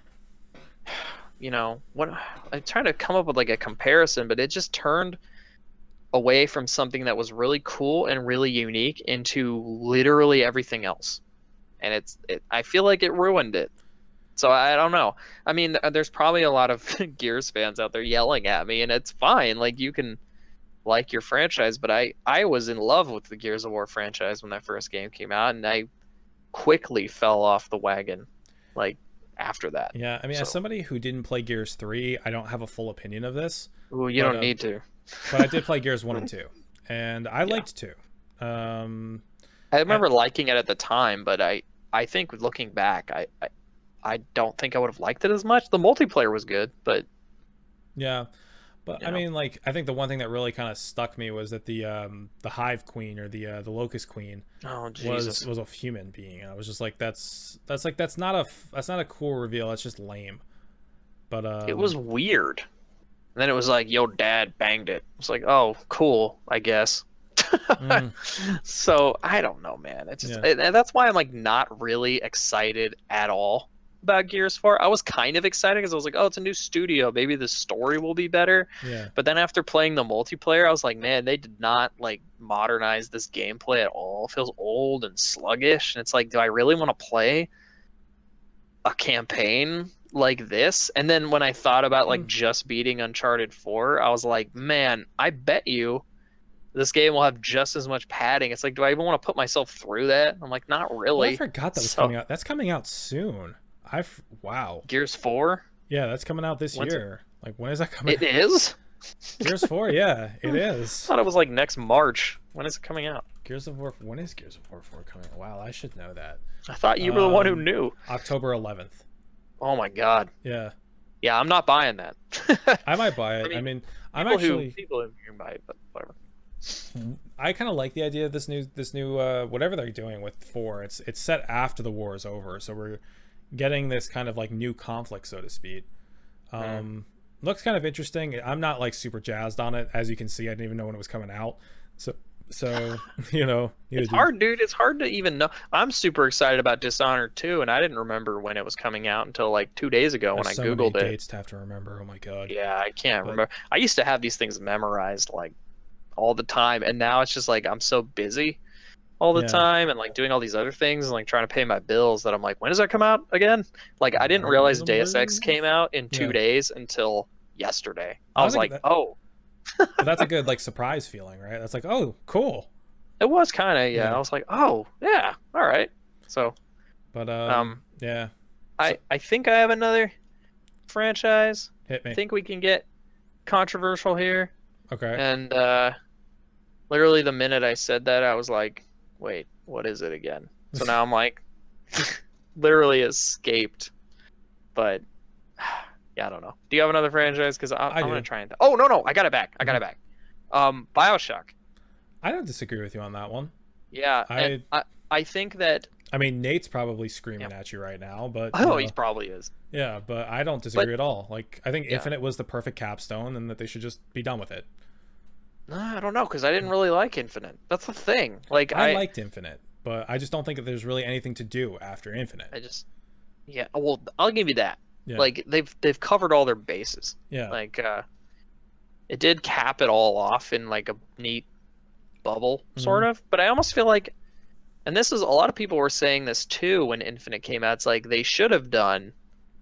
you know, what I'm trying to come up with like a comparison, but it just turned away from something that was really cool and really unique into literally everything else, and it's it, I feel like it ruined it. So I don't know. I mean, th- there's probably a lot of Gears fans out there yelling at me, and it's fine. Like, you can like your franchise, but I I was in love with the Gears of War franchise when that first game came out, and I quickly fell off the wagon, like, after that. yeah. I mean, as So- somebody who didn't play Gears three, I don't have a full opinion of this, Ooh, you But, don't um, need to. but I did play Gears one and two, and I Yeah. liked two. Um, I remember liking it at the time, but I I think looking back, I I, I don't think I would have liked it as much. The multiplayer was good, but yeah, But You I know? mean, like, I think the one thing that really kind of stuck me was that the um the Hive Queen or the uh, the Locust Queen Oh was Jesus. was a human being. I was just like, that's that's like that's not a that's not a cool reveal. That's just lame. But It um, was weird. And then it was like, yo, dad banged it. It's like, oh, cool, I guess. mm, So I don't know, man. It's just, yeah, and that's why I'm like not really excited at all about Gears four. I was kind of excited because I was like, oh, it's a new studio. Maybe the story will be better. yeah. But then after playing the multiplayer, I was like, man, they did not like modernize this gameplay at all. It feels old and sluggish. And it's like, do I really want to play a campaign like this? And then when I thought about like Mm. just beating Uncharted four, I was like, man, I bet you this game will have just as much padding. It's like, do I even want to put myself through that? I'm like, not Well, really. I forgot that was So, coming out. That's coming out soon. I've wow. Gears four? Yeah, that's coming out this When's it- year. Like, when is that coming? It is? Gears four, yeah, it I is. thought it was like next March. When is it coming out? Gears of War. When is Gears of War four coming out? Wow, I should know that. I thought you were the one who Um, knew. October eleventh. Oh my god. Yeah, Yeah, I'm not buying that. I might buy it. I mean, mean, I'm people actually. who people who can buy it, but whatever. I kind of like the idea of this new this new uh, whatever they're doing with four. It's it's set after the war is over, so we're getting this kind of like new conflict, so to speak. Um, Mm. Looks kind of interesting. I'm not like super jazzed on it, as you can see. I didn't even know when it was coming out. So so you know, neither It's do- hard, dude. It's hard to even know. I'm super excited about Dishonored two, and I didn't remember when it was coming out until like two days ago when I There's so many googled it. dates to have to remember. Oh my god. Yeah, I can't But- remember. I used to have these things memorized like all the time, and now it's just like I'm so busy all the Yeah. time and like doing all these other things and like trying to pay my bills that I'm like, when does that come out again? Like I didn't Right, realize little Deus Ex birds. came out in two Yeah. days until yesterday. I I was think like, that- oh, But that's a good like surprise feeling, right? That's like, oh, cool. it was kind of yeah. Yeah. I was like, oh yeah, all right. So But um, Um, yeah, I I think I have another franchise. hit me. I think we can get controversial here. Okay. And uh, literally the minute I said that, I was like, wait, what is it again? So now I'm like, literally escaped. But yeah, I don't know. Do you have another franchise? Because I'm I going to do. try and. Oh, no, no. I got it back. I got it back. Um, Bioshock. I don't disagree with you on that one. Yeah. I- and I, I think that. I mean, Nate's probably screaming at you right now, but Oh, you he know, probably is. yeah, but I don't disagree at all. Like, I think Yeah. Infinite was the perfect capstone, and that they should just be done with it. No, I don't know. Because I didn't really like Infinite. That's the thing. Like, I, I, liked Infinite, but I just don't think that there's really anything to do after Infinite. I just. Yeah. Well, I'll give you that. Yeah. Like, they've they've covered all their bases. yeah, Like, uh, it did cap it all off in like a neat bubble, sort Mm-hmm. of. But I almost feel like, and this is a lot of people were saying this too when Infinite came out. It's like they should have done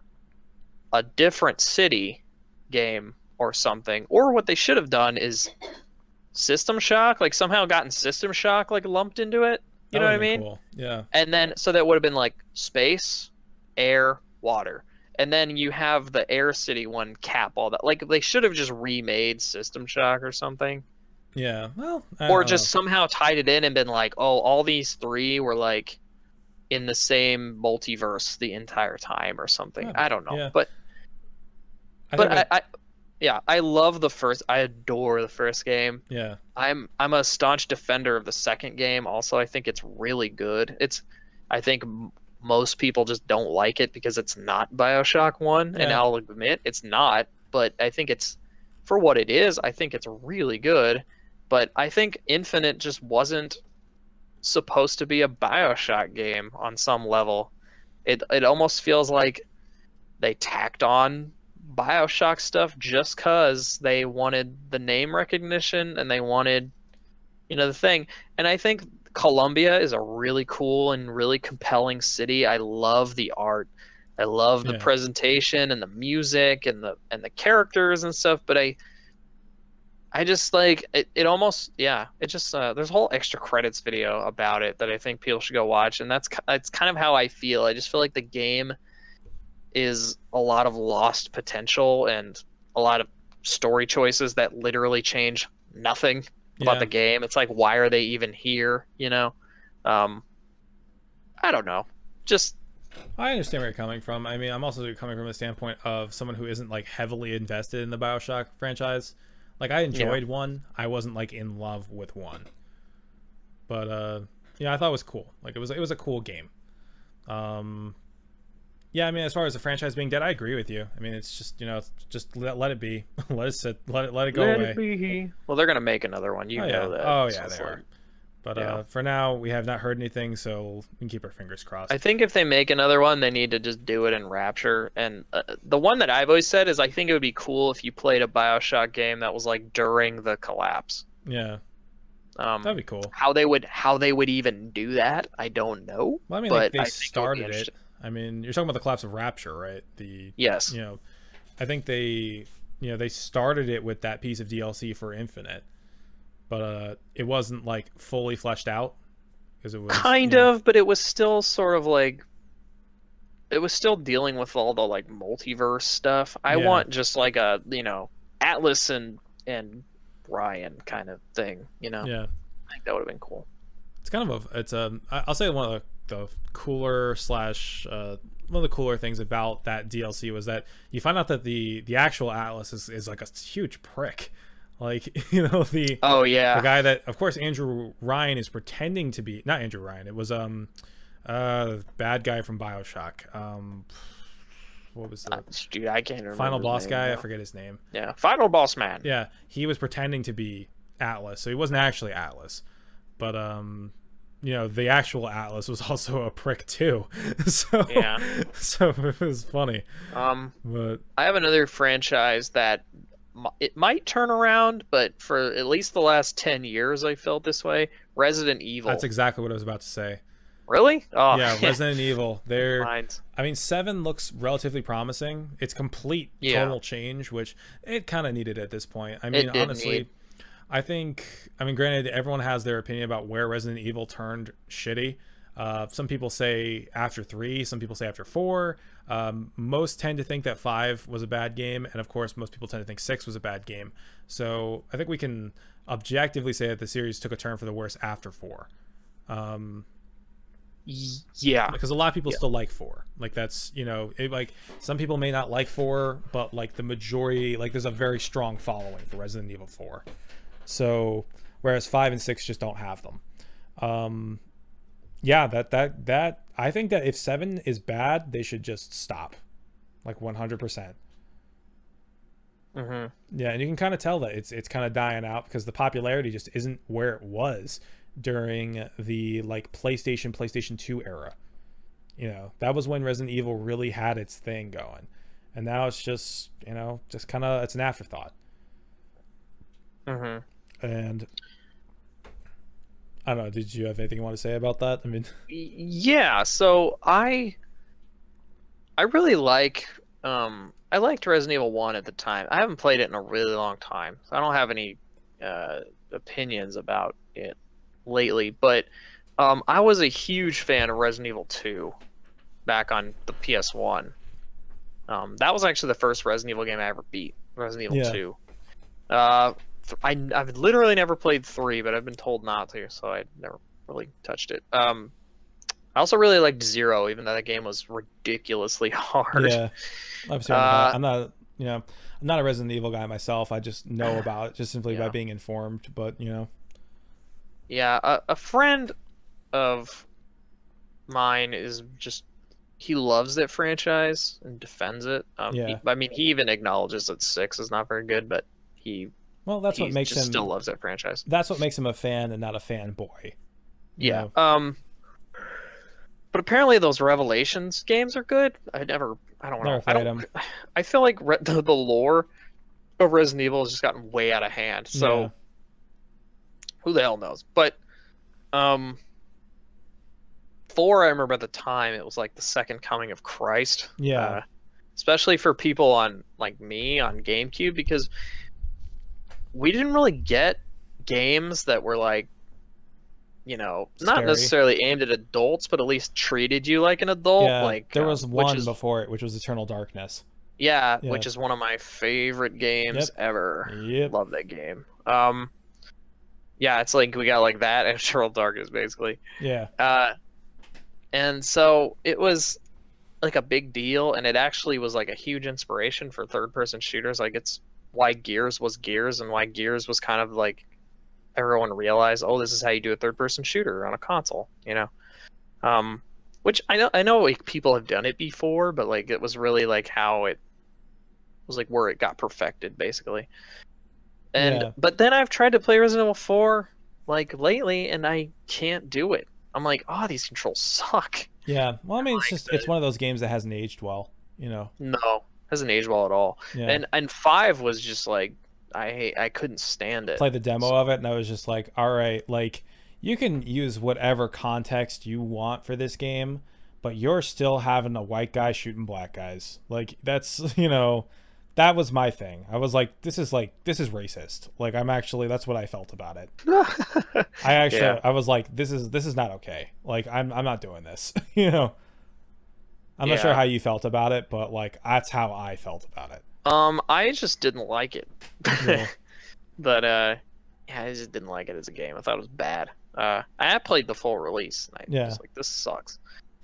a different city game or something, or what they should have done is System Shock, like somehow gotten System Shock like lumped into it. You That know what I would've been mean? Cool. Yeah, And then so that would have been like space, air, water. And then you have the Air City one cap all that. Like they should have just remade System Shock or something. yeah. Well, I Or don't just somehow tied it in and been like, oh, all these three were like in the same multiverse the entire time or something. Yeah, I don't know. yeah. But I but think I, I yeah, I love the first I adore the first game. yeah, I'm I'm a staunch defender of the second game. Also, I think it's really good. It's I think m- most people just don't like it because it's not BioShock one, and Yeah. I'll admit it's not, but I think it's for what it is, I think it's really good. But I think Infinite just wasn't supposed to be a BioShock game on some level. It it almost feels like they tacked on BioShock stuff just cuz they wanted the name recognition and they wanted you know the thing. And I think Columbia is a really cool and really compelling city. I love the art. I love the Yeah. presentation and the music and the and the characters and stuff, but I I just like it, it almost yeah, it just uh, there's a whole extra credits video about it that I think people should go watch, and that's ki- that's kind of how I feel. I just feel like the game is a lot of lost potential and a lot of story choices that literally change nothing about Yeah. the game. It's like, why are they even here? You know, um, I don't know. Just I understand where you're coming from. I mean, I'm also coming from the standpoint of someone who isn't like heavily invested in the BioShock franchise. Like, I enjoyed Yeah. one. I wasn't like in love with one. But uh, yeah, I thought it was cool. Like, it was it was a cool game. Um, yeah, I mean, as far as the franchise being dead, I agree with you. I mean, it's just, you know, just let, let it be. Let it sit. Let it let it go Let away. it be. Well, they're gonna make another one. You Oh know yeah. that. Oh So yeah, it's they like- are. But yeah. uh, for now, we have not heard anything, so we can keep our fingers crossed. I think if they make another one, they need to just do it in Rapture. And uh, the one that I've always said is I think it would be cool if you played a BioShock game that was like during the collapse. Yeah, Um, that'd be cool. how they would how they would even do that, I don't know. Well, I mean, but they, I they think it would be started it. interesting. I mean, you're talking about the collapse of Rapture, right? The Yes. you know, I think they, you know, they started it with that piece of D L C for Infinite, but uh, it wasn't like fully fleshed out because it was Kind you know, of, but it was still sort of like it was still dealing with all the like multiverse stuff. I Yeah. want just like a, you know, Atlas and and Ryan kind of thing, you know. Yeah, I think that would have been cool. it's kind of a, it's um, I- I'll say one of the, the cooler slash uh, one of the cooler things about that D L C was that you find out that the the actual Atlas is, is like a huge prick. Like, you know, the Oh yeah. the guy that, of course, Andrew Ryan is pretending to be, not Andrew Ryan, it was um uh bad guy from BioShock. Um what was the Uh, Dude, I can't remember. final his boss name guy? I now. forget his name. Yeah, Final Boss Man. Yeah, he was pretending to be Atlas, so he wasn't actually Atlas. But um you know, the actual Atlas was also a prick too. So Yeah. so it was funny. Um, But I have another franchise that m- it might turn around, but for at least the last ten years, I felt this way. Resident Evil. that's exactly what I was about to say. Really? Oh, Yeah, Resident Evil. They're Minds. I mean, seven looks relatively promising. It's complete Yeah. total change, which it kind of needed at this point. I mean, did honestly, need. I think, I mean, granted, everyone has their opinion about where Resident Evil turned shitty. Uh, some people say after three, some people say after four. Um, most tend to think that five was a bad game, and of course, most people tend to think six was a bad game. So I think we can objectively say that the series took a turn for the worse after four. Um, Y- Yeah. because a lot of people Yeah. still like four. Like that's, you know, it, like some people may not like four, but like the majority, like there's a very strong following for Resident Evil four. So whereas five and six just don't have them. Um, yeah, that that that I think that if seven is bad, they should just stop, like one hundred percent. hmm Yeah, and you can kind of tell that it's it's kind of dying out because the popularity just isn't where it was during the like PlayStation, PlayStation two era. You know, that was when Resident Evil really had its thing going. And now it's just, you know, just kind of it's an afterthought. hmm And I don't know, did you have anything you want to say about that? I mean, Yeah. So I, I really like. Um, I liked Resident Evil one at the time. I haven't played it in a really long time, so I don't have any uh, opinions about it lately. But um, I was a huge fan of Resident Evil two back on the P S one. Um, that was actually the first Resident Evil game I ever beat. Resident Evil Yeah. two. Uh, th- I I've literally never played three, but I've been told not to, so I never really touched it. Um, I also really liked Zero, even though that game was ridiculously hard. yeah, I've seen Uh, about it. I'm not, you know, I'm not a Resident Evil guy myself. I just know about it just simply by Yeah. being informed. But you know, Yeah, a, a friend of mine is just he loves that franchise and defends it. Um, he- Yeah. I mean, he even acknowledges that six is not very good, but he well, that's he what makes just him. still loves that franchise. That's what makes him a fan and not a fanboy. you Yeah. know? Um. But apparently those Revelations games are good. I never. I don't know. Never I played don't. 'em. I feel like re- the, the lore of Resident Evil has just gotten way out of hand. So Yeah. who the hell knows? But um. Four, I remember at the time it was like the second coming of Christ. Yeah. Uh, especially for people on like me on GameCube, because we didn't really get games that were like, you know, not Scary. necessarily aimed at adults, but at least treated you like an adult. yeah, Like there um, was which one is- before it, which was Eternal Darkness. yeah, Yeah. which is one of my favorite games Yep. ever. Yep. Love that game. Um, yeah, it's like we got like that and Eternal Darkness basically. Yeah. Uh, and so it was like a big deal, and it actually was like a huge inspiration for third-person shooters. Like it's why Gears was Gears, and why Gears was kind of like everyone realized, oh, this is how you do a third-person shooter on a console, you know. Um, which I know I know like people have done it before, but like it was really like how it was like where it got perfected basically. And Yeah. but then I've tried to play Resident Evil four like lately, and I can't do it. I'm like, oh, these controls suck. Yeah. Well, I mean, it's Like just it's the- one of those games that hasn't aged well, you know. No, hasn't aged well at all. Yeah. And and five was just like I hate, I couldn't stand it. Played the demo So- of it, and I was just like, all right, like you can use whatever context you want for this game, but you're still having a white guy shooting black guys. Like that's, you know, that was my thing. I was like, this is like this is racist. Like I'm actually that's what I felt about it. I actually Yeah. I was like, this is this is not okay. Like I'm I'm not doing this. You know. I'm not sure Yeah. how you felt about it, but like that's how I felt about it. Um, I just didn't like it. Yeah. But uh, yeah, I just didn't like it as a game. I thought it was bad. Uh, I had played the full release, and I Yeah. was like, this sucks.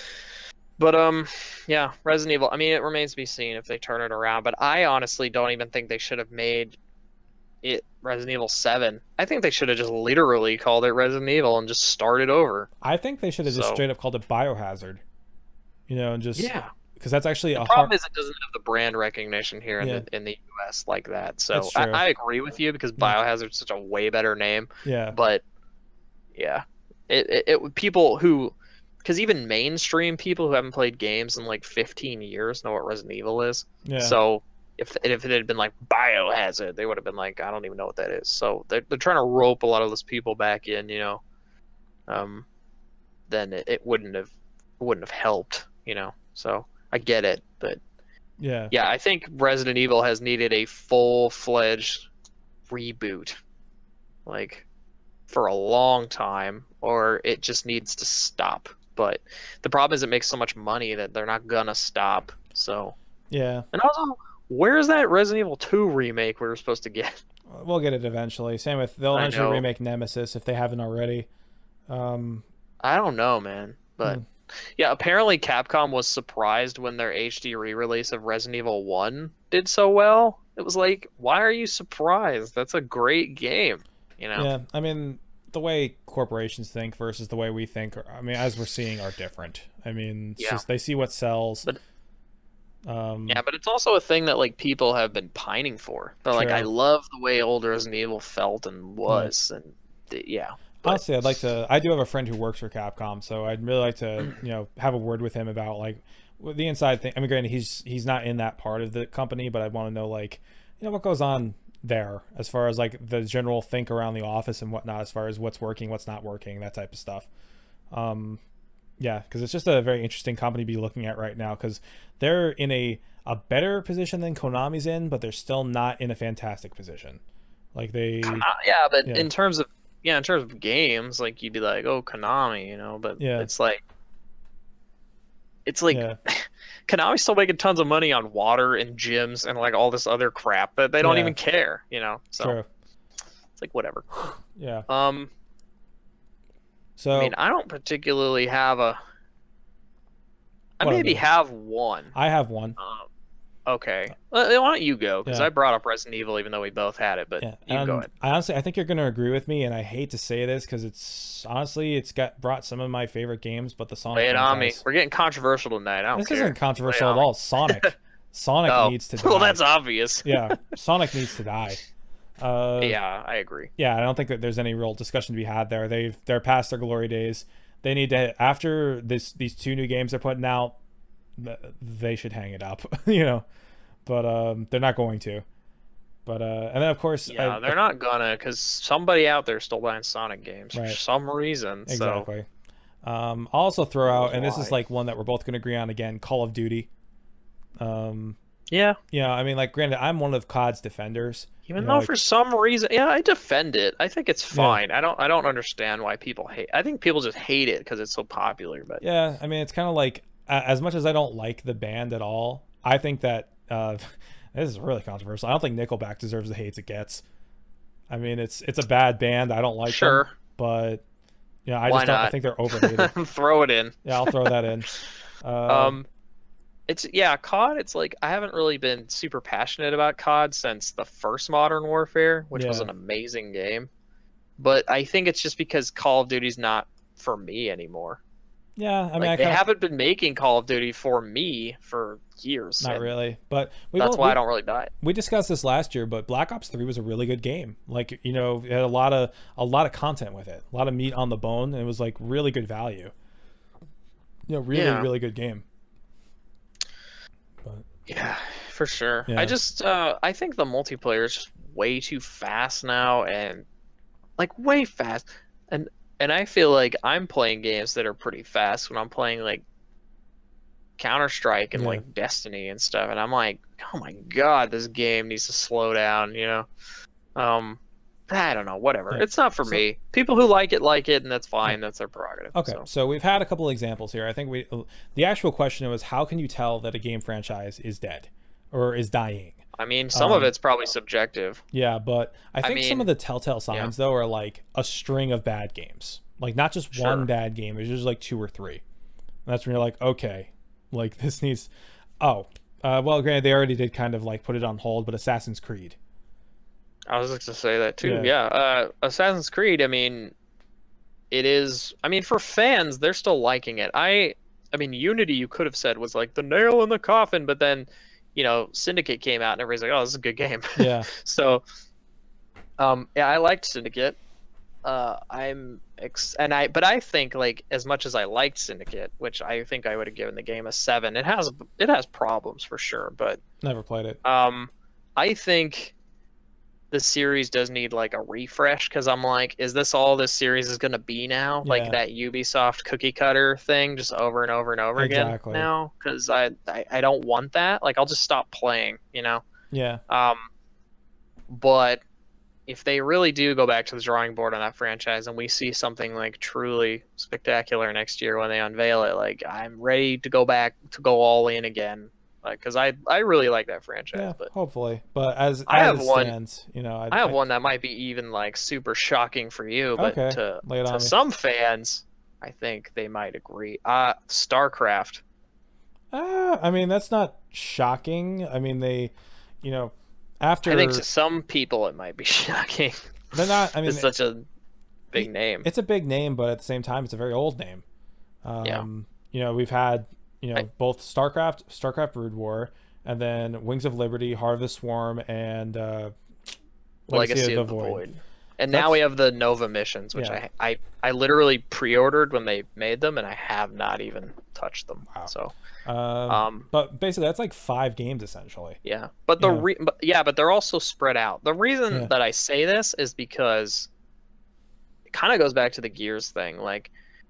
But um, yeah, Resident Evil. I mean, it remains to be seen if they turn it around. But I honestly don't even think they should have made it Resident Evil seven. I think they should have just literally called it Resident Evil and just started over. I think they should have just So- straight up called it Biohazard. You know, and just Yeah. because that's actually The a problem hard. is it doesn't have the brand recognition here in Yeah. the in the U S like that. So That's I, true. I agree with you because Yeah. Biohazard's such a way better name. Yeah. But yeah, it it, it people who, because even mainstream people who haven't played games in like fifteen years know what Resident Evil is. Yeah. So if if it had been like Biohazard, they would have been like, I don't even know what that is. So they're they're trying to rope a lot of those people back in, you know. Um, then it, it wouldn't have wouldn't have helped, you know. So I get it, but yeah. yeah, I think Resident Evil has needed a full fledged reboot, like for a long time, or it just needs to stop. But the problem is it makes so much money that they're not gonna stop. So, Yeah. and also, where's that Resident Evil two remake we were supposed to get? We'll get it eventually. Same with they'll I eventually know. remake Nemesis if they haven't already. Um. I don't know, man. But Hmm. yeah, apparently Capcom was surprised when their H D re-release of Resident Evil one did so well. It was like, why are you surprised? That's a great game, you know. Yeah. I mean, the way corporations think versus the way we think, are, I mean, as we're seeing, are different. I mean, it's Yeah. just they see what sells. But- um. Yeah, but it's also a thing that like people have been pining for. They're like, True. I love the way old Resident Evil felt and was, and th- yeah. But- Honestly, I'd like to. I do have a friend who works for Capcom, so I'd really like to, you know, have a word with him about like with the inside thing. I mean, granted, he's he's not in that part of the company, but I want to know like, you know, what goes on there as far as like the general think around the office and whatnot, as far as what's working, what's not working, that type of stuff. Um, yeah, because it's just a very interesting company to be looking at right now because they're in a a better position than Konami's in, but they're still not in a fantastic position. Like they, Uh, yeah, but Yeah. in terms of yeah, in terms of games, like you'd be like, oh, Konami, you know, but Yeah. it's like, it's like yeah, Konami's still making tons of money on water and gyms and like all this other crap that they don't Yeah. even care, you know. So true, it's like whatever. yeah. Um, So I mean, I don't particularly have a. I What are maybe they? have one. I have one. Um, okay, well, why don't you go? Because Yeah. I brought up Resident Evil, even though we both had it. But Yeah, you and go ahead. I honestly, I think you're going to agree with me, and I hate to say this because it's honestly, it's got brought some of my favorite games, but the Sonic Lay it on me. franchise- We're getting controversial tonight. I don't This care. isn't controversial Lay it at on me. all. Sonic, Sonic Oh, needs to die. well, that's obvious. Yeah, Sonic needs to die. Uh, Yeah, I agree. yeah, I don't think that there's any real discussion to be had there. They've they're past their glory days. They need to after this these two new games they're putting out. th- They should hang it up, you know, but um, they're not going to. But uh, and then of course, Yeah, I- they're not gonna, because somebody out there is still buying Sonic games Right. for some reason. So exactly. Um, I'll also throw out, and this is Why? like one that we're both going to agree on again: Call of Duty. Um, yeah, yeah, I mean, like, granted, I'm one of C O D's defenders. even you though know, for some reason, yeah, I defend it. I think it's fine. I don't. I don't understand why people hate. I think people just hate it because it's so popular. But Yeah, I mean, it's kind of like a- as much as I don't like the band at all, I think that uh, this is really controversial. I don't think Nickelback deserves the hate it gets. I mean, it's it's a bad band. I don't like sure, them, but you know, I Why just don't. I not? think they're overrated. throw it in. Yeah, I'll throw that in. Uh, Um, It's yeah, C O D, it's like I haven't really been super passionate about C O D since the first Modern Warfare, which was Yeah. an amazing game. But I think it's just because Call of Duty's not for me anymore. Yeah, I mean, Like I they kind of haven't been making Call of Duty for me for years, not and really, but we that's both why we, I don't really buy it. we discussed this last year. But Black Ops three was a really good game. Like, you know, it had a lot of a lot of content with it, a lot of meat on the bone, and it was like really good value. You know, really Yeah. really good game. But Yeah, for sure. Yeah. I just uh I think the multiplayer is just way too fast now, and like way fast. And and I feel like I'm playing games that are pretty fast when I'm playing like Counter-Strike and Yeah. like Destiny and stuff, and I'm like, "Oh my God, this game needs to slow down," you know. Um I don't know, whatever. Yeah. It's not for So- me. People who like it like it, and that's fine. That's their prerogative. Okay, So. so we've had a couple examples here. I think we the actual question was, how can you tell that a game franchise is dead or is dying? I mean, some of Um, it's probably subjective. Yeah, but I think some mean, of the telltale signs though are like a string of bad games, like not just Sure. one bad game. It's just like two or three. And that's when you're like, okay, like this needs. Oh, uh, well, granted, they already did kind of like put it on hold, but Assassin's Creed. I was just to say that too. Yeah. Yeah. Uh, Assassin's Creed, I mean, it is. I mean, for fans, they're still liking it. I, I mean, Unity, you could have said was like the nail in the coffin, but then, you know, Syndicate came out and everybody's like, oh, this is a good game. Yeah, So, um, yeah, I liked Syndicate. Uh, I'm ex- and I, but I think like as much as I liked Syndicate, which I think I would have given the game a seven. It has it has problems for sure, but never played it. um, I think the series does need like a refresh because I'm like, is this all this series is gonna be now? Yeah. Like that Ubisoft cookie cutter thing, just over and over and over Exactly. again now? Because I, I I don't want that. Like I'll just stop playing, you know. Yeah, Um, but if they really do go back to the drawing board on that franchise and we see something like truly spectacular next year when they unveil it, like I'm ready to go back to go all in again. Like, because I I really like that franchise. yeah, But hopefully. But as I as have it one- stands, you know, I, I have one that might be even like super shocking for you, but Okay, to lay it on to me. some fans, I think they might agree. Uh StarCraft. Uh, I mean, that's not shocking. I mean, they, you know, after I think to some people it might be shocking. they're not. I mean, It's such a big name. it's a big name, but at the same time, it's a very old name. Um, Yeah. You know, we've had you know I- both StarCraft, StarCraft Brood War, and then Wings of Liberty, Heart of the Swarm, and uh, Legacy of the Void. And That's- now we have the Nova missions, which Yeah. I, I I literally pre-ordered when they made them, and I have not even touched them. Wow. So Um, um but basically, that's like five games essentially. yeah, but the Yeah. re- but, yeah, but they're also spread out. The reason Yeah. that I say this is because it kind of goes back to the Gears thing. Like,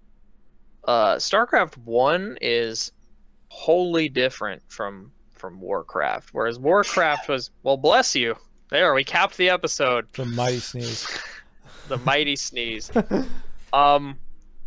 uh, StarCraft One is wholly different from from Warcraft, whereas Warcraft was well, bless you. There, we capped the episode. The mighty sneeze. The mighty sneeze. Um,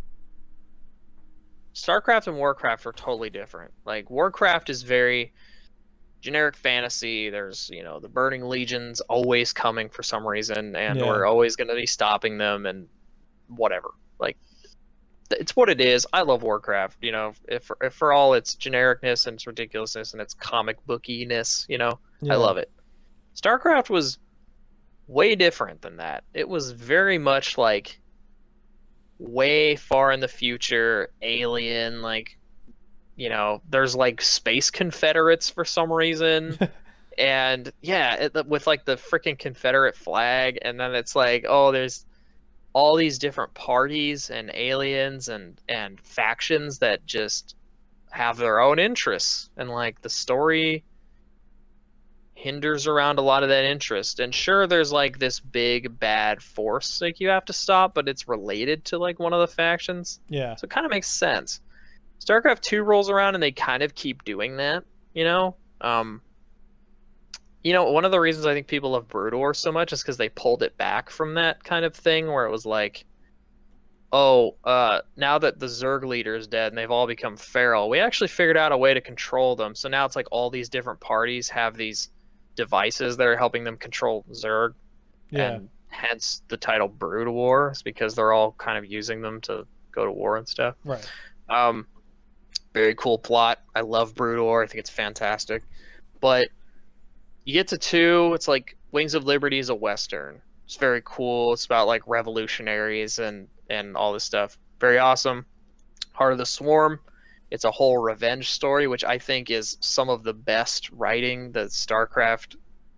StarCraft and Warcraft are totally different. Like Warcraft is very generic fantasy. There's, you know, the Burning Legion's always coming for some reason, and Yeah. we're always going to be stopping them and whatever. Like it's what it is. I love Warcraft. You know, if, if for all its genericness and its ridiculousness and its comic bookiness, you know, Yeah. I love it. StarCraft was way different than that. It was very much like way far in the future, alien, like, you know, there's like space Confederates for some reason. And yeah, it, with like the freaking Confederate flag. And then it's like, oh, there's all these different parties and aliens and, and factions that just have their own interests. And like the story hinders around a lot of that interest. And sure, there's like this big bad force like you have to stop, but it's related to like one of the factions, Yeah. so it kind of makes sense. StarCraft two rolls around and they kind of keep doing that, you know. Um, you know, one of the reasons I think people love Brood War so much is because they pulled it back from that kind of thing where it was like, oh, uh, now that the Zerg leader is dead and they've all become feral, we actually figured out a way to control them. So now it's like all these different parties have these devices that are helping them control Zerg, Yeah. and hence the title Brood War, is because they're all kind of using them to go to war and stuff. Right. Um, Very cool plot. I love Broodor. I think it's fantastic. But you get to two, it's like Wings of Liberty is a Western. It's very cool. It's about like revolutionaries and, and all this stuff. Very awesome. Heart of the Swarm. It's a whole revenge story, which I think is some of the best writing the StarCraft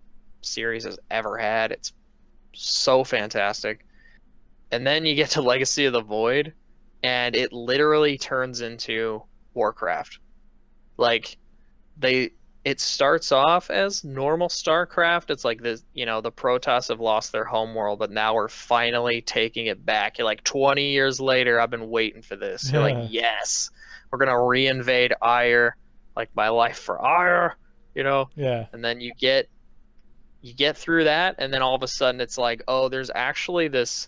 series has ever had. It's so fantastic. And then you get to Legacy of the Void, and it literally turns into Warcraft. Like, they it starts off as normal StarCraft. It's like the you know the Protoss have lost their homeworld, but now we're finally taking it back. You're like twenty years later, I've been waiting for this. You're like, yes, we're gonna reinvade Ire, like my life for Ire, you know. Yeah. And then you get you get through that, and then all of a sudden it's like, oh, there's actually this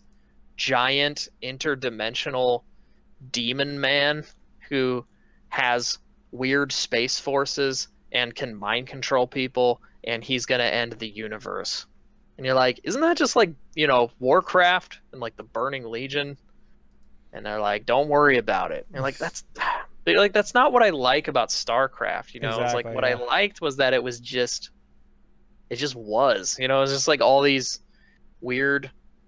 giant interdimensional demon man who has weird space forces and can mind control people, and he's gonna end the universe. And you're like, isn't that just like, you know, Warcraft and like the Burning Legion? And they're like, don't worry about it. And you're like, that's they're like that's not what I like about StarCraft, you know. Exactly, it's like what yeah. I liked was that it was just it just was, you know, it was just like all these weird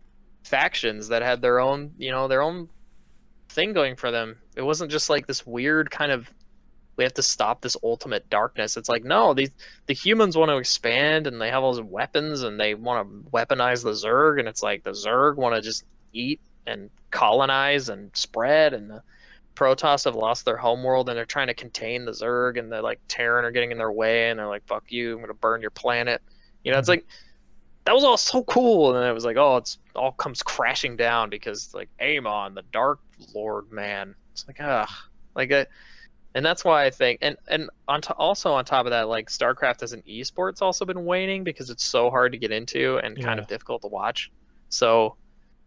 factions that had their own, you know, their own thing going for them. It wasn't just like this weird kind of we have to stop this ultimate darkness. It's like, no, these the humans want to expand, and they have all these weapons, and they want to weaponize the Zerg, and it's like the Zerg want to just eat and colonize and spread, and the Protoss have lost their homeworld, and they're trying to contain the Zerg, and they're like Terran are getting in their way, and they're like, fuck you, I'm gonna burn your planet. You know, it's like that was all so cool, and then it was like, oh, it's all comes crashing down because like Amon, the Dark Lord man. It's like, ah, like a. And that's why I think, and and on to, also on top of that, like StarCraft as an esports also been waning because it's so hard to get into and kind Yeah. of difficult to watch. So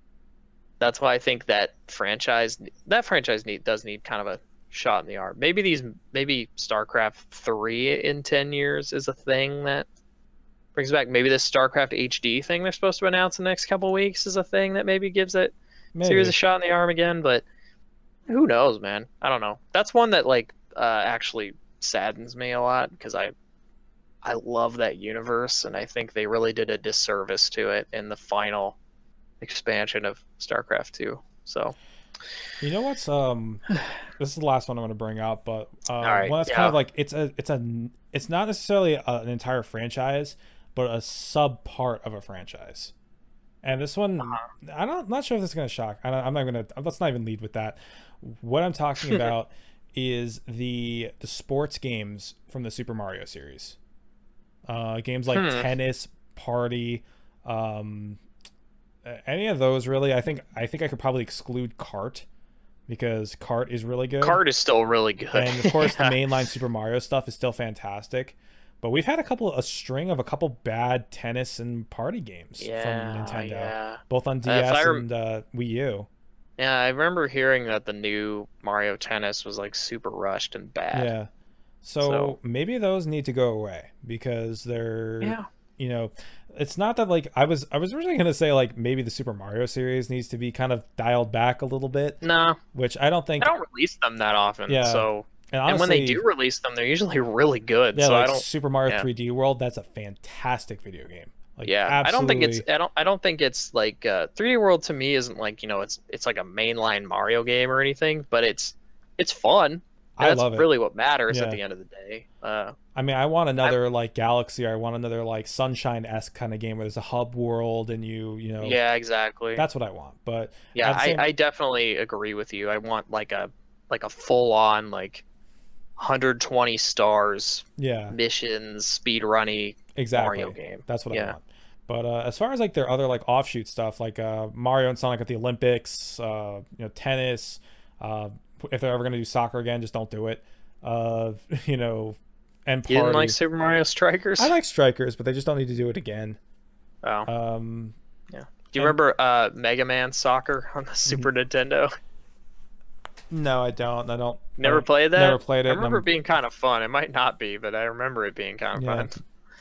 that's why I think that franchise that franchise need does need kind of a shot in the arm. Maybe these maybe StarCraft three in ten years is a thing that brings back. Maybe this StarCraft H D thing they're supposed to announce in the next couple of weeks is a thing that maybe gives it Maybe. series a shot in the arm again. But who knows, man? I don't know. That's one that like. Uh, actually saddens me a lot because I I love that universe, and I think they really did a disservice to it in the final expansion of StarCraft two. So You know what's um this is the last one I'm going to bring up, but uh, right, one that's yeah. kind of like it's a it's a it's not necessarily a, an entire franchise, but a sub part of a franchise. And this one, Uh-huh. I don't, I'm not sure if this is going to shock. I don't, I'm not going to. Let's not even lead with that. What I'm talking about is the the sports games from the Super Mario series. Uh, games like Hmm. Tennis, Party, um, any of those really. I think I think I could probably exclude Kart because Kart is really good. Kart is still really good. And of course, Yeah. the mainline Super Mario stuff is still fantastic. But we've had a couple, a string of a couple bad tennis and party games Yeah, from Nintendo, yeah. both on D Uh, if S I rem- and uh, Wii U. Yeah, I remember hearing that the new Mario Tennis was like super rushed and bad. Yeah. So, So- maybe those need to go away because they're, Yeah. you know, it's not that like I was I was originally gonna say like maybe the Super Mario series needs to be kind of dialed back a little bit, No, which I don't think. I don't release them that often. Yeah. So and, and when they honestly, do release them, they're usually really good. yeah, so like I don't. Super Mario yeah. three D World, that's a fantastic video game. Like, Yeah, absolutely. I don't think it's. I don't. I don't think it's like uh, three D World to me isn't like you know it's it's like a mainline Mario game or anything, but it's it's fun. And I that's love it. really what matters Yeah. at the end of the day. Uh, I mean, I want another like Galaxy, or I want another like Sunshine-esque kind of game where there's a hub world and you, you know, yeah, exactly. that's what I want. But yeah, at the I, same- I definitely agree with you. I want like a like a full on like one hundred twenty stars yeah, missions speed runny exactly. Mario game. That's what I Yeah. want. But uh, as far as like their other like offshoot stuff, like uh, Mario and Sonic at the Olympics, uh, you know, tennis. Uh, if they're ever gonna do soccer again, just don't do it. Uh, you know, and party. You didn't like Super Mario Strikers? I like Strikers, but they just don't need to do it again. Oh. Um, Do you remember uh, Mega Man Soccer on the Super Mm-hmm. Nintendo? no, I don't. I don't. I Never don't- played that? Never played it. I and remember I'm- it being kind of fun. It might not be, but I remember it being kind of Yeah. fun.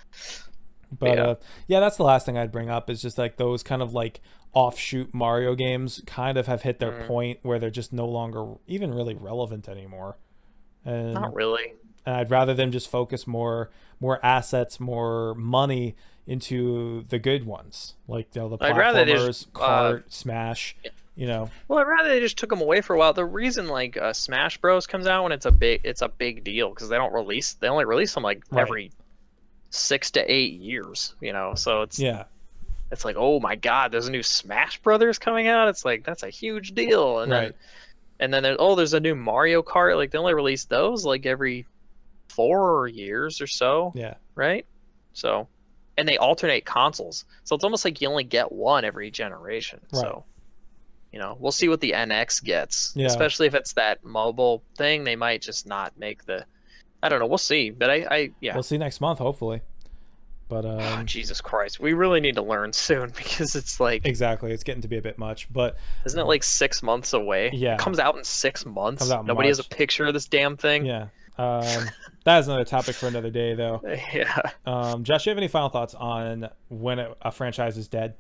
But Yeah. uh, yeah, that's the last thing I'd bring up is just like those kind of like offshoot Mario games kind of have hit their Mm. point where they're just no longer even really relevant anymore. And, Not really. and I'd rather them just focus more more assets, more money into the good ones, like you know, the I'd rather they platformers, just, uh, Kart, Smash. You know, Well, I'd rather they just took them away for a while. The reason like uh, Smash Bros comes out when it's a big it's a big deal because they don't release they only release them like Right. every six to eight years, you know. So it's yeah, it's like, oh my God, there's a new Smash Brothers coming out. It's like that's a huge deal. And right, then and then there's, oh, there's a new Mario Kart. Like they only release those like every four years or so, yeah, right? So, and they alternate consoles, so it's almost like you only get one every generation. Right. So, you know, we'll see what the N X gets, Yeah. especially if it's that mobile thing. They might just not make the. I don't know. We'll see. But I, I yeah. we'll see next month, hopefully. But Oh, um, Jesus Christ, we really need to learn soon because it's like, exactly, it's getting to be a bit much. But isn't it like six months away? Yeah. It comes out in six months. Comes out in Nobody has a March. picture of this damn thing. yeah, um, that is another topic for another day, though. Yeah. Um, Josh, do you have any final thoughts on when a, a franchise is dead?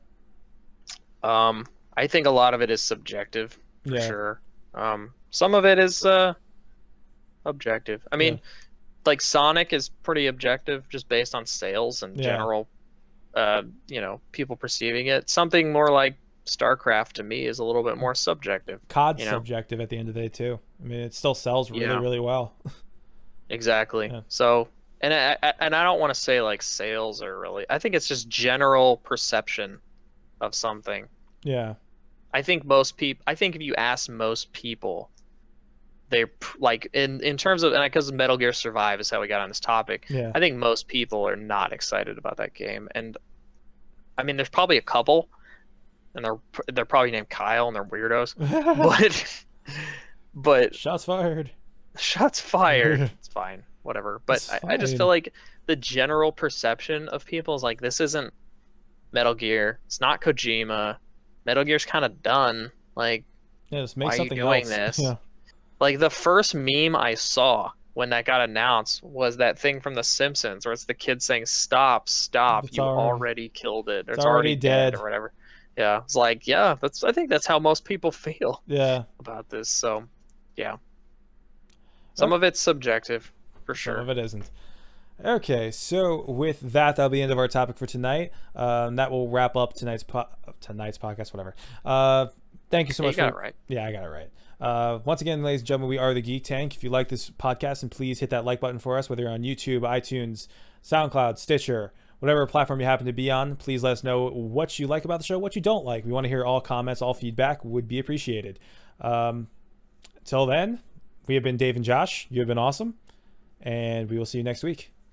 Um, I think a lot of it is subjective for Yeah. sure. Um, some of it is uh objective. I mean, Yeah. like Sonic is pretty objective just based on sales and Yeah. general uh, you know, people perceiving it. Something more like StarCraft to me is a little bit more subjective. C O D's You know? subjective at the end of the day too. I mean, it still sells really, Yeah. really well. Exactly. Yeah. So, and I, I and I don't want to say like sales are really. I think it's just general perception of something. Yeah, I think most people. I think if you ask most people, they're p- like in in terms of and because Metal Gear Survive is how we got on this topic. yeah, I think most people are not excited about that game, and I mean, there's probably a couple, and they're pr- they're probably named Kyle and they're weirdos, but but shots fired. shots fired. It's fine, whatever. But It's I, I just fine. feel like the general perception of people is like this isn't Metal Gear. It's not Kojima. Metal Gear's kind of done. Like Yeah, just make why are you something doing else. this? Yeah, like the first meme I saw when that got announced was that thing from The Simpsons where it's the kid saying, "Stop, stop! It's you already- already killed it. Or it's it's already, already dead. dead." or whatever." Yeah, it's like, yeah, that's. I think that's how most people feel yeah. about this. So, yeah, some of it's subjective, for Some sure. of it isn't. Okay, so with that, that'll be the end of our topic for tonight. Um, that will wrap up tonight's po- tonight's podcast. Whatever. Uh, thank you so Hey, much. you got for, it right. Yeah, I got it right. Uh, once again, ladies and gentlemen, we are the Geek Tank. If you like this podcast, and please hit that like button for us, whether you're on YouTube, iTunes, SoundCloud, Stitcher, whatever platform you happen to be on. Please let us know what you like about the show, what you don't like. We want to hear all comments, all feedback would be appreciated. Um, until then, we have been Dave and Josh. You have been awesome, and we will see you next week.